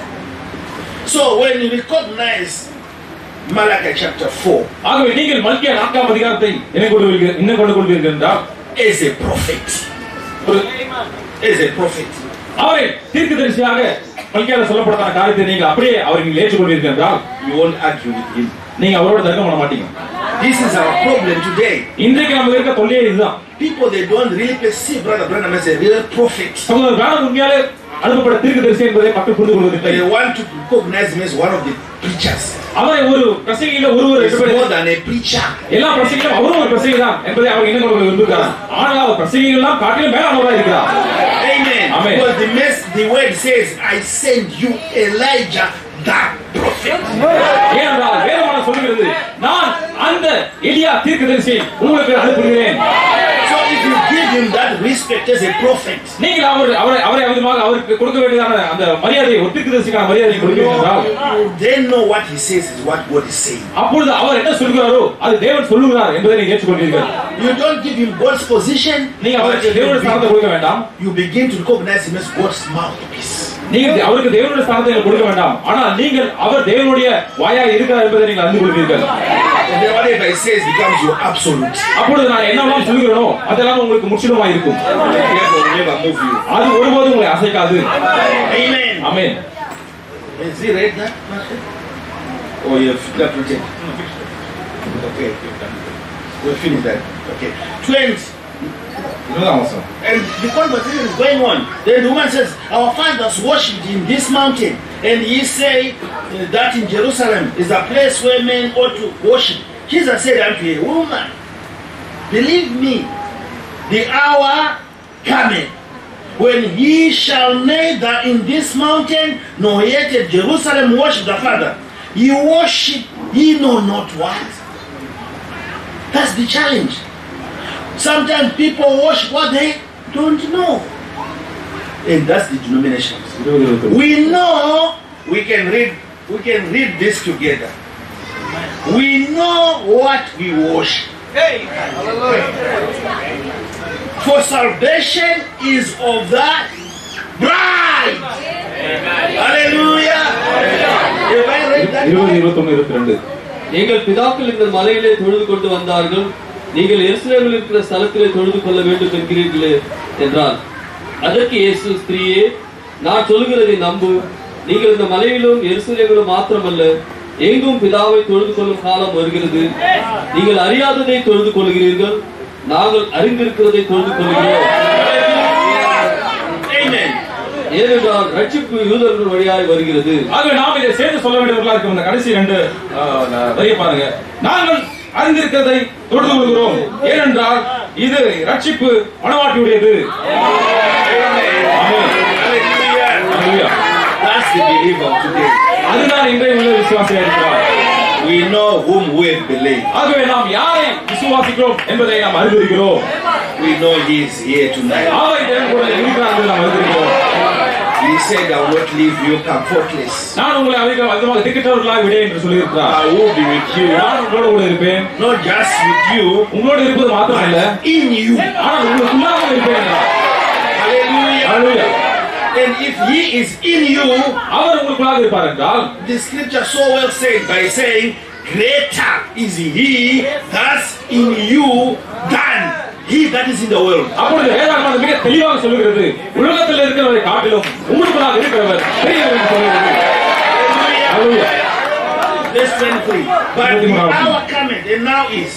So when you recognize Malachi chapter 4, ஆகவே நீங்கள் மல்கியா 4ஆம் அதிகாரத்தை என்ன கொண்டு கொள்வீர்கள் என்றால், as a prophet, as a prophet, அவரை தீர்க்கதரிசியாக மல்கியால சொல்லப்பட்ட காரியத்தை நீங்கள் அப்படியே அவரை நீங்கள் ஏற்றுக்கொள்வீர்கள் என்றால், you won't argue with him. நீங்க அவரோட தர்க்கம் பண்ண மாட்டீங்க. This is our problem today. இன்றைக்கு நமக்கு இருக்க தொல்லையே இதுதான். People, they don't really perceive Brother Branham as a real prophet. சகோதரர் பிரானம் உண்மையாலே அனுப்பப்பட்ட தீர்க்கதரிசி என்பதை மக்கள் புரிந்து கொள்வதில்லை. They want to recognize him as one of the preachers. அவரை ஒரு பிரசங்கியில ஒருவர் He's more than a preacher. எல்லா பிரசங்கிலும் அவரும் ஒரு பிரசங்கி தான் என்பதை அவர் என்ன கொண்டு விரும்புகிறார். ஆனால் அவர் பிரசங்கிகள்லாம் காட்டிலும் மேலானவராக இருக்கிறார். Amen. Amen. Because the word says, I send you Elijah the prophet. ஏனென்றால் வேதமானது சொல்கிறது, நான் அந்த எலியா தீர்க்கதரிசியை உங்களுக்கு அனுப்புகிறேன். So if you give him that respect as a prophet, நீங்கள் அவரை விதமாக அவருக்கு கொடுக்க வேண்டியதான அந்த மரியாதையை, ஒரு தீர்க்கதரிசிக்கான மரியாதையை கொடுக்கிறீர்கள் என்றால், then know what he says is what God is saying. அப்பொழுது அவர் என்ன சொல்கிறாரோ அது தேவன் சொல்லுகிறார் என்பதை நீங்கள் ஏற்றுக்கொள்வீர்கள். You don't give him God's position. நீங்க அவருக்கு தேவனுடைய ஸ்தானத்தை கொடுக்க வேண்டாம். You begin to recognize him as God's mouthpiece. நீங்கள் அவருக்கு தேவனுடைய ஸ்தானத்தை கொடுக்க வேண்டாம். ஆனால் நீங்கள் அவர் தேவனுடைய வாயாய் இருக்கிறார் என்பதை நீங்கள் அறிந்து கொள்வீர்கள். And then whatever he says becomes your absolute. அப்பொழுது நான் என்னெல்லாம் சொல்கிறேனோ அதெல்லாம் உங்களுக்கு முற்றிலுமா இருக்கும். Therefore, never move you. அது ஒருபோதும் உங்களை அசைக்காது. Amen. Amen. Has he read that? Oh, you have that written. Okay, we'll finish that. Okay. 20. And the conversation is going on. Then the woman says, our fathers worshipped in this mountain. And ye say that in Jerusalem is a place where men ought to worship. Jesus said unto her, woman, believe me, the hour cometh when ye shall neither in this mountain nor yet at Jerusalem worship the Father. Ye worship, ye know not what. That's the challenge. Sometimes people worship what they don't know. And that's the denominations. We know we can read this together. We know what we worship. For salvation is of the bride. Hallelujah. Have I read that? 20:21-22 எங்கள் பிதாக்கள் இந்த மலையிலே தொழுது கொண்டு வந்தார்கள், நீங்கள் எருசலேமில் இருக்கிற ஸ்தலத்திலே தொழுது கொள்ள வேண்டும் என்கிறீர்களே என்றார். அதற்கு இயேசு, ஸ்திரீயே, நான் சொல்கிறதை நம்பு. நீங்கள் இந்த மலையிலும் எருசலேமிலும் மாத்திரமல்ல, எங்கும் பிதாவை தொழுது கொள்ளும் காலம் வருகிறது. நீங்கள் அறியாததை தொழுது கொள்கிறீர்கள், நாங்கள் அறிந்திருக்கிறதை தொழுது கொள்கிறோம். ஏனென்றால் ரட்சிப்பு யூதர்கள் வழியாய் வருகிறது. ஆகவே நாம் இதை சேர்த்து சொல்ல வேண்டியவர்களாக இருக்கும். இந்த கடைசி 2 வரியை பாருங்க. நாங்கள் அறிந்திருக்கிறதை தொழுது கொள்கிறோம், ஏனென்றால் இது ரட்சிப்பு மனவாட்டியுடையது. That's the believer today. அதுதான் இன்றைய உள்ள விசுவாசியாக இருக்கிறார். We know whom we believe. ஆகவே நாம் யாரை விசுவாசிக்கிறோம் என்பதை நாம் அறிந்திருக்கிறோம். We know he is here tonight. அவர் தேவன் கூட இருக்கிறார் என்பதை நாம் அறிந்திருக்கிறோம். He said, I will not leave you comfortless. நான் உங்களை அதிகமாக திக்கற்றவர்களாக விடேன் என்று சொல்லியிருக்கிறார். I will be with you. நான் உங்களோடு கூட இருப்பேன். Not just with you, உங்களோடு இருப்பது மாத்திரமல்ல, in you. ஆனால் உங்களுக்குள்ளாக இருப்பேன். Hallelujah. Hallelujah. And if he is in you, அவர் உங்களுக்குள்ளாக இருப்பார் என்றால், the scripture so well said by saying, greater is he that's in you than he that is in the world. அப்பொழுது வேதாகமம் மிக தெளிவாக சொல்கிறது, உலகத்தில் இருக்கிறவரை காட்டிலும் உங்களுக்குள்ளாக இருக்கிறவர் பெரியவர் என்று சொல்கிறது. Hallelujah. Verse 23. But the hour cometh, and now is,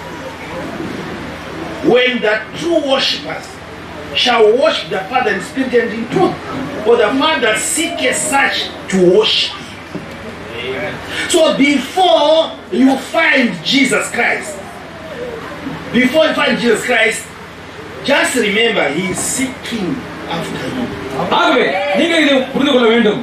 when the true worshippers shall worship the Father in spirit and in truth, for the Father seeketh such to worship him. So before you find Jesus Christ, before you find Jesus Christ, just remember he is seeking after you. ஆகவே நீங்க இதை புரிந்து கொள்ள வேண்டும்.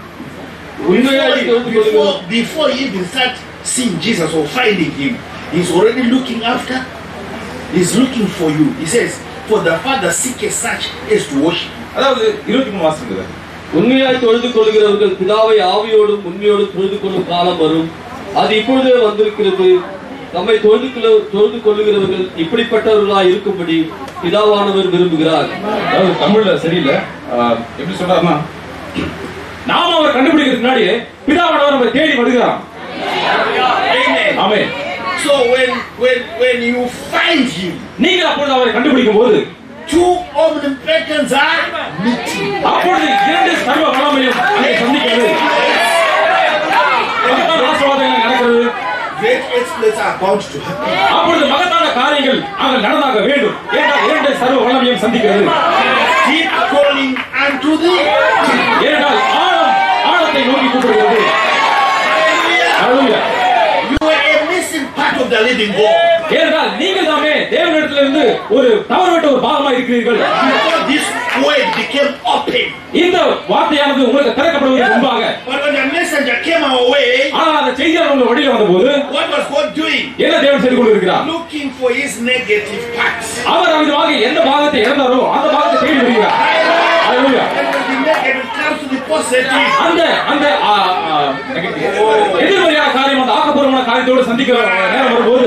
Before you even start seeing Jesus or finding him, he's already looking after. He's looking for you. He says, for the Father seeketh such as to worship. அதாவது 23 வாசிக்குது. உண்மையாய் தொழுது கொள்கிறவர்கள் பிதாவை ஆவியோடும் உண்மையோடும் தொழுது கொள்ளும் காலம் வரும். அது இப்பொழுதே வந்திருக்கிறது. தம்மை தொழுது கொள்ளுகிறவர்கள் இப்படிப்பட்டவர்களாய் இருக்கும்படி பிதாவானவர் விரும்புகிறார். அதாவது தமிழ்ல சரியில்லை. எப்படி சொல்றாருன்னா, நாம அவரை கண்டுபிடிக்கிறதுக்கு முன்னாடி பிதாவானவர் நம்மை தேடி வருகிறார். ஆமென். So when you find him, நீங்க அப்பொழுது அவரை கண்டுபிடிக்கும் போது two omnipotents are meeting. அப்பொழுது இரண்டு சர்வ வல்லமையும் அதை சந்திக்கிறது. மகத்தான ஆசீர்வாதங்கள் நடக்கிறது. Great exploits are about to happen. அப்பொழுது மகத்தான காரியங்கள் அங்கே நடந்தாக வேண்டும். ஏனென்றால் இரண்டு சர்வ வல்லமையும் சந்திக்கிறது. Deep calling unto thee. ஏனென்றால் ஆழத்தை நோக்கி கூப்பிடுகிறது. Hallelujah. You are a missing part of the living God. ஏனென்றால் நீங்கள் தாமே தேவனிடத்திலிருந்து ஒரு தவறுவிட்ட ஒரு பாகமாக இருக்கிறீர்கள். Before this word became open. இந்த வார்த்தையானது உங்களுக்கு திறக்கப்படுவதற்கு முன்பாக, But when the messenger came our way, ஆனால் அந்த செய்தியாளர் உங்கள் வழியில் வந்தபோது what was God doing? என்ன தேவன் செய்து கொண்டிருக்கிறார்? Looking for his negative parts. அவர் அவ்விதமாக எந்த பாகத்தை இழந்தாரோ அந்த பாகத்தை தேடி வருகிறார். Hallelujah. And when the negative comes to the positive, அந்த எதிர்மறையான காரியம் அந்த ஆக்கப்பூர்வமான காரியத்தோடு சந்திக்கிற நேரம் வரும்போது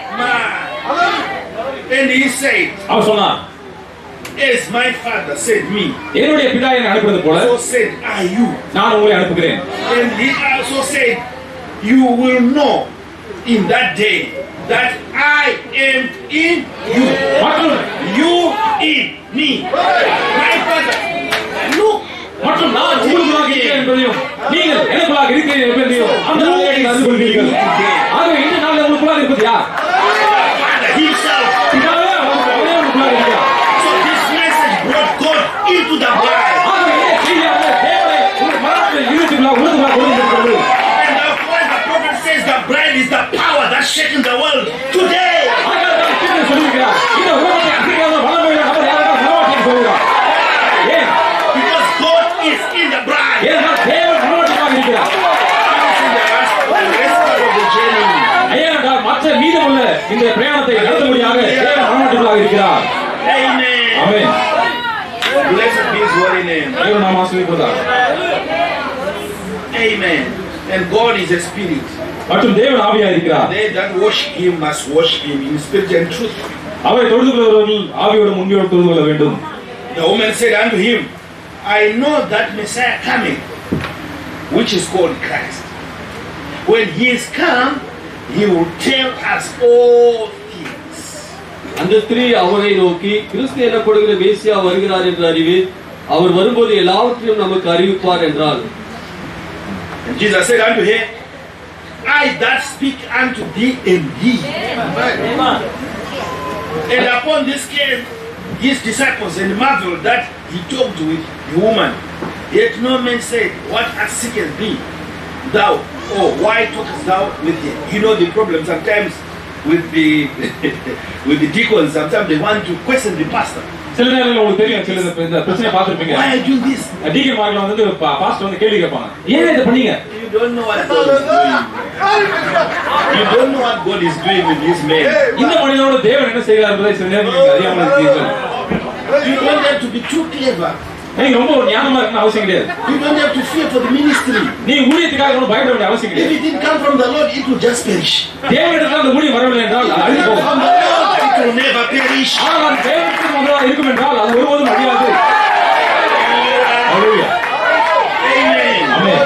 and he said, அவர் சொன்னார், as my father sent me, என்னுடைய பிதா என்னை அனுப்புவது போல so said are you. நான் உங்களை அனுப்புகிறேன். And he also said, you will know in that day that I am in you, மற்றும் you in me. My father, look. மற்றும் நான் உங்களுக்குள்ளாக இருக்கிறேன் என்பதையும் நீங்கள் எனக்குள்ளாக இருக்கிறீர்கள் என்பதையும் அந்த நாளிலே நீங்கள் அறிந்து கொள்வீர்கள். ஆகவே இந்த நாளில் உங்களுக்குள்ளாக இருப்பது யார்? Father himself. பிதாவே அவரே உங்களுக்குள்ளாக இருக்கிறார். So this message brought God into the bride. ஆகவே இந்த செய்தியானது தேவனை உங்கள் மனதில் இருத்துக்குள்ளாக உங்களுக்குள்ளாக கொண்டு வந்திருக்கிறது. And therefore the prophet says the bride is the power that's shaking the world today. ஆகவே தான் தீர்க்கதரிசி சொல்லியிருக்கிறார், இந்த உலகத்தை அசைக்காத வல்லமையுள்ள அவர் யாராவது மனவாட்டின்னு சொல்கிறார். ஏன்? Because God is in the bride. ஏனென்றால் தேவன் மனவாட்டியாக இருக்கிறார். ஏனென்றால் மற்ற மீதமுள்ள இந்த பிரயாணத்தை நடத்தும்படியாக தேவன் மனவாட்டிகளாக இருக்கிறார். Amen. Amen. Blessed be his holy name. தேவன் நாமம் ஆசீர்வதிப்பதாக. Amen. And God is a spirit. மற்றும் தேவன் ஆவியாக இருக்கிறார். They that worship him must worship him in spirit and truth. அவரை தொழுது கொள்கிறவர்கள் ஆவியோடும் உண்மையோடும் தொழுது கொள்ள வேண்டும். The woman said unto him, I know that Messiah coming, which is called Christ. When he is come, he will tell us all things. அந்த ஸ்திரீ அவரை நோக்கி, கிறிஸ்து எனப்படுகிற மேசியா வருகிறார் என்று அறிவேன். அவர் வரும்போது எல்லாவற்றையும் நமக்கு அறிவிப்பார் என்றார். And Jesus said unto her, I that speak unto thee am he. And upon this came his disciples and marveled that he talked with the woman. Yet no man said, what hast seekest thee, thou? Or why talkest thou with him? You know the problem sometimes with the with the deacons. Sometimes they want to question the pastor. சில நேரங்களில் உங்களுக்கு தெரியும், சில இந்த பிரச்சனை பார்த்திருப்பீங்க. Why are you doing this? டீகன்மார்கள் வந்து pastor வந்து கேள்வி கேட்பாங்க, ஏன் இதை பண்ணீங்க? You don't know what God is doing. You don't know what God is doing with this man. இந்த மனிதனோட தேவன் என்ன செய்கிறார் என்பதை சில நேரம் நீங்கள் அறியாமல் இருக்கிறீர்கள். You don't have to be too clever. நீங்க ரொம்ப ஒரு ஞானமா இருக்கணும் அவசியம் கிடையாது. You don't have to fear for the ministry. நீ ஊழியத்துக்காக ஒன்றும் பயப்பட வேண்டிய அவசியம் If கிடையாது. it didn't come from the Lord, it will just perish. தேவனிடத்தில் அந்த ஊழியம் வரவில்லை என்றால் அது அழிந்து From போகும். the Lord, it will never perish. ஆனால் அது தேவனுக்கு முதலாக இருக்கும் என்றால் அது ஒருபோதும் அழியாது. Hallelujah. Amen. Amen.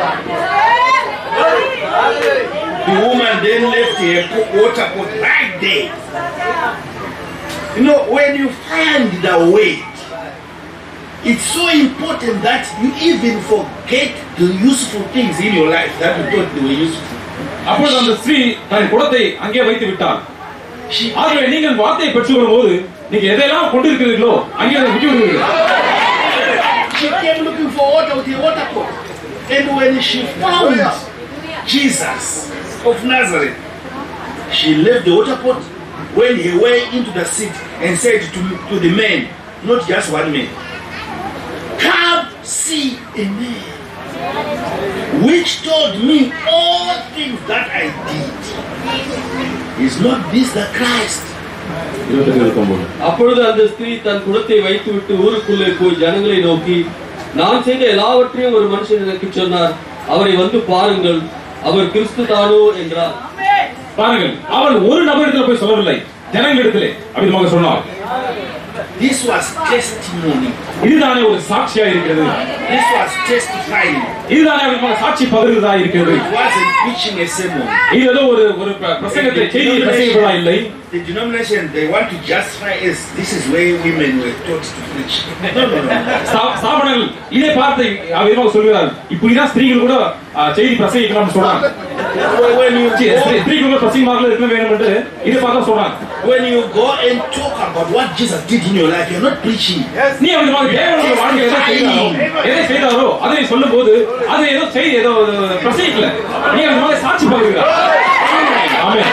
The woman then left her water pot right there. You know, when you find the way, it's so important that you even forget the useful things in your life that you thought they were useful. அப்பொழுது அந்த ஸ்திரீ தன் குடத்தை அங்கே வைத்து விட்டாள். ஆகவே நீங்கள் வார்த்தையை பெற்றுக்கொள்ளும் போது நீங்க எதையெல்லாம் கொண்டிருக்கிறீர்களோ அங்கே அதை விட்டு விடுவீர்கள். She came looking for water with a water pot. And when she found Jesus of Nazareth, she left the water pot, when he went into the city and said to the men, not just one man, come see a man which told me all things that I did. Is not this the Christ? அப்பொழுது அந்த ஸ்திரீ தன் குடத்தை வைத்துவிட்டு ஊருக்குள்ளே போய் ஜனங்களை நோக்கி, நான் செய்த எல்லாவற்றையும் ஒரு மனுஷன் எனக்கு சொன்னார், அவரை வந்து பாருங்கள், அவர் கிறிஸ்து தானோ என்றார். பாருங்கள், அவள் ஒரு நபரிடத்தில் போய் சொல்லவில்லை, ஜனங்களிடத்திலே அப்படிமாக சொன்னார். This was testimony. இதுதானே ஒரு சாட்சியா இருக்கிறது. This was testifying. இதுதானே அவர்களுக்கு சாட்சி பகிர்வதா இருக்கிறது. It wasn't preaching a sermon. இது ஏதோ ஒரு பிரசங்கத்தை செய்தி பிரசங்கிப்பதா இல்லை. The denomination they want to justify is this is where women were taught to preach. No. ஸ்தாபனங்கள் இதை பார்த்து அவர்கள் சொல்கிறார்கள், இப்படிதான் ஸ்திரீகள் கூட செய்தி பிரசங்கிக்கலாம் சொல்றாங்க. ஸ்திரீகள் கூட பிரசங்கமாக இருக்க வேண்டும் என்று இதை பார்த்து சொல்றாங்க. When you go and talk about what Jesus did in your life, you're not preaching. நீ அவர்களுக்கு தேவனுடைய வாழ்க்கையை எதை செய்தாரோ அதை சொல்லும் போது அது ஏதோ செய்தி ஏதோ பிரசங்கிக்கல, நீ அவர்களுக்கு சாட்சி பகிர்கிறார். ஆமென்.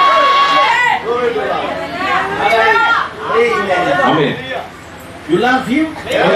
Amen. You love him? I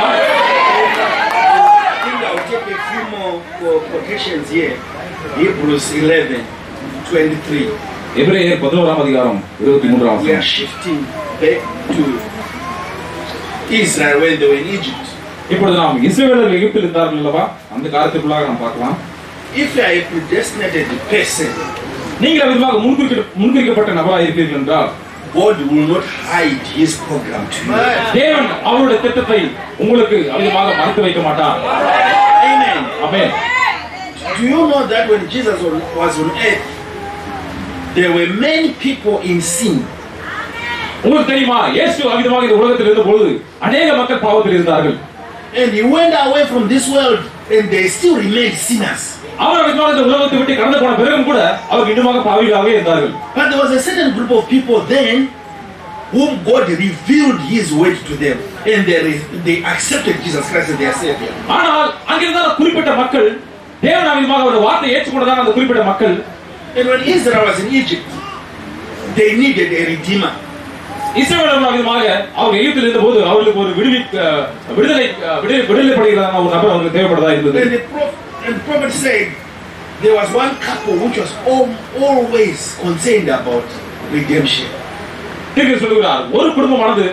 think I'll take a few more quotations here. Hebrews 11:23. எபிரேயர் 11ஆம் அதிகாரம் 23ஆம் We are shifting back to Israel when they were in Egypt. இப்பொழுது நாம் இஸ்ரவேலர்கள் எகிப்தில் இருந்தார்கள் அல்லவா, அந்த காலத்துக்குள்ளாக நாம் பார்க்கலாம். If you are a predestinated person, நீங்கள் விதமாக முன்குறிக்கப்பட்ட நபராக இருக்கிறீர்கள் என்றால், God will not hide his program to you. தேவன் அவருடைய திட்டத்தை உங்களுக்கு அதிகமாக மறைத்து வைக்க மாட்டார். Amen. Amen. Do you know that when Jesus was on earth, there were many people in sin? உங்களுக்கு தெரியுமா, இயேசு அவிதமாக இந்த உலகத்தில் இருந்த பொழுது அநேக மக்கள் பாவத்தில் இருந்தார்கள். And he went away from this world and they still remained sinners. அவர் அவிதமாக இந்த உலகத்தை விட்டு கடந்து போன பிறகும் கூட அவர் இன்னுமாக பாவிகளாகவே இருந்தார்கள். But there was a certain group of people then whom God revealed his word to them and they accepted Jesus Christ as their savior. ஆனால் அங்கிருந்த குறிப்பிட்ட மக்கள் தேவன் அவிதமாக அவருடைய வார்த்தையை ஏற்றுக்கொண்டதான அந்த குறிப்பிட்ட மக்கள், And when Israel was in Egypt, they needed a redeemer. இஸ்ரவேலர்கள் அவிதமாக அவங்க எகிப்தில் இருந்த போது அவர்களுக்கு ஒரு விடுதலை படுகிறதான ஒரு நபர் அவங்களுக்கு தேவைப்பட்டதா இருந்தது. And the prophet said there was one couple which was always concerned about redemption. தீர்க்க சொல்லுகிறார், ஒரு குடும்பமானது,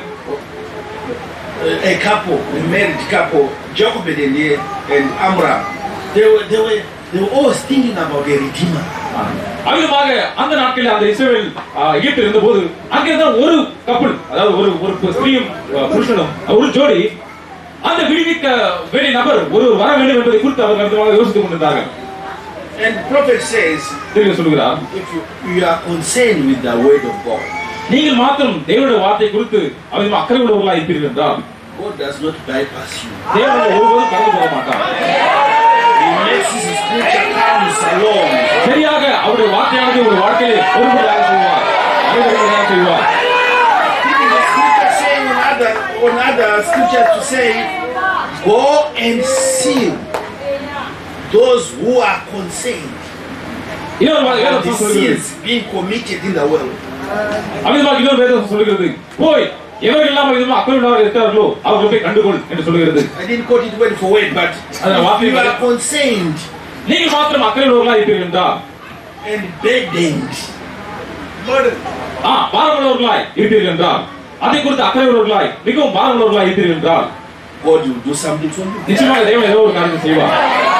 a couple, a married couple, Jacob and Amram, they were always thinking about a redeemer. அவிதமாக அந்த நாட்களில் அந்த இஸ்ரவேல் எகிப்தில் இருந்த போது அங்கிருந்த ஒரு கப்பல், அதாவது ஒரு ஸ்திரீயும் புருஷனும் ஒரு ஜோடி, அந்த விடுவிக்க வேண்டிய நபர் ஒரு வர வேண்டும் என்பதை குறித்து அவர்கள் அவிதமாக யோசித்துக் கொண்டிருந்தார்கள். And the prophet says, தீர்க்க சொல்லுகிறார், if you are concerned with the word of God, நீங்கள் மாத்திரம் தேவனுடைய வார்த்தை குறித்து அவிதமாக அக்கறை உள்ளவர்களாக இருப்பீர்கள் என்றால், God does not bypass you. தேவன் ஒருபோதும் கடந்து போக மாட்டார். He makes his scripture comes along. சரியாக அவருடைய வார்த்தையானது ஒரு வாழ்க்கையை ஒருபடியாக செய்வார், அனைவருமாக செய்வார். The scripture saying on other scriptures to say, go and see those who are concerned about the sins being committed in the world. அவிதமாக இன்னொரு வேதம் சொல்லுகிறது, போய் எவர்கள் எல்லாம் அவிதமாக அக்கறை உள்ளவர்கள் இருக்கிறார்களோ அவர்களை போய் கண்டுகொள் என்று சொல்லுகிறது. I didn't quote it word for word, but if you are concerned நீங்கள் மாத்திரம் அக்கறை உள்ளவர்களாக இருப்பீர்கள் என்றால், and burdened, பாரமுள்ளவர்களாய் இருப்பீர்கள் என்றால், அதை குறித்து அக்கறை உள்ளவர்களாய் மிகவும் பாரமுள்ளவர்களாய் இருப்பீர்கள் என்றால், God will do something for you. நிச்சயமாக தேவன் ஏதோ ஒரு காரியத்தை செய்வார்.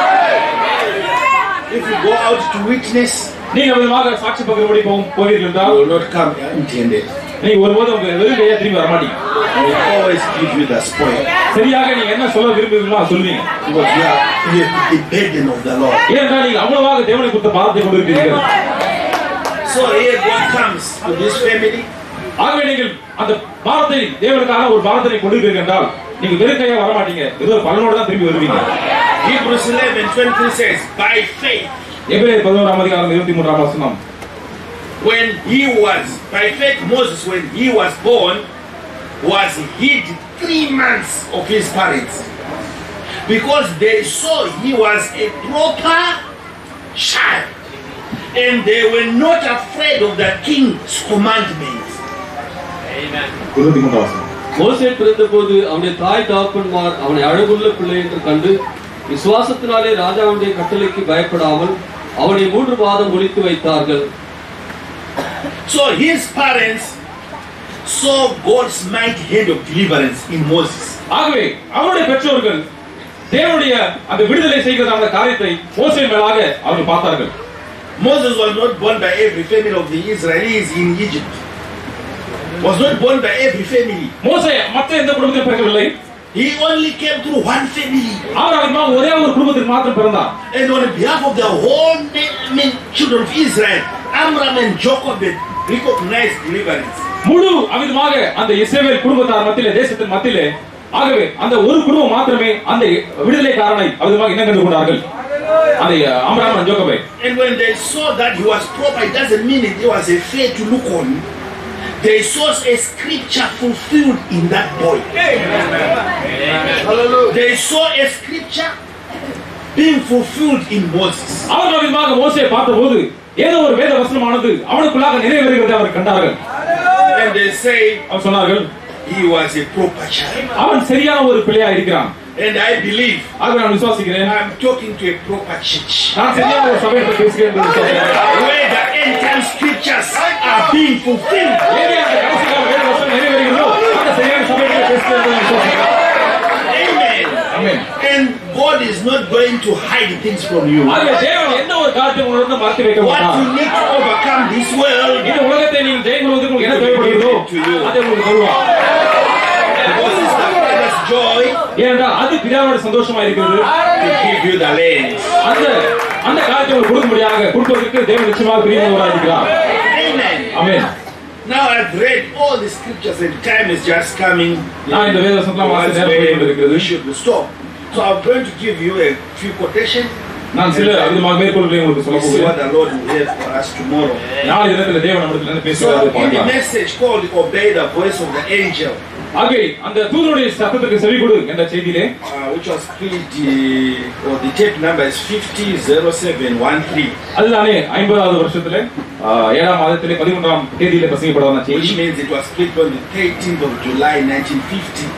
If you go out to witness, நீங்கள் விதமாக சாட்சி பகிர்வுபடி போவீர்கள் you என்றால், will not come empty-handed. நீங்க ஒருபோதும் வெறும் கையா திரும்பி வரமாட்டீங்க. I will always give you the spoil. சரியாக நீங்க என்ன சொல்ல விரும்புகிறீங்களோ அதை சொல்லுவீங்க. Because you are the burden of the Lord. ஏனென்றால் நீங்கள் அவ்வளவாக தேவனை குறித்த பாரத்தை கொண்டிருக்கிறீர்கள். So here God comes to this family. ஆகவே நீங்கள் அந்த பாரத்தை தேவனுக்கான ஒரு பாரத்தை கொண்டிருக்கிறீர்கள் என்றால் நீங்க வெறும் கையா வரமாட்டீங்க, ஏதோ ஒரு பலனோட தான் திரும்பி வருவீங்க. Hebrews 11:23 says, by faith. எபிரேயர் 11ஆம் அதிகாரம் 23ஆம் வசனம். When he was, by faith Moses, when he was born, was hid 3 months of his parents, because they saw he was a proper child. and they were not afraid of the king's commandments. மோசே பிறந்தபோது அவனுடைய தாய் தகப்பன்மார் அவனை அழகுள்ள பிள்ளை என்று கண்டு விசுவாசத்தினாலே ராஜாவுடைய கட்டளைக்கு பயப்படாமல் அவனை 3 மாதம் ஒளித்து வைத்தார்கள். So his parents saw God's mighty hand of deliverance in Moses. ஆகவே அவருடைய பெற்றோர்கள் தேவனுடைய அந்த விடுதலை செய்கிற அந்த காரியத்தை மோசே மேலாக அவர்கள் பார்த்தார்கள். Moses was not born by every family of the Israelis in Egypt. Was not born by every family. மோசே மற்ற எந்த குடும்பத்திலும் பிறக்கவில்லை. He only came through one family. அவர் ஒரே ஒரு குடும்பத்தில் மாத்திரம் பிறந்தார். And on behalf of the whole children of Israel, Amram and Jochebed recognized deliverance. முழு அவிதமாக அந்த இஸ்ரவேல் குடும்பத்தார் மத்தியிலே தேசத்தின் மத்தியிலே ஆகவே அந்த ஒரு குடும்பம் மாத்திரமே அந்த விடுதலைக்காரனை அவிதமாக இனம் கண்டு கொண்டார்கள். அந்த Abraham and Jochebed. And when they saw that he was proper, it doesn't mean it was a fair to look on. They saw a scripture fulfilled in that boy. They saw a scripture being fulfilled in Moses. அவர்கள் அவிதமாக மோசேயை பார்த்தபோது ஏதோ ஒரு வேத வசனமானது அவனுக்குள்ளாக நிறைவேறுகிறதை அவர் கண்டார்கள். And they say அவர் சொன்னார்கள் he was a proper child. அவன் சரியான ஒரு பிள்ளையா இருக்கிறான். And I believe ஆகவே நான் விசுவாசிக்கிறேன் I'm talking to a proper church நான் சரியான ஒரு சபையை பேசுகிறேன் என்று விசுவாசிக்கிறேன். where the end time scriptures are being fulfilled. ஏதோ அந்த கடைசி கால வேத வசனம் நிறைவேறுகிறதோ அந்த சரியான சபையை பேசுகிறேன் என்று விசுவாசிக்கிறேன். Amen. Amen. And God is not going to hide things from you. ஆகவே தேவன் எந்த ஒரு காரியத்தையும் உங்களிடம் மறைத்து வைக்க What மாட்டார். you need to overcome this world, இந்த உலகத்தை நீங்கள் ஜெயிக்கிறதுக்கு உங்களுக்கு என்ன தேவைப்படுகிறதோ அதை உங்களுக்கு தருவார். what is the Father's joy ஏனென்றால் அது பிதாவோட சந்தோஷமா இருக்கிறது. to give you the land. அந்த காரியத்தை உங்களுக்கு கொடுக்கும்படியாக கொடுப்பதற்கு தேவன் நிச்சயமாக பிரியமுள்ளவராக இருக்கிறார். Amen. Amen. Now I've read all the scriptures and time is just coming. நான் இந்த வேத வசனத்தை வாசித்து நேரம் போய் கொண்டிருக்கிறது. We should stop. So I'm going to give you a few quotations. நான் சில அதிகமாக மேற்கொள்களை உங்களுக்கு சொல்ல This is what போகிறேன். the Lord will have for us tomorrow. நாளை தினத்தில் தேவன் நம்மிடத்தில் என்ன So பேசுகிறார் in the பார்க்கலாம். message called Obey the Voice of the Angel, ஆகவே அந்த தூதனுடைய சத்தத்துக்கு செவி கொடு என்ற செய்தியிலே which was preached, or the tape number is 500713, அதுதானே 50வது வருஷத்திலே 7ஆம் மாதத்திலே 13ஆம் தேதியிலே பிரசங்கிக்கப்பட்டதான which செய்தி. means it was preached on the 13th of July 1950.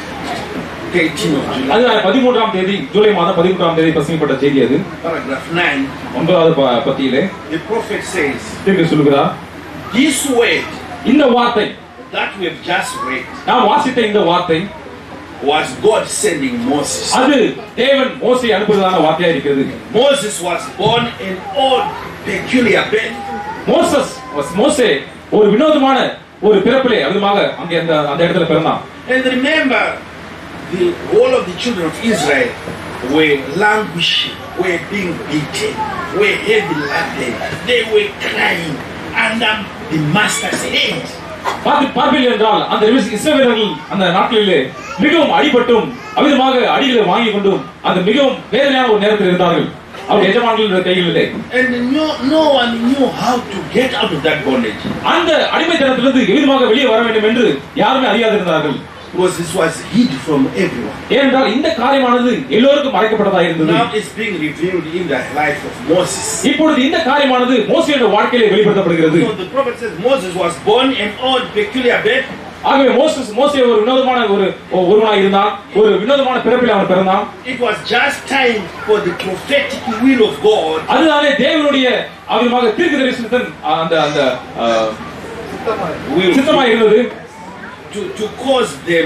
13th of July, அது 13ஆம் தேதி ஜூலை மாதம் 13ஆம் தேதி பிரசங்கிக்கப்பட்ட செய்தி. அது paragraph 9. 9வது பத்தியிலே The prophet says, தீர்க்கதரிசி சொல்கிறார், this word இந்த வார்த்தை that we have just read நான் வாசித்த இந்த வார்த்தை was God sending Moses. அது தேவன் மோசேயை அனுப்புவதான வார்த்தையா இருக்கிறது. Moses was born in odd peculiar birth. மோசே ஒரு வினோதமான ஒரு பிறப்பிலே அதுமாக அங்கே அந்த இடத்துல பிறந்தான். And remember, the whole of the children of Israel were languishing, were being beaten, were heavy laden. They were crying under the master's hand. பார்ப்பீர்கள் என்றால் அந்த இஸ்ரவேலர்கள் அந்த நாட்களிலே மிகவும் அடிபட்டும் அவிதமாக அடிகளை வாங்கி கொண்டும் அந்த மிகவும் வேதனையான ஒரு நேரத்தில் இருந்தார்கள். அவர் எஜமான்களுடைய கைகளிலே. And no one knew how to get out of that bondage. அந்த அடிமைத்தனத்திலிருந்து எவ்விதமாக வெளியே வர வேண்டும் என்று யாருமே அறியாதிருந்தார்கள். Because this was hid from everyone. ஏனென்றால் இந்த காரியமானது எல்லோருக்கும் மறைக்கப்பட்டதாக இருந்தது. Now it's being revealed in the life of Moses. இப்பொழுது இந்த காரியமானது மோசேயுடைய வாழ்க்கையிலே வெளிப்படுத்தப்படுகிறது. So the prophet says Moses was born in odd peculiar birth. ஆகவே மோசே ஒரு வினோதமான ஒருவனாய் இருந்தான். ஒரு வினோதமான பிறப்பில் அவன் பிறந்தான். It was just time for the prophetic will of God. அதுதானே தேவனுடைய அவிதமாக தீர்க்கதரிசனத்தின் அந்த சித்தமாய் இருந்தது. To cause them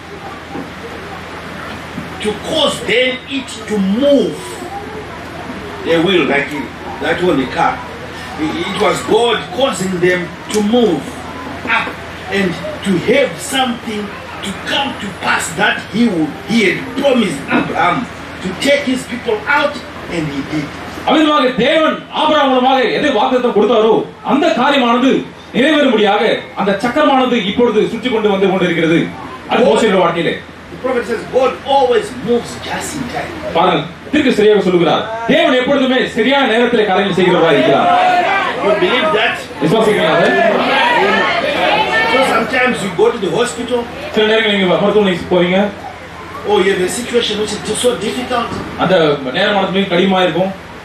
it to move. They will, like that one, the car. It was God causing them to move up and to have something to come to pass that he had promised Abraham to take his people out, and he did. அவிதமாக தேவன் Abraham மூலமாக எதை வாக்குத்தத்தம் கொடுத்தாரோ அந்த காரியமானது நிறைவேறும்படியாக அந்த சக்கரமானது இப்பொழுது சுற்றி கொண்டு வந்து கொண்டிருக்கிறது. அது மோசேயுடைய வாழ்க்கையிலே. The prophet says God always moves just in time. பாருங்கள், தீர்க்கதரிசி சரியாக சொல்கிறார். தேவன் எப்பொழுதுமே சரியான நேரத்திலே காரியங்கள் செய்கிறவராய் இருக்கிறார். You believe that? விசுவாசிக்கிறீங்களா? So sometimes you go to the hospital. சில நேரங்கள் நீங்க மருத்துவமனைக்கு போவீங்க. Oh, you have a situation which is so difficult. அந்த நேரமானது மிகவும் கடினமா இருக்கும்.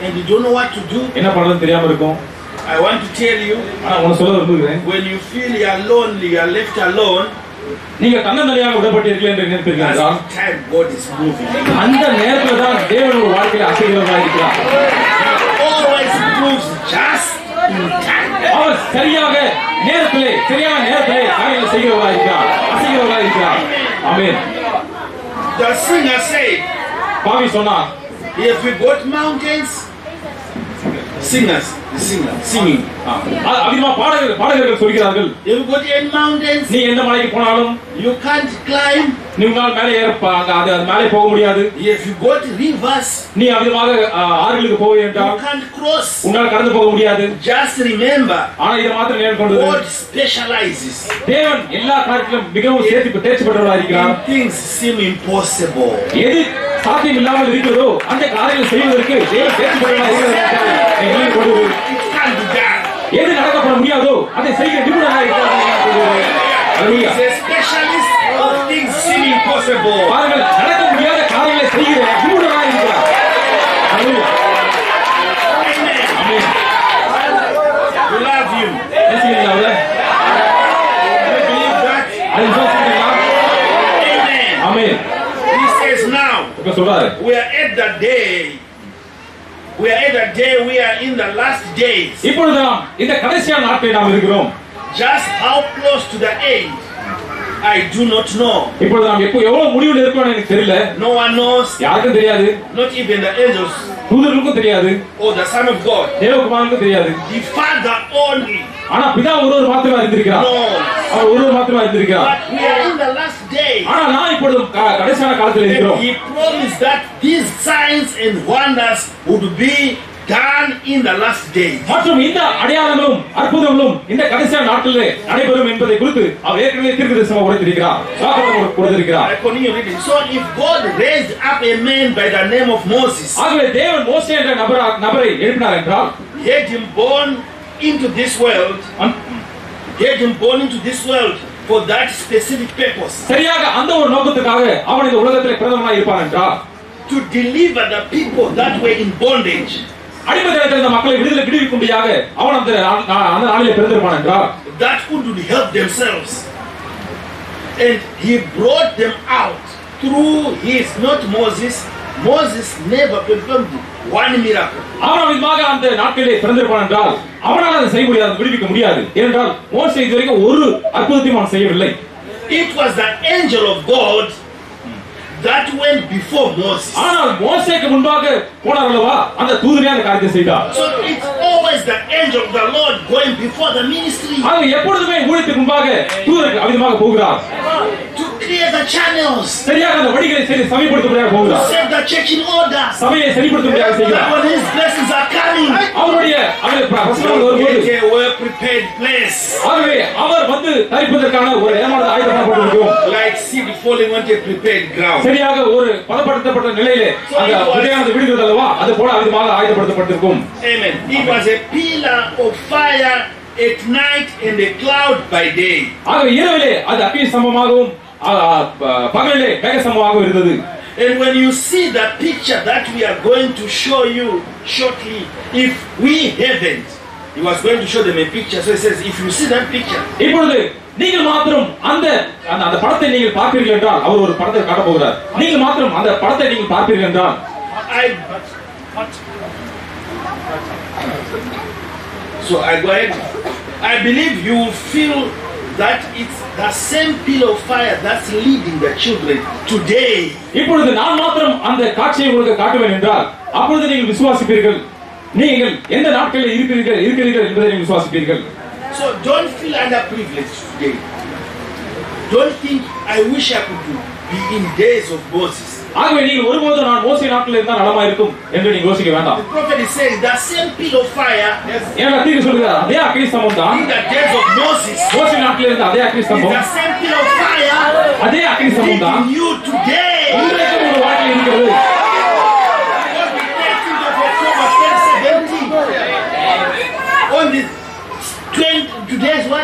and you don't know what to do, என்ன பண்றதுன்னு தெரியாம இருக்கும். I want to tell you, ஆனா உன சொல்ல விரும்புகிறேன், when you feel you are lonely, you are left alone, நீங்க தன்னந்தனியாக விடப்பட்டீர்கள் என்று நினைப்பீர்கள் என்றால் that's the time God is moving. அந்த நேரத்துல தான் தேவன் உங்கள் வாழ்க்கையில அசைகிறவராக இருக்கிறார். Always moves just in time. அவர் சரியான நேரத்திலே காரியங்களை செய்கிறவராக இருக்கிறார், அசைகிறவராக இருக்கிறார். ஆமென். The singer said, பாவி சொன்னார், if we got mountains, singers, the singer, singing. அதிகமா பாடகர்கள் சொல்கிறார்கள், If we got 10 mountains, நீ எந்த மலைக்கு போனாலும் you can't climb. நீ உன்னால் மேலே அது மேலே போக முடியாது. If you got rivers, நீ அதிகமாக ஆறுகளுக்கு போக you என்றால் can't cross. உன்னால் கடந்து போக முடியாது. Just remember, ஆனா இதை மாத்திரம் நினைவு கொண்டு God specializes. தேவன் எல்லா காரியத்திலும் மிகவும் தேர்ச்சி பெற்றவராக இருக்கிறார். When things seem impossible, எது சாத்தியம் இல்லாமல் இருக்கிறதோ அந்த காரியங்களை செய்வதற்கு தேவன் தேர்ச்சி பெற்றவராக இருக்கிறார். it can't be done. எது நடக்கப்பட முடியாதோ அதை செய்கிற நிபுணராக இருக்கிறார். He is a specialist of things seem impossible. பாருங்கள், நடக்க முடியாத காரியங்களை செய்கிற நிபுணராக இருக்கிறார். Amen. Amen. We love you. பேசுகிறீங்களா அவரை? We believe that. அது விசுவாசிக்கிறீங்களா? Amen. Amen. He says now, இப்ப சொல்றாரு, we are at the day. We are in the last days. இப்பொழுது நாம் இந்த கடைசியான நாட்களில் நாம் இருக்கிறோம். Just how close to the end, I do not know. இப்பொழுது நாம் எவ்வளவு முடிவில் இருக்கோம்னு எனக்கு தெரியல. No one knows, யாருக்கும் தெரியாது, not even the angels தூதர்களுக்கும் தெரியாது, or the Son of God. தேவகுமாரனுக்கும் தெரியாது. The Father only ஆனா பிதா ஒருவர் மாத்திரமா அறிந்திருக்கிறார். knows. அவர் ஒருவர் மாத்திரமா அறிந்திருக்கிறார். But we are in the last days. ஆனா நான் இப்பொழுது கடைசியான காலத்தில் And இருக்கிறோம். He promised that these signs and wonders would be done in the last days. மற்றும் இந்த அடையாளங்களும் அற்புதங்களும் இந்த கடைசியான நாட்களிலே நடைபெறும் என்பதை குறித்து அவர் ஏற்கனவே தீர்க்கதரிசனமாக உரைத்திருக்கிறார், சாபனம் கொடுத்திருக்கிறார். I continue reading. So if God raised up a man by the name of Moses, ஆகவே தேவன் மோசே என்ற நபரை எழுப்பினார் என்றால், had him born into this world, for that specific purpose, சரியாக அந்த ஒரு நோக்கத்துக்காக அவன் இந்த உலகத்திலே பிரதமனாக இருப்பான் என்றால், to deliver the people that were in bondage, அடிமைத்தனத்தில் இருந்த மக்களை விடுவிக்கும்படியாக அவன் அந்த நாளிலே பிறந்திருப்பான் என்றால், that couldn't help themselves, and he brought them out through his, not Moses never performed one miracle. அவன் விதமாக அந்த நாட்களிலே பிறந்திருப்பான் என்றால் அவனால் அதை செய்ய முடியாது, விடுவிக்க முடியாது. ஏனென்றால் மோசே இதுவரைக்கும் ஒரு அற்புதத்தையும் அவன் செய்யவில்லை. It was the angel of God that went before Moses. ஆனால் மோசேக்கு முன்பாக போனார் அல்லவா, அந்த தூதனே அந்த காரியத்தை செய்தார். So it's always the angel of the Lord going before the ministry, ஆக எப்பொழுதுமே ஊழியத்துக்கு முன்பாக தூதர் அவிதமாக போகிறார். to clear the channels, சரியாக அந்த வழிகளை சமீபடுத்தும்படியாக போகிறார். set the church in order, சபையை சரிப்படுத்தும்படியாக that செய்கிறார். when his blessings are coming, அவருடைய வசனங்கள் வரும்போது get a well-prepared place, ஆகவே அவர் வந்து தரிப்பதற்கான ஒரு இடமானது ஆயத்தப்பட்டிருக்கும். like seed falling onto a prepared ground. சரியாக ஒரு பதப்படுத்தப்பட்ட நிலையிலே அந்த விதையானது விடுகிறது அல்லவா, அது போல விதமாக ஆயத்தப்படுத்தப்பட்டிருக்கும். Amen. It was a pillar of fire at night and a cloud by day. ஆக இரவிலே அது அக்னி ஸ்தம்பமாகவும் பகலிலே மேக ஸ்தம்பமாகவும் இருந்தது. And when you see the picture that we are going to show you shortly, if we haven't, he was going to show them a picture. So he says, if you see that picture, இப்பொழுது நீங்கள் மாத்திரம் அந்த படத்தை நீங்கள் பார்ப்பீர்கள் என்றால், அவர் ஒரு படத்தை காட்ட போகிறார். நீங்கள் மாத்திரம் அந்த படத்தை நீங்கள் பார்ப்பீர்கள் என்றால், so I go ahead. I believe you will feel that it's the same pillar of fire that's leading the children today. இப்பொழுது நான் மாத்திரம் அந்த காட்சியை உங்களுக்கு காட்டுவேன் என்றால், அப்பொழுது நீங்கள் விசுவாசிப்பீர்கள். நீங்கள் எந்த நாட்களில் இருக்கிறீர்கள் என்பதை நீங்கள் விசுவாசிப்பீர்கள். So don't feel underprivileged today. Don't think I wish I could be in days of Moses. ஆகவே நீங்கள் ஒருபோதும் நான் மோசே நாட்களில் இருந்தால் நலமா இருக்கும் என்று நீங்கள் யோசிக்க வேண்டாம். The prophet is saying the same pillar of fire ஏன்னா தீர்க்க சொல்கிறார், அதே அக்னி ஸ்தம்பம் தான் in the days of Moses. மோசே நாட்களில் இருந்த அதே அக்னி It's ஸ்தம்பம், the same pillar of fire அதே அக்னி ஸ்தம்பம் தான் leading you today. இன்றைக்கும் உங்கள் வாழ்க்கையில் இருக்கிறது. On the 13th of October 2017, on the 20, today's what?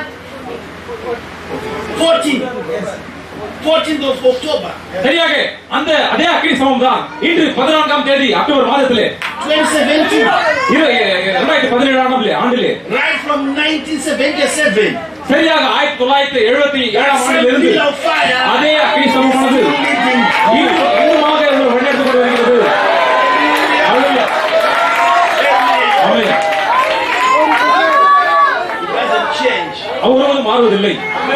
14th of October. சரியாக அந்த அதே அக்னி ஸ்தம்பம் தான் இன்று 14ஆம் தேதி அக்டோபர் மாதத்திலே 2017. 2017 ஆண்டிலே Right from 1977. சரியாக 1977 ஆண்டிலிருந்து Pillar of fire. அதே அக்கினி ஸ்தம்பமானது இன்னுமாக வழிநடத்திக் கொண்டு வருகிறது. ஹல்லேலூயா. ஆமென். It doesn't change. அவர் மாறுவதில்லை.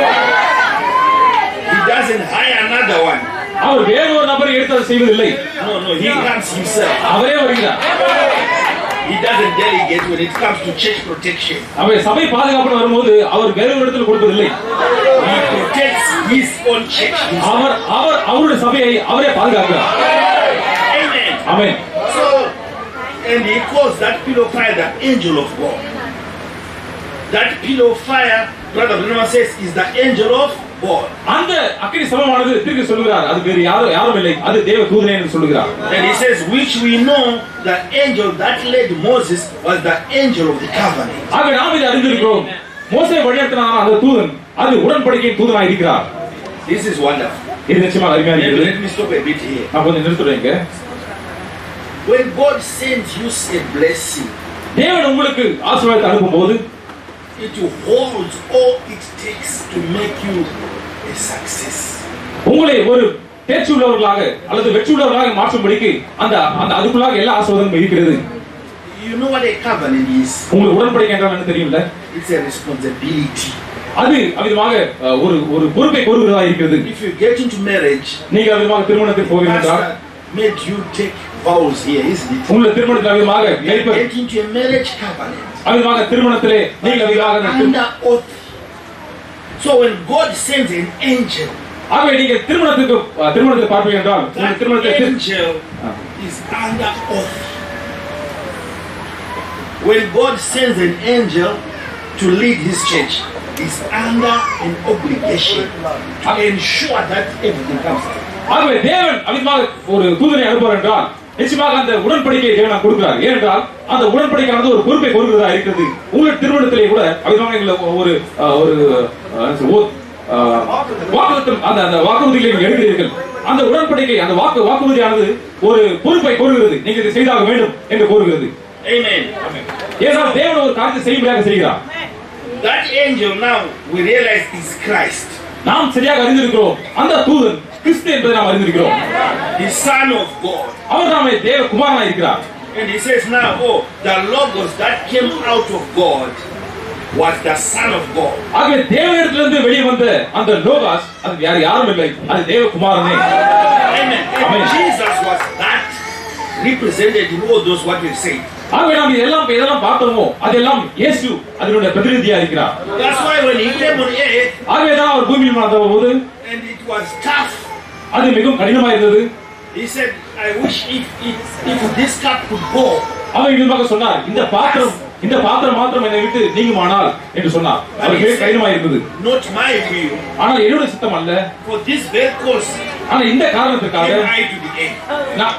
He doesn't hire another one. அவர் வேறு ஒரு நபரை எடுத்து அதை செய்வதில்லை. No, he comes himself. அவரே வருகிறார். He doesn't delegate when it comes to church protection. அவர் சபை பாதுகாப்பு வரும்போது அவர் வேறு ஒரு இடத்தில் கொடுப்பதில்லை. He protects his own church. அவருடைய சபையை அவரே பாதுகாக்கிறார். Amen. Amen. So, and he calls that pillar of fire the angel of God. That pillar of fire, Brother Branham says, is the angel of God. அந்த அக்கினி ஸ்தம்பமானது திருப்பி சொல்கிறார் அது வேறு யாரும் இல்லை, அது தேவ தூதனே என்று சொல்கிறார். And he says, which we know the angel that led Moses was the angel of the covenant. ஆக நாம் இதை அறிந்திருக்கிறோம். மோசே வழிநடத்தின அந்த தூதன் அது உடன்படிக்கையின் தூதனாய் இருக்கிறார். This is wonderful. இது நிச்சயமாக அருமையாக Maybe இருக்கிறது. let me stop a bit here. நான் கொஞ்சம் நிறுத்துறேங்க. When God sends you a blessing, தேவன் உங்களுக்கு ஆசீர்வாதத்தை அனுப்பும்போது it holds all it takes to make you a success. உங்களை ஒரு தேர்ச்சி உள்ளவர்களாக அல்லது வெற்றி உள்ளவர்களாக மாற்றும்படிக்கு அந்த அதுக்குள்ளாக எல்லா ஆசீர்வாதமும் இருக்கிறது. You know what a covenant is? உங்களுக்கு உடன்படிக்கை என்றால் என்ன தெரியும்ல? It's a responsibility. அது அவிதமாக ஒரு பொறுப்பை கோருகிறதா இருக்கிறது. If you get into marriage, நீங்கள் அவிதமாக திருமணத்துக்கு போகிறீர்கள் made you take vows here, isn't it? உங்கள் திருமணத்தில் அவிதமாக Get into a marriage covenant. அவிதமாக திருமணத்திலே நீங்கள் அவிதமாக under oath. So when God sends an angel, ஆகவே நீங்கள் திருமணத்தை பார்ப்பீர்கள் என்றால் உங்கள் திருமணத்தை angel is under oath. When God sends an angel to lead his church, is under an obligation to ensure that everything comes out. ஆகவே தேவன் அவிதமாக ஒரு தூதனை அனுப்புவார் என்றால் நிச்சயமாக அந்த உடன்படிக்கையை தேவன் கொடுக்கிறார். ஏனென்றால் அந்த உடன்படிக்கையானது ஒரு பொறுப்பை கொடுக்கிறதா இருக்கிறது. உங்கள் திருமணத்திலே கூட அவிதமாக ஒரு வாக்குறுதியை அந்த வாக்குறுதிகளை எடுக்கிறீர்கள். அந்த உடன்படிக்கை அந்த வாக்குறுதியானது ஒரு பொறுப்பை கோருகிறது. நீங்கள் இதை செய்தாக வேண்டும் என்று கோருகிறது. Amen. ஏனென்றால் தேவன் ஒரு காரியத்தை செய்யும்படியாக செய்கிறார். That angel now we realize is Christ. நாம் சரியாக அறிந்திருக்கிறோம் அந்த தூதன் கிறிஸ்து என்பதை நாம் அறிந்திருக்கிறோம். The Son of God. அவர் நாமே தேவ குமாரனாய் இருக்கிறார். And he says now, oh, the logos that came out of God was the Son of God. ஆகவே தேவனிடத்திலிருந்து வெளியே வந்த அந்த லோகாஸ் அது வேற யாரும் இல்லை, அது தேவ குமாரனே. Amen. And Jesus was that represented in all those what we say. ஆகவே நாம் இதெல்லாம் பார்த்தோமோ அதெல்லாம் இயேசு அதனுடைய பிரதிநிதியா இருக்கிறார். That's why when he came on earth, ஆகவே தான் அவர் பூமியில் வந்தபோது and it was tough, அது மிகவும் கடினமாக இருந்தது. he said, I wish if this cup could go. அவர் இதுமாக சொன்னார், இந்த பாத்திரம் மாத்திரம் என்னை விட்டு நீங்குமானால் என்று சொன்னார். அது மிகவும் கடினமாக இருந்தது. Not my will. ஆனால் என்னுடைய சித்தம் அல்ல. For this very cause, ஆனால் இந்த காரணத்துக்காக I to the end.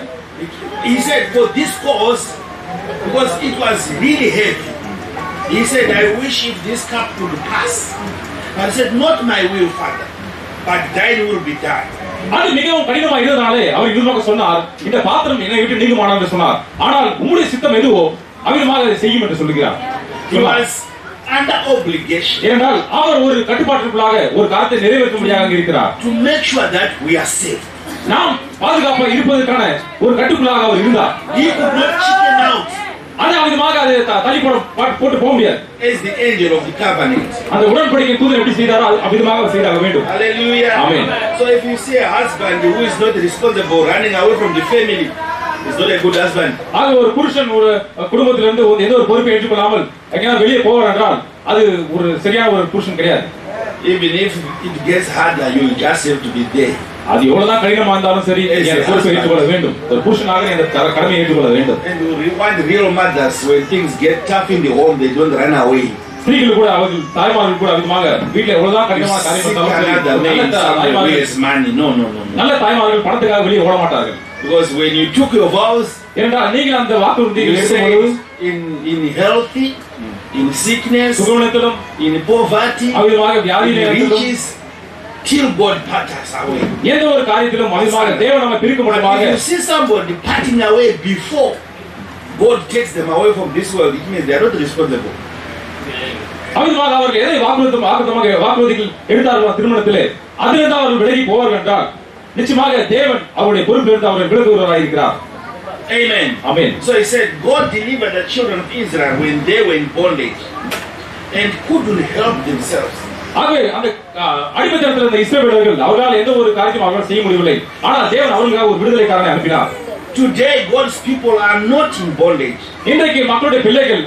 He said, for this cause, because it was really heavy. He said, I wish if this cup could pass. I said, not my will, Father, but thine will be done. அது மிகவும் கடினமாக இருந்ததாலே அவர் இதுவாக சொன்னார், இந்த பாத்திரம் என்னை விட்டு நீங்குமானால் என்று சொன்னார். ஆனால் உம்முடைய சித்தம் எதுவோ அவ்விதமாக அதை செய்யும் என்று சொல்கிறார். He was under obligation. ஏனென்றால் அவர் ஒரு கட்டுப்பாட்டுக்குள்ளாக ஒரு காரியத்தை நிறைவேற்றும்படியாக இருக்கிறார். To make sure that we are safe. நாம் பாதுகாப்பாக இருப்பதற்கான ஒரு கட்டுக்குள்ளாக அவர் இருந்தார். He could not chicken out. அது அவ்விதமாக அதை தள்ளி போட்டு போக முடியாது. As the angel of the covenant. அந்த உடன்படிக்கை தூதன் எப்படி செய்தாரோ அவ்விதமாக அவர் செய்தாக வேண்டும். Hallelujah. Amen. So if you see a husband who is not responsible, running away from the family, is not a good husband. ஆக ஒரு புருஷன் ஒரு குடும்பத்திலிருந்து ஏதோ ஒரு பொறுப்பை ஏற்றுக்கொள்ளாமல் எங்கேயாவது வெளியே போவார் என்றால் அது ஒரு சரியான ஒரு புருஷன் கிடையாது. Even if it gets harder, you just have to be there. அது எவ்வளவுதான் கடினமா இருந்தாலும் சரி பொறுப்பை ஏற்றுக்கொள்ள வேண்டும். ஒரு புருஷனாக இந்த கடமையை ஏற்றுக்கொள்ள வேண்டும். And you want real mothers when things get tough in the home, they don't run away. ஸ்திரீகள் கூட அவர்கள் தாய்மார்கள் கூட அதிகமாக வீட்டில் எவ்வளவுதான் கடினமான காரியம் நல்ல தாய்மார்கள் பணத்துக்காக வெளியே ஓட மாட்டார்கள். Because when you took your vows, ஏனென்றால் நீங்கள் அந்த வாக்குறுதியை எடுக்கும்போது in healthy, in sickness, சுகவீனத்திலும், in poverty, அவ்விதமாக வியாதியிலும், riches, till God part us away. எந்த ஒரு காரியத்திலும் அதிகமாக தேவன் நம்மை பிரிக்க முடியுமாக. You see somebody parting away before. God takes them away from this world, it means they are not responsible. அமிதமாக அவர்கள் எதை வாக்குறுதிகள் எடுத்தார்கள் திருமணத்திலே அதிலிருந்து அவர்கள் விலகி போவார்கள் என்றால் நிச்சயமாக தேவன் அவருடைய பொறுப்பிலிருந்து அவர்கள் விலகுவராக இருக்கிறார். Amen. Amen. So he said, God delivered the children of Israel when they were in bondage and couldn't help themselves. ஆகவே அந்த அடிமைத்தனத்தில் இருந்த இஸ்ரவேலர்கள் அவர்களால் எந்த ஒரு காரியத்தையும் அவர்கள் செய்ய முடியவில்லை. ஆனால் தேவன் அவர்களுக்காக ஒரு விடுதலைக்காரனை அனுப்பினார். Today God's people are not in bondage. இன்றைக்கு மக்களுடைய பிள்ளைகள்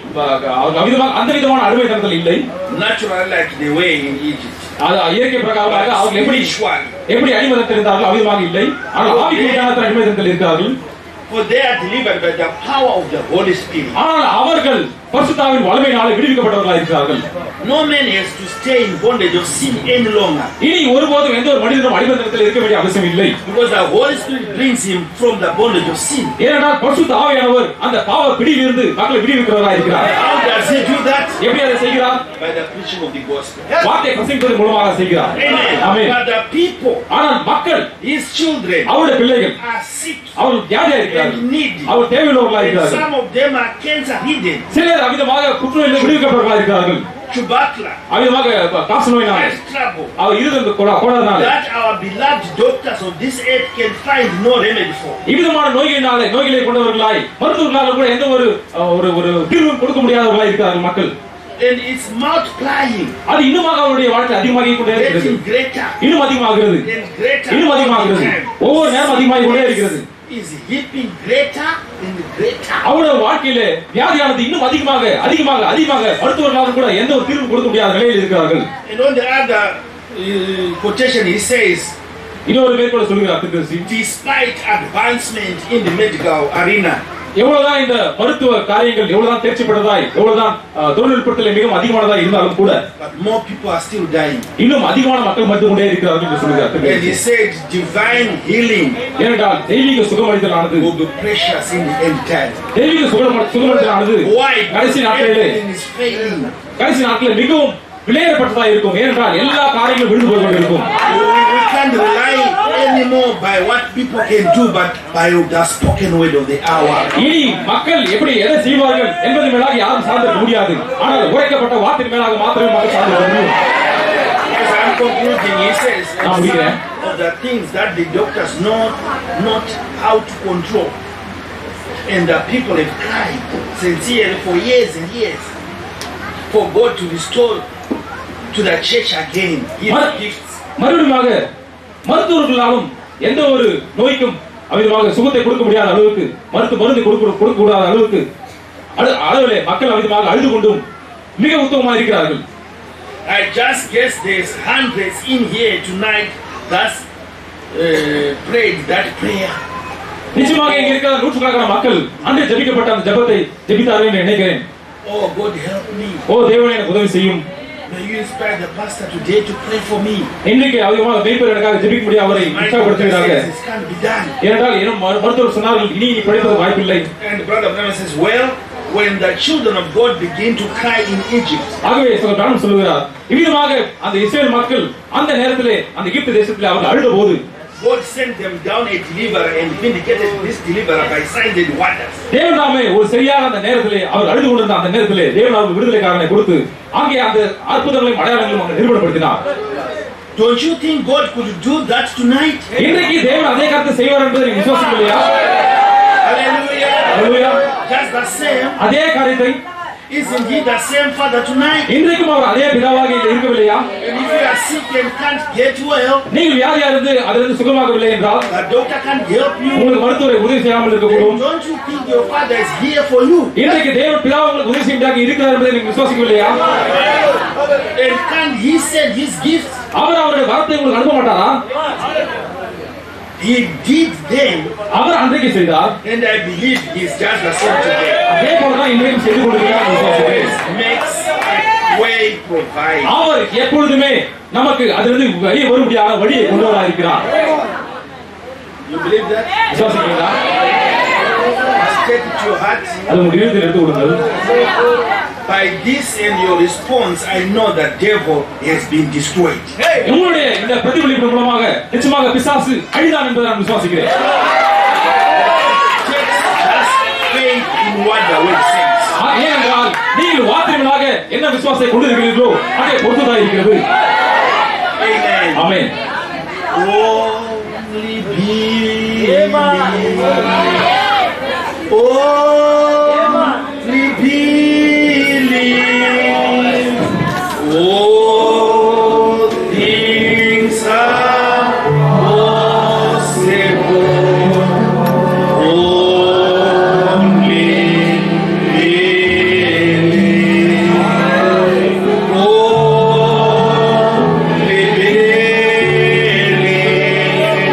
அவர்கள் அந்த விதமான அடிமைத்தனத்தில் இல்லை. Naturally like they were in Egypt. இயற்கை பிரகாரமாக அவர்கள் எப்படி அடிமைத்தனத்தில் இருந்தார்கள் அவ்விதமாக இல்லை. ஆனால் ஆவிக்குரிய அடிமைத்தனத்தில் இருக்கிறார்கள். For they are delivered by the power of the Holy Spirit. ஆனால் அவர்கள் பரிசுத்தாவின் வல்லமையினாலே விடுவிக்கப்பட்டவர்களாக இருக்கிறார்கள். No man has to stay in bondage of sin any longer. இனி ஒருபோதும் எந்த ஒரு மனிதனும் அடிமைத்தனத்தில் இருக்க வேண்டிய அவசியம் இல்லை. Because the Holy Spirit brings him from the bondage of sin. ஏனென்றால் பரிசுத்த ஆவியானவர் அந்த பாவ பிடியிலிருந்து மக்களை விடுவிக்கிறவராக இருக்கிறார். How does he do that? எப்படி அதை செய்கிறார்? By the preaching of the gospel. வார்த்தை பிரசங்கிப்பதன் மூலமாக செய்கிறார். Amen. But the people, ஆனால் மக்கள், his children, அவருடைய பிள்ளைகள் are sick அவர்கள் வியாதியாக இருக்கிறார்கள். and needy. அவர் தேவையுள்ளவர்களாக இருக்கிறார்கள். Some of them are cancer hidden. சிலர் அவிதமாக புற்றுநோயில் விடுவிக்கப்பட்டவர்களாக இருக்கிறார்கள். Tubercular. அவிதமாக காசு நோயினாலே trouble. அவர் இருந்த கோடாதனாலே That our beloved doctors of this earth can find no remedy for. இவ்விதமான நோய்களை கொண்டவர்களாய் மருத்துவர்களால் கூட எந்த ஒரு தீர்வும் கொடுக்க முடியாதவர்களாக இருக்கிறார்கள் மக்கள். And it's multiplying. அது இன்னுமாக அவருடைய வாழ்க்கை அதிகமாகிக் கொண்டே இருக்கிறது. இன்னும் அதிகமாகிறது. இன்னும் அதிகமாகிறது. ஒவ்வொரு நேரம் அதிகமாகிக் கொண்டே இருக்கிறது. Is heaping greater and greater. அவருடைய வாழ்க்கையிலே வியாதியானது இன்னும் அதிகமாக மருத்துவர்களால் கூட எந்த ஒரு தீர்வு கொடுக்க முடியாத நிலையில் இருக்கிறார்கள். And on the other quotation he says, இன்னொரு மேற்கோள் சொல்கிறார், despite advancement in the medical arena, எவ்வளவுதான் இந்த மருத்துவ காரியங்கள் எவ்வளவுதான் தேர்ச்சி பெற்றதாய் எவ்வளவுதான் தொழில்நுட்பத்தில் மிகவும் அதிகமானதா இருந்தாலும் கூட more people are still dying. இன்னும் அதிகமான மக்கள் மரித்து கொண்டே இருக்கிறார்கள் என்று சொல்கிறார். And he said divine healing ஏனென்றால் தெய்வீக சுகமளித்தலானது will be precious in the end time. தெய்வீக சுகமளித்தலானது கடைசி நாட்களிலே மிகவும் விலையேறப்பட்டதாக இருக்கும். ஏனென்றால் எல்லா காரியங்களும் விழுந்து போய் கொண்டிருக்கும். We can't rely anymore by what people can do, but by the spoken word of the hour. இனி மக்கள் எப்படி எதை செய்வார்கள் என்பது மேலாக யாரும் சார்ந்திருக்க முடியாது. ஆனால் உரைக்கப்பட்ட வார்த்தை மேலாக மாத்திரமே மக்கள் சார்ந்திருக்க முடியும். As I'm concluding, he says some of the things that the doctors know not how to control, and the people have cried sincerely for years and years for God to restore to the church again his gifts. மறுபடியும் மருத்துவர்களாலும் எந்த ஒரு நோய்க்கும் அவிதமாக சுகத்தை கொடுக்க முடியாத அளவுக்கு மருந்து கொடுக்க கூடாத அளவுக்கு அளவிலே மக்கள் அவிதமாக அழுது கொண்டும் மிக உத்தமமாக இருக்கிறார்கள். I just guess there's hundreds in here tonight that prayed that prayer. நிச்சயமாக இங்க இருக்கிற நூற்றுக்கணக்கான மக்கள் அன்று ஜெபிக்கப்பட்ட அந்த ஜெபத்தை ஜெபித்தார்கள் என்று நினைக்கிறேன். Oh God help me. ஓ தேவனே எனக்கு உதவி செய்யும். May you inspire the pastor today to pray for me. இன்றைக்கு அதிகமாக மேய்ப்பர் எனக்காக ஜெபிக்க முடிய அவரை உற்சாகப்படுத்துகிறார்கள். ஏனென்றால் இன்னும் மருத்துவர் சொன்னார்கள் இனி படிப்பது வாய்ப்பில்லை. And brother Branham says, well, when the children of God begin to cry in Egypt. ஆகவே சகோதரன் சொல்கிறார் இவ்விதமாக அந்த இஸ்ரவேல் மக்கள் அந்த நேரத்திலே அந்த எகிப்து தேசத்திலே அவர்கள் அழுதபோது God sent them down a deliverer and vindicated this deliverer by signs and wonders. தேவனாமே ஒரு சரியான அந்த நேரத்திலே அவர் அழுது கொண்டிருந்த அந்த நேரத்திலே தேவன் அவருக்கு விடுதலைக்காரனை கொடுத்து அங்கே அந்த அற்புதங்களையும் அடையாளங்களையும் அவர் நிரூபணப்படுத்தினார். Don't you think God could do that tonight? இன்றைக்கு தேவன் அதே காரியத்தை செய்வார் என்பதை நீங்க விசுவாசிக்கலையா? Hallelujah. Hallelujah. Just the same. அதே காரியத்தை Isn't he the same Father tonight? இன்றைக்கும் அவர் அதே பிதாவாக இருக்கவில்லையா? And if you are sick and can't get well, நீங்கள் வியாதியா இருந்து அதிலிருந்து சுகமாகவில்லை என்றால் the doctor can't help you. உங்களுக்கு மருத்துவரை உதவி செய்யாமல் இருக்கக்கூடும். Don't you think your Father is here for you? இன்றைக்கு தேவன் பிதா உங்களுக்கு உதவி செய்ய இருக்கிறார் என்பதை நீங்கள் விசுவாசிக்கவில்லையா? And can't he send his gifts? அவர் அவருடைய வரத்தை உங்களுக்கு அனுப்ப மாட்டாரா? He did then, அவர் அன்றைக்கு செய்தார். and I believe he is just the same today. அதே போலதான் இன்றைக்கும் செய்து கொண்டிருக்கிறார். Makes way provide. அவர் எப்பொழுதுமே நமக்கு அதிலிருந்து வெளியே வரும்படியான வழியை கொண்டு வர இருக்கிறார். You believe that? விசுவாசிக்கிறீங்களா? Take it to your heart. அது உங்கள் இதயத்தில் எடுத்து கொடுங்கள். By this and your response, I know that devil has been destroyed. உங்களுடைய இந்த பிரதிபலிப்பு மூலமாக நிச்சயமாக பிசாசு அழிதான் என்பதை நான் விசுவாசிக்கிறேன். Just faith in what the word says. ஏனென்றால் நீங்கள் வார்த்தைகளாக என்ன விசுவாசத்தை கொண்டிருக்கிறீர்களோ அதை பொறுத்துதான் இருக்கிறது. Amen. Amen. Only believe. Only believe. All things are possible. Only believe. Only believe.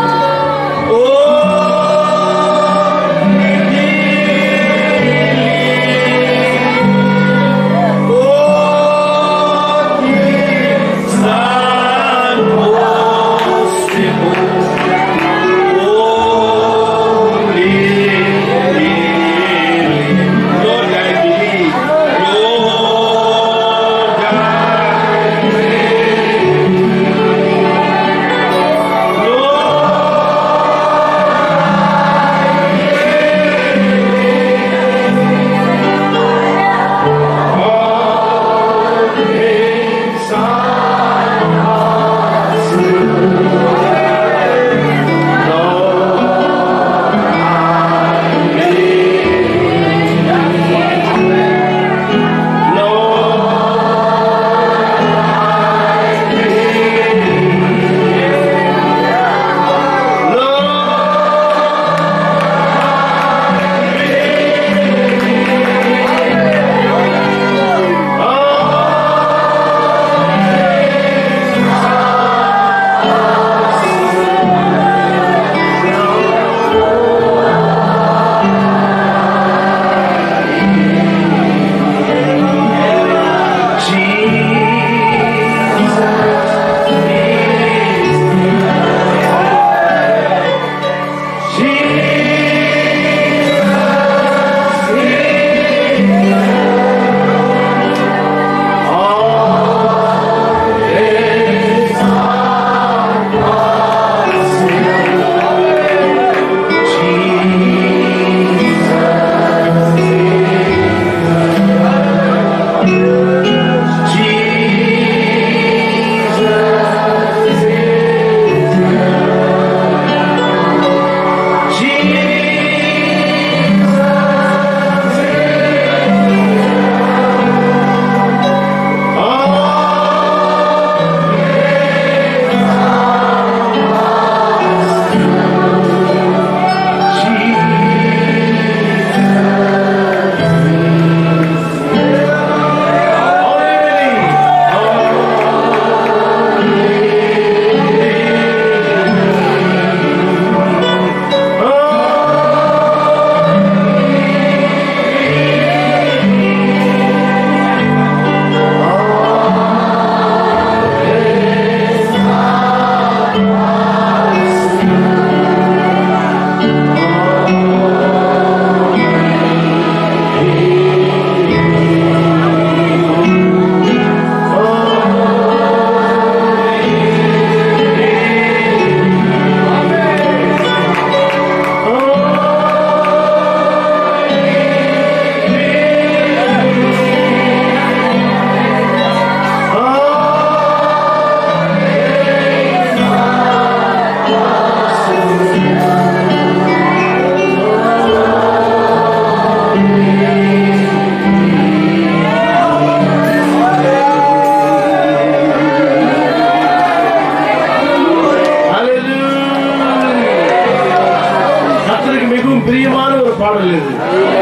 பாடல் இது.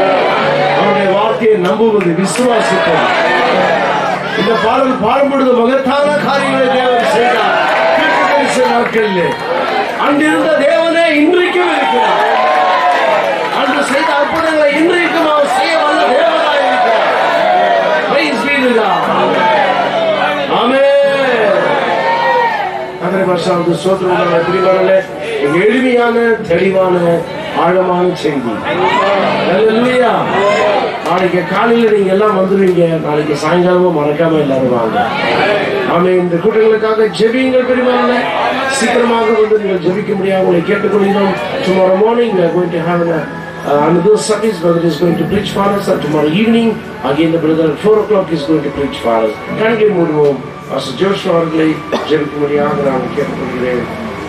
அவருடைய வார்த்தையை நம்புவது விசுவாசிப்பது. இந்த பாடல் பாடும்பொழுது மகத்தான காரியங்களை தேவன் செய்தார். தீர்க்கதரிசி நாட்களிலே அன்றிருந்த தேவனே இன்றைக்கும் இருக்கிறார். அன்று செய்த அற்புதங்களை இன்றைக்கும் அவர் செய்ய வல்ல தேவனாய் இருக்கிறார். Praise be to God. ஆமென். அதனை வருஷம் சோதரமான பிரிவானே எளிமையான தெளிவான ஆழமான செய்தி. அல்லேலூயா. நாளைக்கு காலையில் நீங்க எல்லாம் வந்துருவீங்க. நாளைக்கு சாயங்காலமும் மறக்காம எல்லாரும் வாங்க. ஆமென். இந்த கூட்டங்களுக்காக ஜெபியுங்கள் பெரியவானே. சீக்கிரமாக வந்து நீங்கள் ஜெபிக்க முடியாது உங்களை கேட்டுக்கொள்கிறோம். Tomorrow morning we are going to have another service, brother is going to preach for us, and tomorrow evening, again the brother at 4 o'clock is going to preach for us. Thank you, Murumo. Pastor Joshua அவர்களை ஜெபிக்கும்படியாக நான் கேட்டுக்கொள்கிறேன்.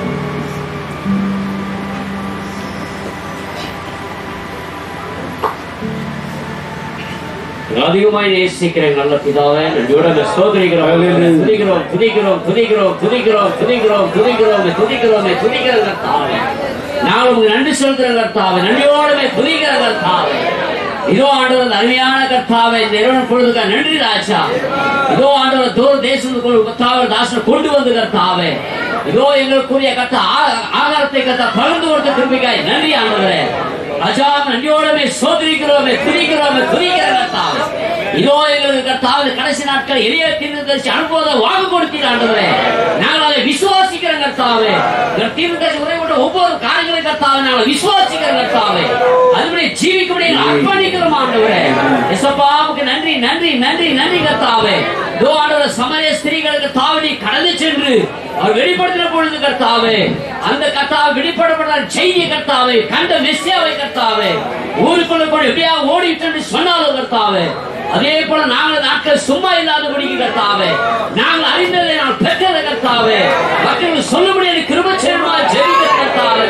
அதிகமாய் நேசிக்கிற நல்ல பிதாவே, நன்றியோட ஸ்தோத்திரிக்கிறோம், துதிக்கிறோம், துதிக்கிறோம், துதிக்கிறோம், துதிக்கிறோம், துதிக்கிறோம், துதிக்கிறோம், துதிக்கிறோம், துதிக்கிற கர்த்தாவே, நாங்கள் உங்களுக்கு நன்றி செலுத்துகிற கர்த்தாவே, நன்றியோடுமே துதிக்கிற கர்த்தாவே. இதோ ஆண்டவர் அருமையான கர்த்தாவே, இந்த இரவு பொழுதுக்கு நன்றி ராஜா. இதோ ஆண்டவர் தூர தேசத்துக்குள் கர்த்தாவே தாசனை கொண்டு வந்து கர்த்தாவே, இதோ எங்களுக்குரிய கர்த்தா ஆகாரத்தை கர்த்தா பகிர்ந்து கொடுத்த கிருபைக்காய் நன்றி ஆண்டவரே. ராஜா நன்றியோடமே சோதரிக்கிறோமே, துதிக்கிறோமே, துதிக்கிற கர்த்தாவே. இதோ எங்களுக்கு கர்த்தாவே கடைசி நாட்கள் எளிய தீர்க்கதரிசி அனுபவத்தை வாக்கு கொடுத்தீர் ஆண்டவரே. நாங்கள் அதை விசுவாசிக்கிற கர்த்தாவே. தீர்க்கதரிசி உரையோட ஒவ்வொரு காரியங்களை கர்த்தாவே நாங்கள் விசுவாசிக்கிற கர்த்தாவே. அதுபடி ஜீவிக்கும்படி அர்ப்பணிக்கிறோம் ஆண்டவரே. இயேசுவுக்கு நன்றி, நன்றி, நன்றி, நன்றி கர்த்தாவே. இதோ ஆண்டவரே சமரிய ஸ்திரீகளுக்கு தாவடி கடந்து சென்று அவர் வெளிப்படுத்தின பொழுது கர்த்தாவே, அந்த கர்த்தாவை வெளிப்படப்பட்ட செய்தி கர்த்தாவே, கண்ட மெஸ்ஸியாவை கர்த்தாவே, ஊருக்குள்ள கூட எப்படியா ஓடிட்டு சொன்னாலும் கர்த்தாவே, அதே போல நாங்கள் நாட்கள் சும்மா இல்லாதபடிக்கு கர்த்தாவே, நாங்கள் அறிந்ததை நான் பெற்றதை கர்த்தாவே, மக்களுக்கு சொல்லும்படி கிருபை செய்யுமா ஜெபிக்கிற கர்த்தாவே.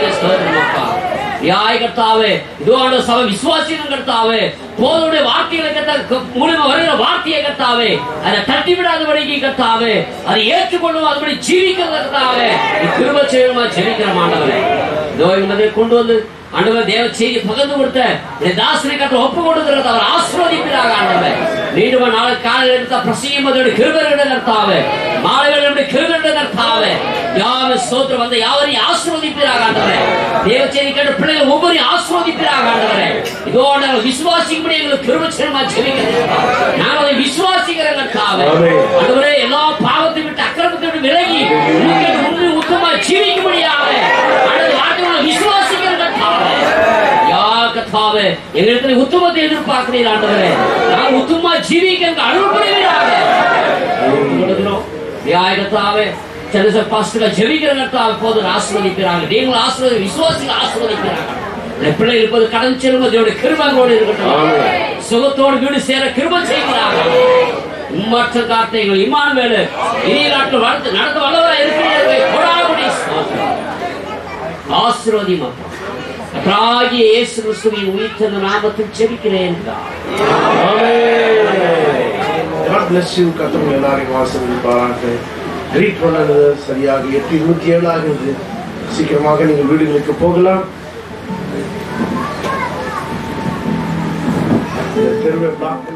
யாய் கர்த்தாவே, இதோட சபை விசுவாசிகள் கர்த்தாவே, போதுடைய வார்த்தைகளை மூலமா வருகிற வார்த்தையை கர்த்தாவே, அதை தட்டி விடாதபடிக்கு கர்த்தாவே, அதை ஏற்றுக்கொள்ளும் அதுபடி ஜீவிக்கிற கர்த்தாவே, கிருபை செய்யுமா ஜெபிக்கிற ஆண்டவரே. இதோ என்பதை கொண்டு வந்து ஆண்டவர் தேவ செய்தி பகிர்ந்து கொடுத்த தாசனை கட்ட ஒப்பு கொடுக்கிறது அவர் ஆசீர்வதிக்கிறாங்க ஆண்டவர். மீண்டும் நாளை காலையில் எடுத்த பிரசங்கமதோடு கிருபையோட கர்த்தாவே, மாலையோட கிருபையோட கர்த்தாவே, யாவ ஸ்தோத்திரம் வந்த யாவரையும் ஆசீர்வதிக்கிறாங்க ஆண்டவரே. தேவ செய்தி கேட்ட பிள்ளைகள் ஒவ்வொருவரையும் ஆசீர்வதிக்கிறாங்க ஆண்டவரே. இதோ நாங்கள் விசுவாசிக்கும்படி எங்களுக்கு கிருபை செய்யுமா ஜெபிக்கிறோம். நாங்கள் அதை விசுவாசிக்கிற கர்த்தாவே ஆண்டவரே, எல்லா பாவத்தை விட்டு அக்கிரமத்தை விட்டு விலகி முன்னே உத்தமா ஜீவிக்கும்படியாக விசுவாசிக்கிற கர்த்தாவே. கர்த்தாவே எங்களுக்கு உத்தமத்தை எதிர்பார்க்கிறீர் ஆண்டவரே. நான் உத்தமமா ஜீவிக்க அருள்படுவீராக கர்த்தாவே. சென்னை பாஸ்டர்கள் ஜெபிக்கிற கர்த்தாவே போது ஆசீர்வதிக்கிறாங்க. நீங்கள் ஆசீர்வதி விசுவாசிகள் ஆசீர்வதிக்கிறாங்க. பிள்ளை இருப்பது கடன் செல்லும் அதோட கிருபையோடு இருக்கட்டும். சுகத்தோடு வீடு சேர கிருபை செய்கிறாங்க. மற்ற கார்த்தைகள் இம்மானுவேல் இனிய நாட்கள் வளர்த்து நடத்த வல்லவராக இருக்கிறீர்கள். கொடாகுடி ஆசீர்வதி மக்கள் கர்த்தராகிய இயேசு கிறிஸ்துவின் உயிர்த்தெழுந்த நாமத்தில் ஜெபிக்கிறேன். God bless you. கர்த்தர் எல்லாரையும் ஆசீர்வதிப்பாராக. கிரீட் பண்ணது சரியாக 8:27 ஆகுது. சீக்கிரமாக நீங்கள் வீடுகளுக்கு போகலாம். தெருவை பிளாக்